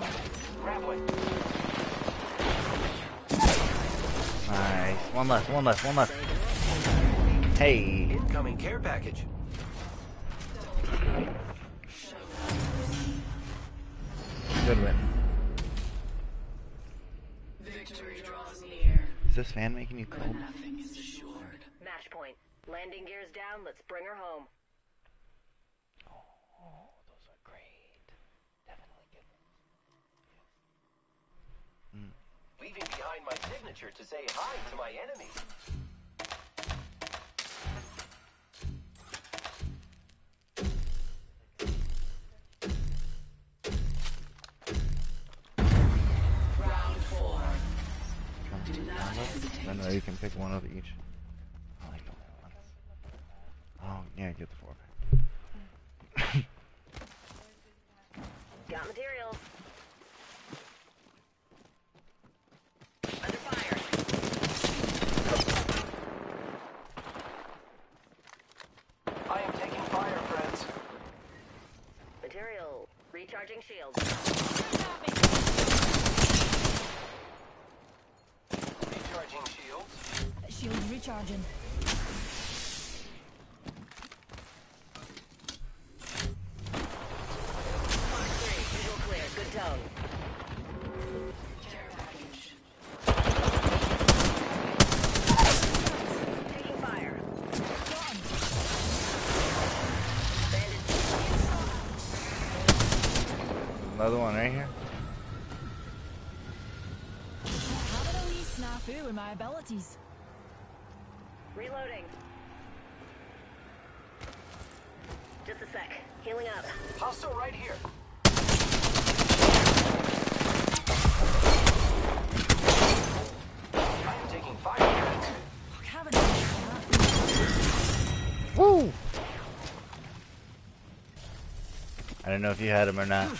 Nice. One left, one left, one left. Hey. Incoming care package. Good win. Victory draws near. Is this fan making you cold? Nothing is assured. Match point. Landing gears down. Let's bring her home. Oh, those are great. Definitely good ones. Mm. Leaving behind my signature to say hi to my enemy. Round four. Do not hesitate. Then uh, you can pick one of each. I like the little ones. Oh, yeah, get the four pack. Got materials. Under fire. I am taking fire, friends. Material. Recharging shields. Recharging shields. Shields recharging. Mark three. Visual clear. Good tone. Care package. Taking fire. Another one right here. Having a wee snafu with my abilities. Reloading. Just a sec. Healing up. Hostile right here. I am taking fire, friends. Having a wee snafu. Woo! I don't know if you had him or not.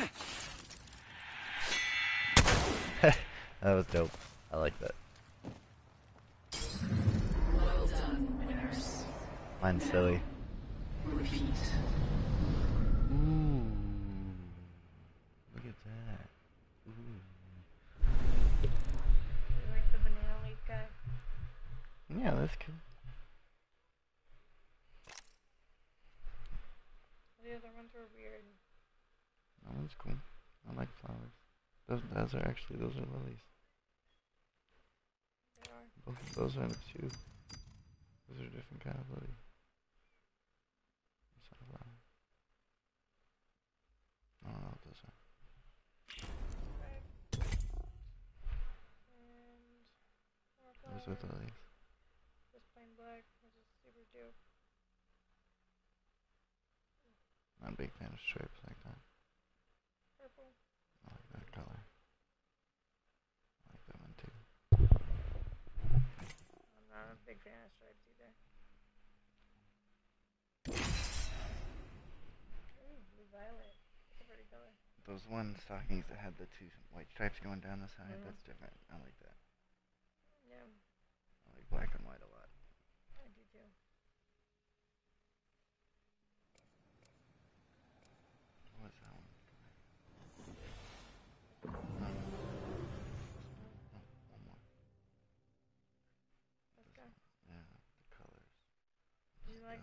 That was dope. I like that. Well done, winners. Mine's silly. Repeat. Ooh. Look at that. Ooh. You like the banana leaf guy? Yeah, that's cool. The other ones were weird. That one's cool. I like flowers. Those, those are actually, those are lilies. They are. Both of those are the two. Those are different kind of lilies. That's not a flower. I don't know what those are. Right. And more Those are flowers. lilies. Just plain black, which is super dope. Not a big fan of stripes like that. Purple. I like that color. I like that one too. I'm not a big fan of stripes either. Ooh, blue violet. That's a pretty color. Those one stockings that had the two white stripes going down the side, Mhm. that's different. I like that. Yeah, I like black and white a lot. I do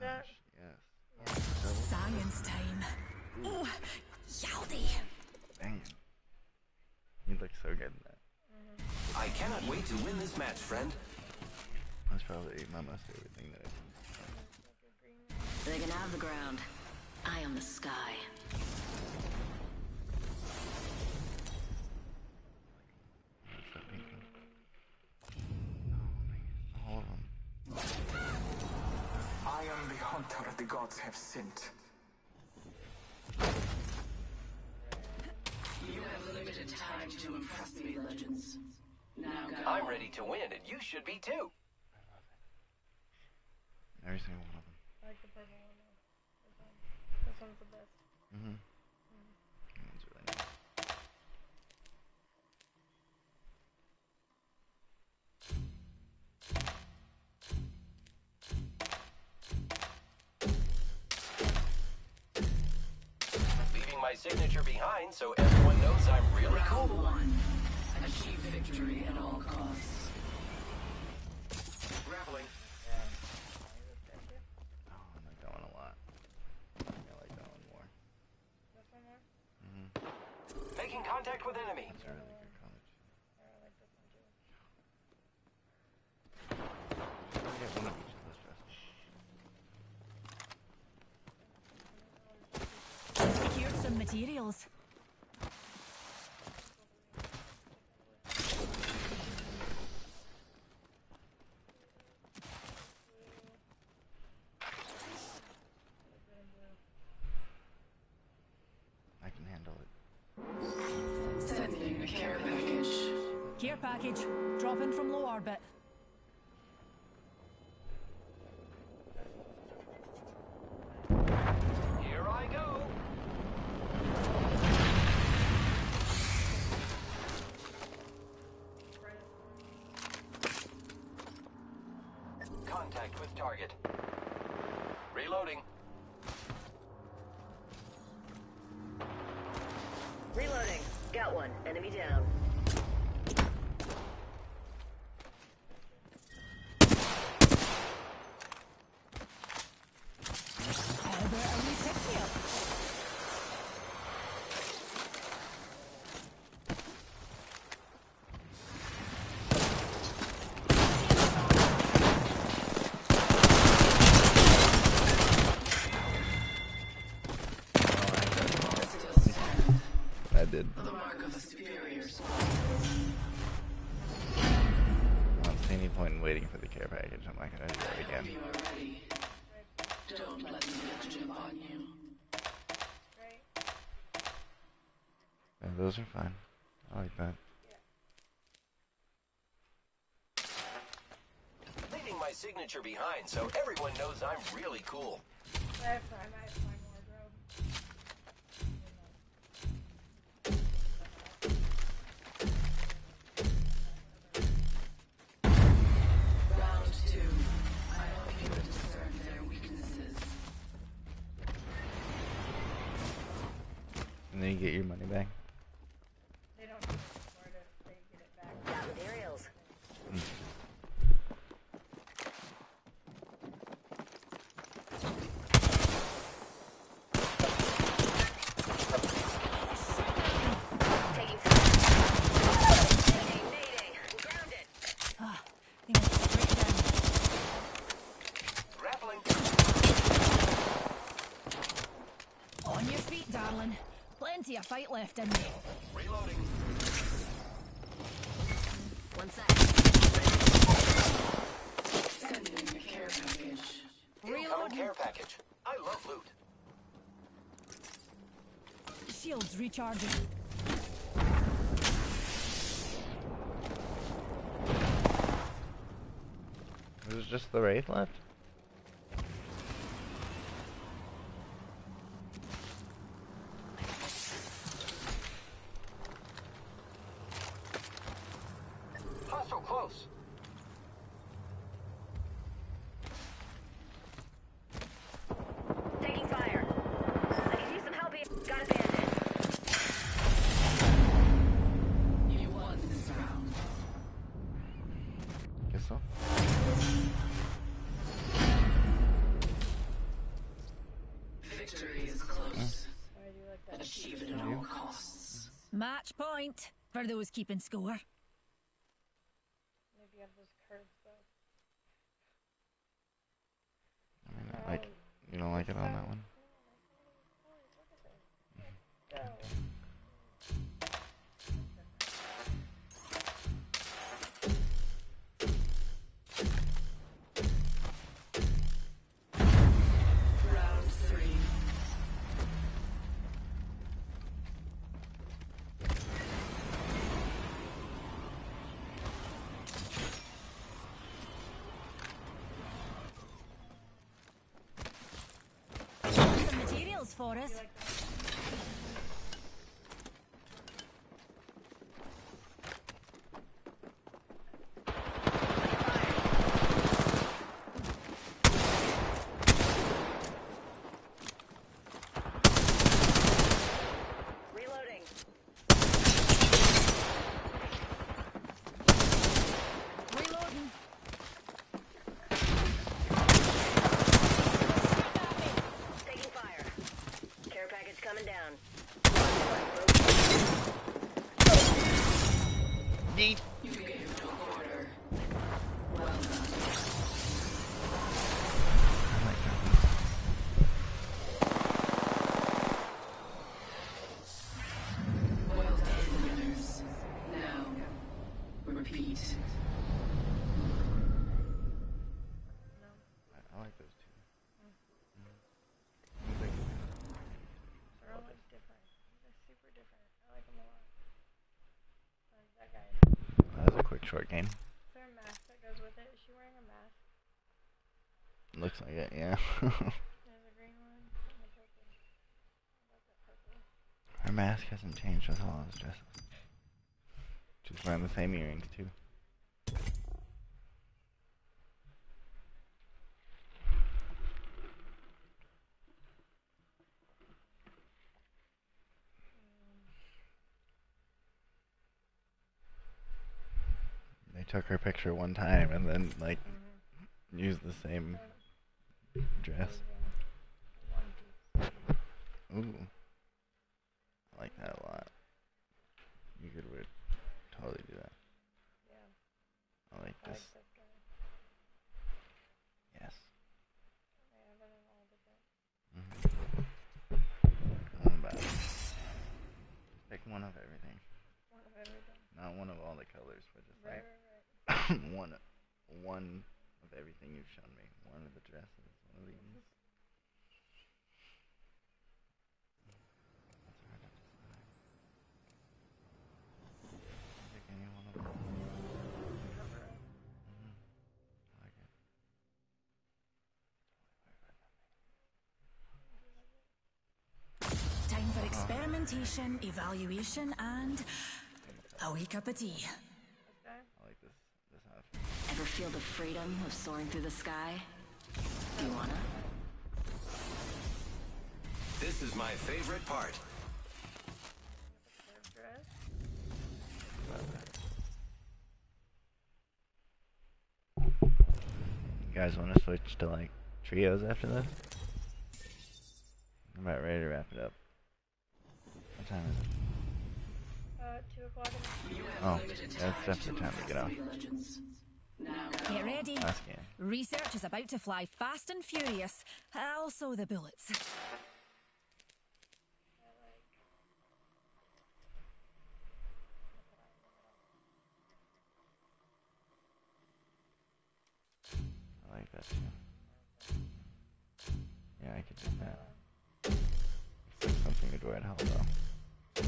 that? Yes. Science time. Oh, yaldy. Bang. You look so good in that. Mm-hmm. I cannot wait to win this match, friend. That's probably my most favorite thing that I do. They can have the ground. I own the sky. All of them. I am the hunter the gods have sent. You have limited time to impress me, Legends. Now go. I'm ready to win, and you should be too. Every single one of them. I like the purple one though. This one. This one's the best. Mm-hmm. That one's really nice. Leaving my signature behind so everyone knows I'm really Round cool. one. Achieve victory at all costs. Grappling. Oh, I like that one a lot. I like that one more. This one more? Mm-hmm. Making contact with enemy. That's a really good college. I like this one too. I get one of each of those dresses. Secured some materials. I can handle it. Sending a care package. Care package. Dropping from low orbit. Here I go. Contact with target. Reloading. Reloading. Got one. Enemy down. How about a wee pick me up? I did. The mark of a superior squad. I don't see any point in waiting for the care package. I'm not gonna do that If again. you are ready, don't let me get the jump on you. Right? Yeah, those are fine. I like that. Leaving my signature behind so everyone knows I'm really cool. I have time. I have my wardrobe. Round two. I hope you discern their weaknesses. And then you get your money back. They don't need it for it if they get it back. Got materials. Mm. Taking fire. Nading, nading. Grounded. Ah, think I'll straight down. Grappling. On your feet, darling. Plenty of fight left in me. Reloading. One sec. Sending a care package. Incoming care package. I love loot. Shields recharging. There's just the Wraith left? Hostile close. Taking fire. I can use some help here. Got a bandit. You won this round. Guess so. Match point for those keeping score. Maybe you have those curves though. I mean, I like, you don't like it on that one? Go. Round three. Some materials for us. Reloading. Reloading. Taking fire. Care package coming down. Yeet. You gave no order. Well done. Well done, winners. Now, repeat. I, I like those two. They're all like different. They're super different. I like them a lot. I like that guy. That was a quick short game. Is there a mask that goes with it? Is she wearing a mask? Looks like it, yeah. There's a green one and a purple. How about that purple? Her mask hasn't changed with all his dresses. She's wearing the same earrings too. They took her picture one time and then like Mm-hmm. used the same dress. One piece. Ooh. I like that a lot. You could would totally do that. Yeah. I like I this. like this guy. Yes. They have it in all different. Mm-hmm. One about it. Pick one of everything. One of everything. Not one of all the colors, but just Right, like right, right. one one of everything you've shown me. One of the dresses, one of these. That's hard to decide. Pick any one of them. Mm-hmm. I like it. Time for experimentation, evaluation, and a wee cup of tea. This guy? I like this this outfit. Ever feel the freedom of soaring through the sky? Do you wanna? This is my favorite part. Curved dress? You guys want to switch to like trios after this? I'm about ready to wrap it up. What time is it? Uh, two o'clock in the Oh, that's definitely time to get off. Get ready. Last game. Research is about to fly fast and furious. Also the bullets. I like that too. Yeah, I could do that. There's something to do at hell though.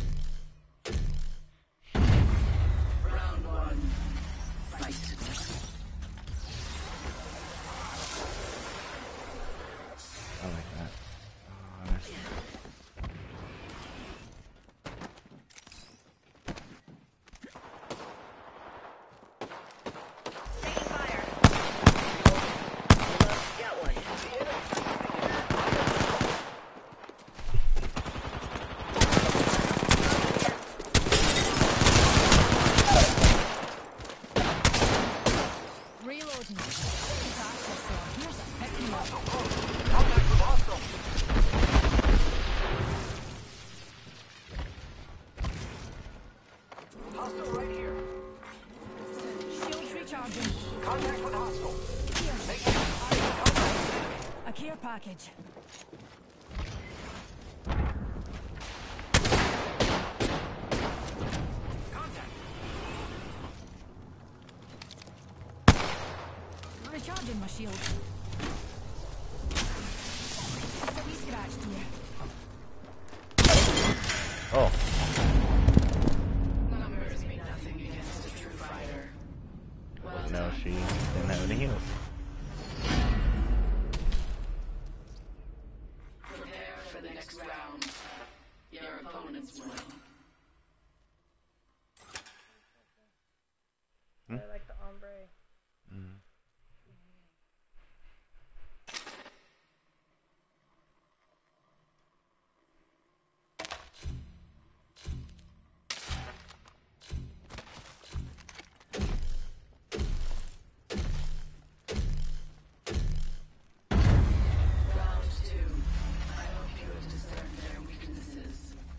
Round one. Fight. I like that. Oh, nice. Taking fire. Got one. Hostile right here. Shields recharging. Contact with hostile. Here. Make sure A care package. Recharging my shield. Just a wee scratched here. Oh. Numbers mean nothing against a true fighter. Well No, done. she didn't have any heals. Prepare for the next round. Your opponents will. I like the ombre. Mm. Round two. I hope you have discerned their weaknesses.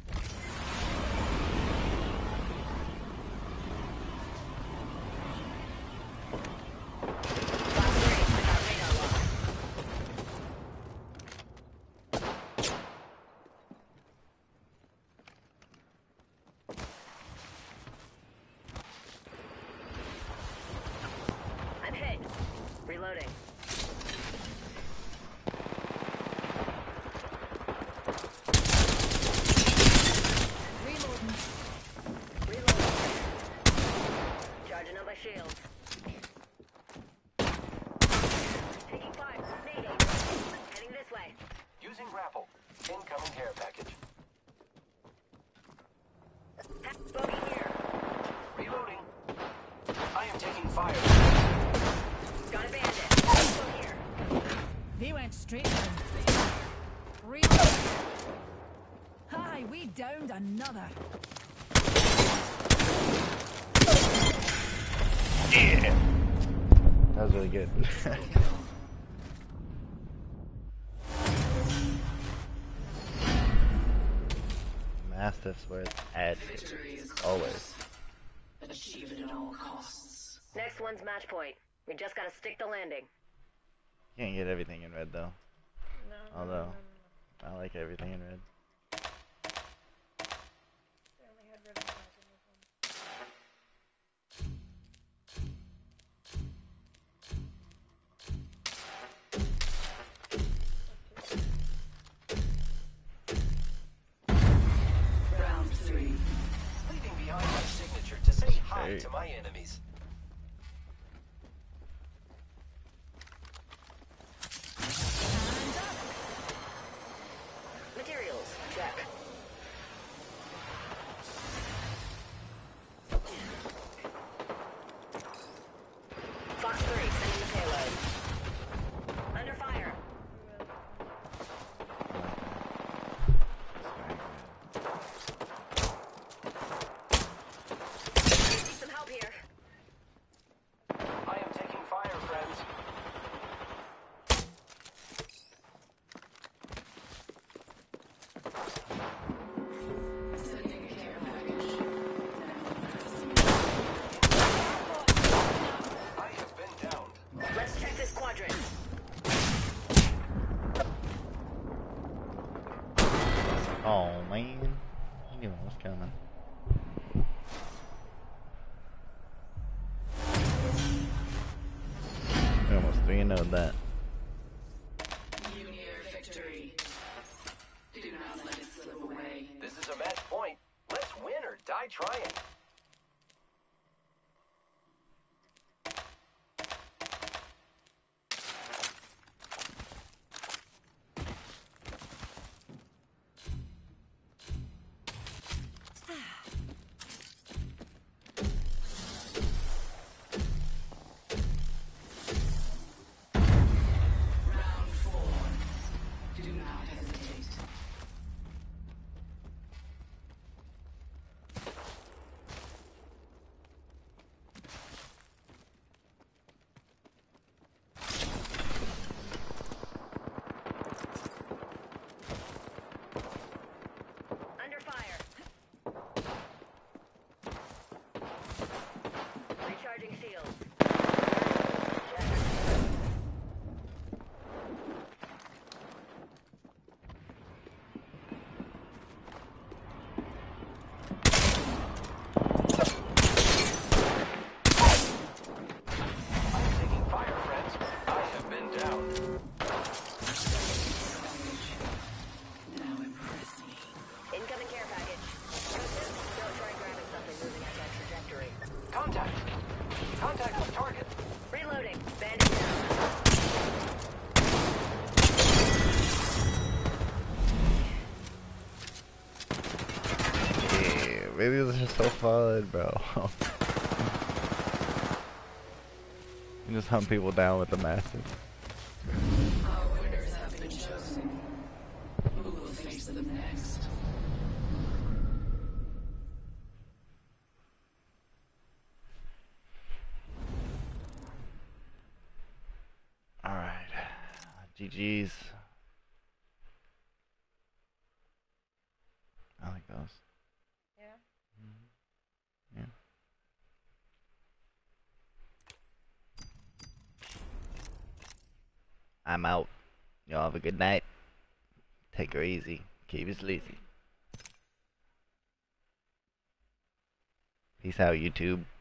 I'm hit. Reloading. Reloading. Reloading. Charging up my shields. Taking fire. Nading. Heading this way. using grapple. Incoming care package. Bogey here. Reloading. I am taking fire. Got a bandit. Also here. They went straight down. Reload. Hi, we downed another. Yeah. That was really good. Mastiff's where it's at. Always. Achieve it at all costs. Next one's match point. We just gotta stick the landing. Can't get everything in red though. No. Although, I like everything in red. They only had red and black in this one. Round three. Leaving behind my signature to say hi Hey. to my enemies. Materials. Check. Fox three, sending the payload. Under fire. Need some help here. I am taking fire, friends. Sending a care package. I have been downed. Let's check this quadrant. Oh man, I knew it was coming. We almost three and oh that. You near victory. Do not let it slip away. This is a match point. Let's win or die trying. These are so fun, bro. You just hunt people down with the massive. Our winners have been chosen. Who will face them next? Alright. G G's. I like those. Yeah. Yeah. I'm out. Y'all have a good night. Take her easy. Keep it sleazy. Peace out, YouTube.